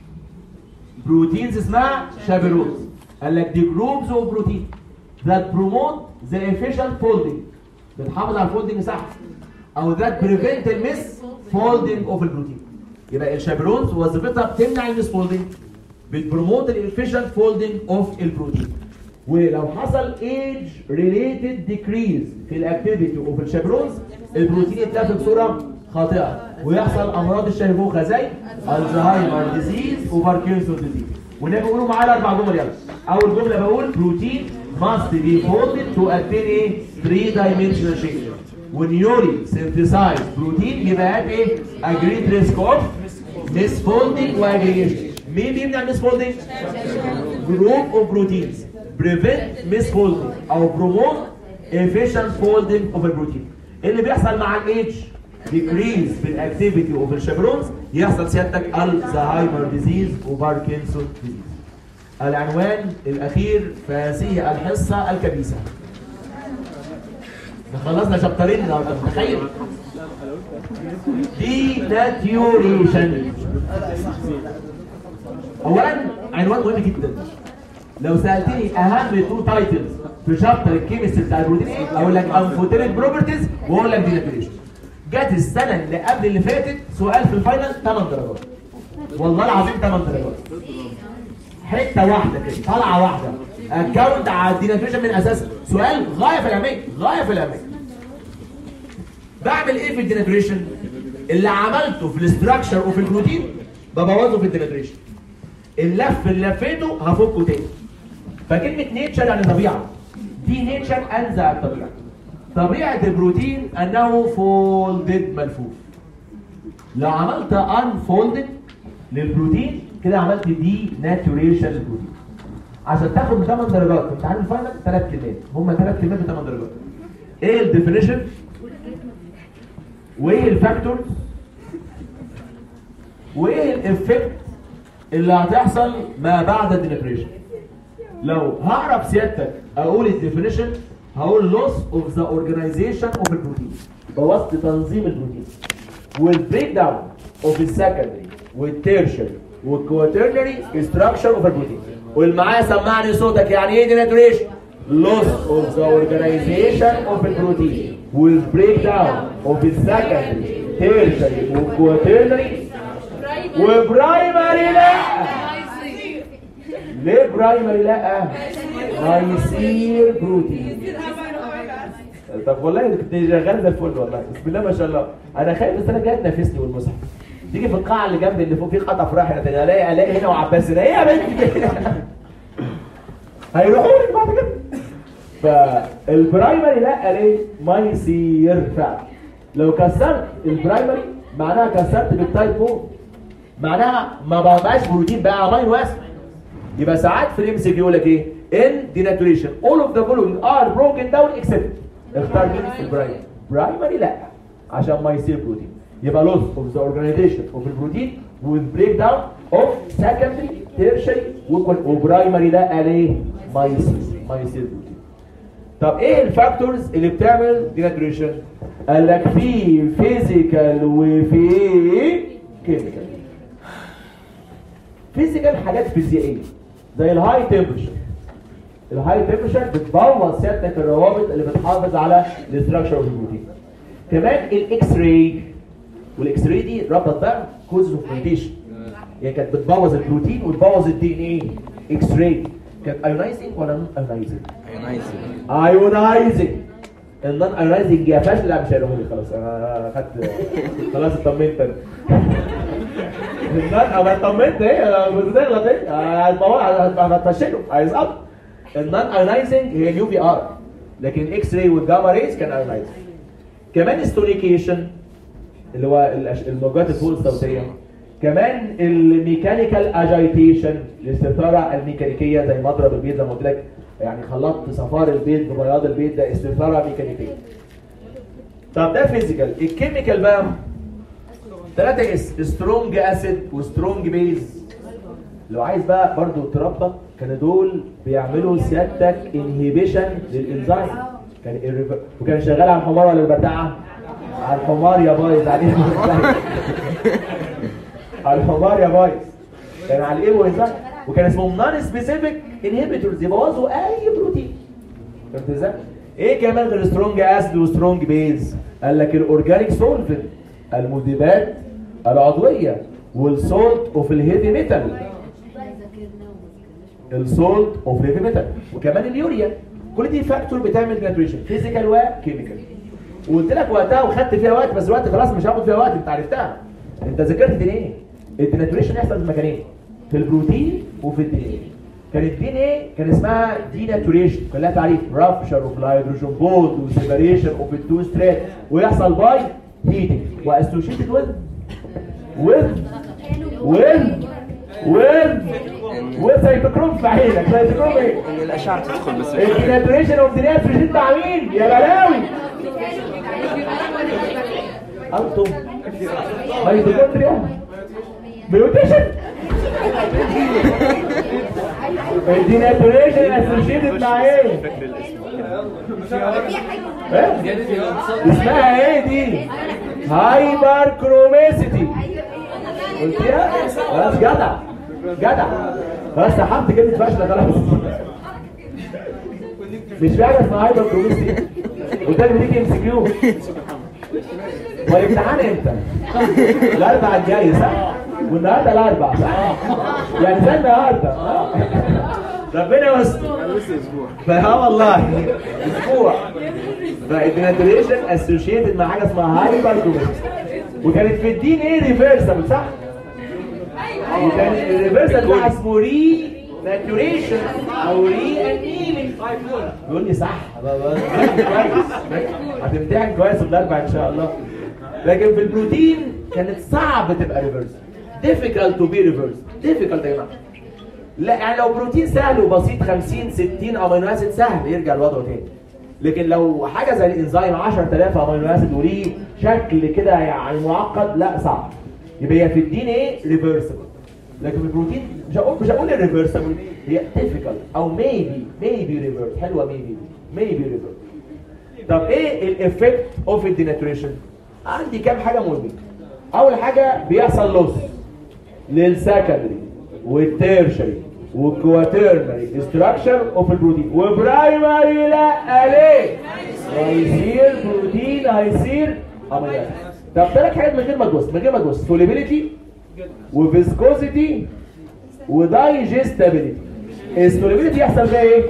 بروتينز اسمها شابيرونز. قال لك دي جروبز اوف بروتين that promote the efficient folding، بتحافظ على الفولدنج صح، او that prevent الميس فولدنج اوف البروتين. يبقى الشابيرونز وظيفتها بتمنع الميس فولدنج، بتبروموت الافيشنت فولدنج اوف البروتين. ولو حصل age related decrease في الاكتيفيتي اوف الشابيرونز البروتين يتلف بصوره خاطئه ويحصل امراض الشيخوخه زي الزهايمر ديزيز وباركنسون ديزيز. ونبقى نقولوا معانا اربع جمل يلا. اول جمله بقول بروتين must be folded to attain a three dimensional shape. ونيوري synthesize بروتين يبقى at ايه؟ a great risk of misfolding واجريجيشن. مين بيمنع misfolding؟ group of proteins prevent misfolding او promote efficient folding of البروتين. اللي بيحصل مع الايدج decrease في الاكتيفيتي اوف الشابيرونز يحصل سيادتك الزهايمر ديزيز وباركنسون ديزيز. العنوان الاخير في هذه الحصه الكبيسه. خلصنا شابترين النهارده، تخيل. ديناتيوريشن. اولا عنوان مهم جدا. لو سالتني اهم تو تايتلز في شابتر الكيمستري بتاع البروتين اقول لك انفوتيريك بروبرتيز واقول لك ديناتوريشن. جت السنه اللي قبل اللي فاتت سؤال في الفاينل ثمان درجات. والله العظيم ثمان درجات. حته واحده كده، طلعه واحده. اكونت على الديناتوريشن من اساسه. سؤال غايه في الاهميه، غايه في الاهميه. بعمل ايه في الديناتوريشن؟ اللي عملته في الاستراكشر وفي البروتين ببوظه في الديناتوريشن. اللف اللي لفيته هفكه تاني. فكلمه نيتشر يعني طبيعه. دي نيتشر انزع الطبيعه. طبيعه البروتين انه فولدد ملفوف. لو عملت انفولدد للبروتين كده عملت دي ناتوريشن للبروتين. عشان تاخد من ثمان درجات في امتحان الفاينل ثلاث كلمات، هم ثلاث كلمات ب ثمان درجات. ايه الديفينيشن؟ وايه الفاكتورز؟ وايه الافكت اللي هتحصل ما بعد الديناتوريشن؟ لو هعرف سيادتك اقول الديفينيشن هقول loss of the organization of البروتين، بوظت تنظيم البروتين. والبريك داون of السكندري والتيرشري والكواترنري structure of البروتين. قول معايا سمعني صوتك يعني ايه ديناتوريشن؟ loss of the organization of البروتين والبريك داون of السكندري تيرشري والكواترنري وبرايمري لا. ليه برايمري لا؟ هيصير بروتين. طب والله كنت شغال زي الفل والله، بسم الله ما شاء الله. انا خايف بس انا جاي تنافسني والمصحف. تيجي في القاعه اللي جنب اللي فوق في خطف رايح الاقي الاقي هنا وعباس هنا. ايه يا بنتي؟ هيروحوا لك بعد كده. فالبرايمري لا ليه؟ ما يصير فعلا. لو كسرت البرايمري معناها كسرت بالتايب فور. معناها ما بقاش بروتين بقى امينو اسيد. يبقى ساعات في الام سي كيو يقول لك ايه؟ ان ديناتوريشن all of the following are broken down except. اختار مين في البرايمري؟ برايمري لا عشان ما يصير بروتين. يبقى loss of the organization of البروتين with breakdown of secondary tertiary وبرايمري لا ليه؟ ما يصير ما يصير بروتين. طب ايه الفاكتورز اللي بتعمل ديناتوريشن؟ قال لك في فيزيكال وفي كيميكال. فيزيكال حاجات فيزيائيه زي الهاي تمبرشر. الهاي تمبرشر بتبوظ سيادتك الروابط اللي بتحافظ على الاستراكشر اوف البروتين. كمان الاكس راي، والاكس راي دي ربط بقى كوز اوف ميوتيشن، يعني كانت بتبوظ البروتين وتبوظ الدي ان ايه. اكس راي كانت ايونايزنج ولا نون ايونايزنج؟ ايونايزنج. ايونايزنج. النون ايونايزنج يا فاشل. لا مش هيقولوا لي خلاص، انا خدت خلاص اطمنت انا. النون انا اطمنت ايه بتغلط ايه؟ هتفشله هيسقط. النون ايونايزنج هي اليو في ار، لكن الاكس راي والجاما ريز كان ايونايزنج. كمان الستونيكيشن اللي هو الموجات الفوق الصوتيه. كمان الميكانيكال اجايتيشن، الاستثاره الميكانيكيه زي مضرب البيض زي ما قلت لك، يعني خلطت صفار البيض ببياض البيض، ده استثاره ميكانيكيه. طب ده فيزيكال. الكيميكال بقى ثلاثة اس، سترونج اسيد وسترونج بيز. لو عايز بقى برضو تربط، كانوا دول بيعملوا سيادتك انهيبيشن للانزيم. كان الريفر... وكان شغال على الحمار ولا البتاعه؟ على الحمار يا بايظ عليه. على الحمار يا بايظ. كان على الايه وانزيم، وكان اسمهم نون سبيسيفيك انهبيتورز، يبوظوا اي بروتين. فهمت ازاي؟ ايه كمان غير سترونج اسيد وسترونج بيز؟ قال لك الاورجانيك سولفنت، المذيبات العضويه، والسولت اوف الهيفي ميتال. السولت اوف الهيفي ميتال، وكمان اليوريا. كل دي فاكتور بتعمل ديناتوريشن، فيزيكال وكيميكال. وقلت لك وقتها وخدت فيها وقت، بس الوقت خلاص مش هاخد فيها وقت، انت عرفتها. انت ذاكرت دي ايه؟ الديناتوريشن يحصل في مكانين، في البروتين وفي الدي ان ايه. كان الدي ان ايه كان اسمها ديناتوريشن، كان لها تعريف رابشر اوف الهيدروجين بوند وسيبريشن اوف التو ستريت، ويحصل باي هيتنج واسوشيتد وذ وذ وذ وذ وسيتوكروم في عينك. سيتوكروم ايه؟ ان الاشعه تدخل بس. الديناتوريشن اوف ديناتوريشن مع مين؟ يا بلاوي. انتم ميتوكوندريا ميوتيشن. الديناتوريشن اسوشيتد مع ايه؟ ايه؟ اسمها ايه دي؟ هايبر كروميسيتي. قلتيها؟ خلاص جدع جدع. خلاص سحبت كلمة فاشلة خلاص. مش في حاجة اسمها هايبر كروميسيتي. قلت لك بتيجي ام سي كيو. والامتحان امتى؟ الاربعاء الجاي صح؟ والنهارده الاربعاء صح؟ يعني زي النهارده. ربنا يستر. لسه اسبوع. اه والله اسبوع. فالديناتوريشن اسوشيتد مع حاجه اسمها هايبر كروميسيتي، وكانت في الدين ايه ريفرسبل صح؟ وكان الريفرسال ده اسمه ري ناتوريشن او ري انيمينج. يقول لي صح كويس، هتمتحن كويس الاربع ان شاء الله. لكن في البروتين كانت صعب تبقى ريفرس، difficult to be reversed. difficult يا جماعه. لا يعني لو بروتين سهل وبسيط خمسين ستين امينو اسيد سهل يرجع لوضعه تاني، لكن لو حاجه زي الانزيم عشرة آلاف امينو اسيد وليه شكل كده يعني معقد، لا صعب. يبقى هي في الدين ايه ريفرسبل، لكن في البروتين مش هقول مش هقول الريفرسبل، هي difficult او maybe maybe ريفرس. حلوه maybe maybe ريفرس. طب ايه الايفكت اوف الديناتوريشن؟ عندي كام حاجه مهمه. اول حاجه بيحصل لوس للسكندري والتيرشري والكواترنري ستراكشر اوف البروتين، وبرايمري لا ليه؟ هيصير بروتين هيصير امينو اسيد. طب ثلاث حاجات من غير ما تبص من غير ما تبص سوليبيليتي وفيسكوزيتي ودايجستابيليتي. السوليبيليتي يحصل فيها ايه؟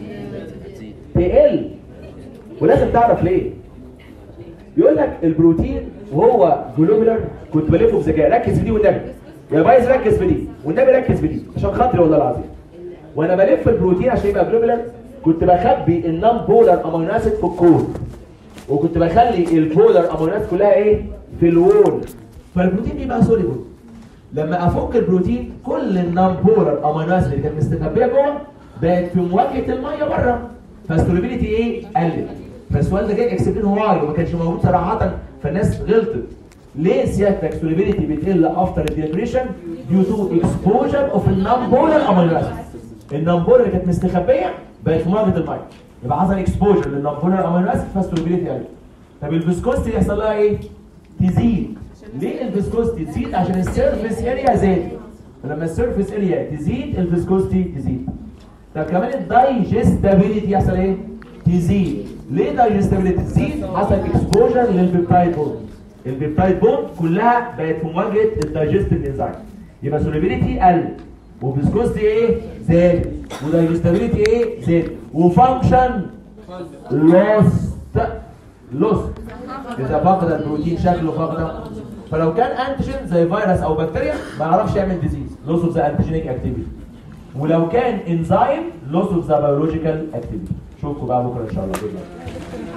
تقل، ولازم تعرف ليه. يقول لك البروتين وهو جلوبولار، كنت بلفه بذكاء، ركز في دي والنبي يا بايظ، ركز في دي والنبي، ركز في دي عشان خاطري والله العظيم. وانا بلف البروتين عشان يبقى جلوبولار كنت بخبي النون بولار امينو اسيد في الكور، وكنت بخلي البولار امينو اسيد كلها ايه؟ في الوول، فالبروتين بيبقى سوليبل. لما افك البروتين كل النون بولار امينو اسيد اللي كانت مستخبيه جوه بقت في مواجهه الميه بره، فالسوليبيليتي ايه؟ قلت. فالسؤال ده جاي اكسبلين واي وما كانش موجود صراحه، فالناس غلطت. ليه سيادتك سوليبيليتي بتقل افتر الديهيدريشن؟ ديو تو اكسبوجر اوف النون بولار امينو اسيد. النون بولار اللي كانت مستخبيه بقت في مواجهه الميه، يبقى حصل اكسبوجر للنمبر امينو اسيد فالسولوبيليتي قلت. طب الفيسكوستي يحصل لها ايه؟ تزيد. ليه الفيسكوستي تزيد؟ عشان السيرفيس اريا زادت. فلما السيرفيس اريا تزيد الفيسكوستي تزيد. طب كمان الدايجستابيليتي يحصل ايه؟ تزيد. ليه دايجستابيليتي تزيد؟ حصل اكسبوجر للبيبتايد بوند. البيبتايد بوند كلها بقت في مواجهه الدايجستيف انزايم. يبقى سولوبيليتي قل وفيسكوستي ايه؟ زاد. ودايجستابيليتي ايه؟ زاد. وفانكشن لوست. لوست اذا فقد البروتين شكله فقد. فلو كان انتيجين زي فيروس او بكتيريا ما يعرفش يعمل ديزيز، لوس اوف ذا انتيجينيك اكتيفيتي. ولو كان انزيم لوس اوف ذا بيولوجيكال اكتيفيتي. اشوفكم بقى بكره ان شاء الله.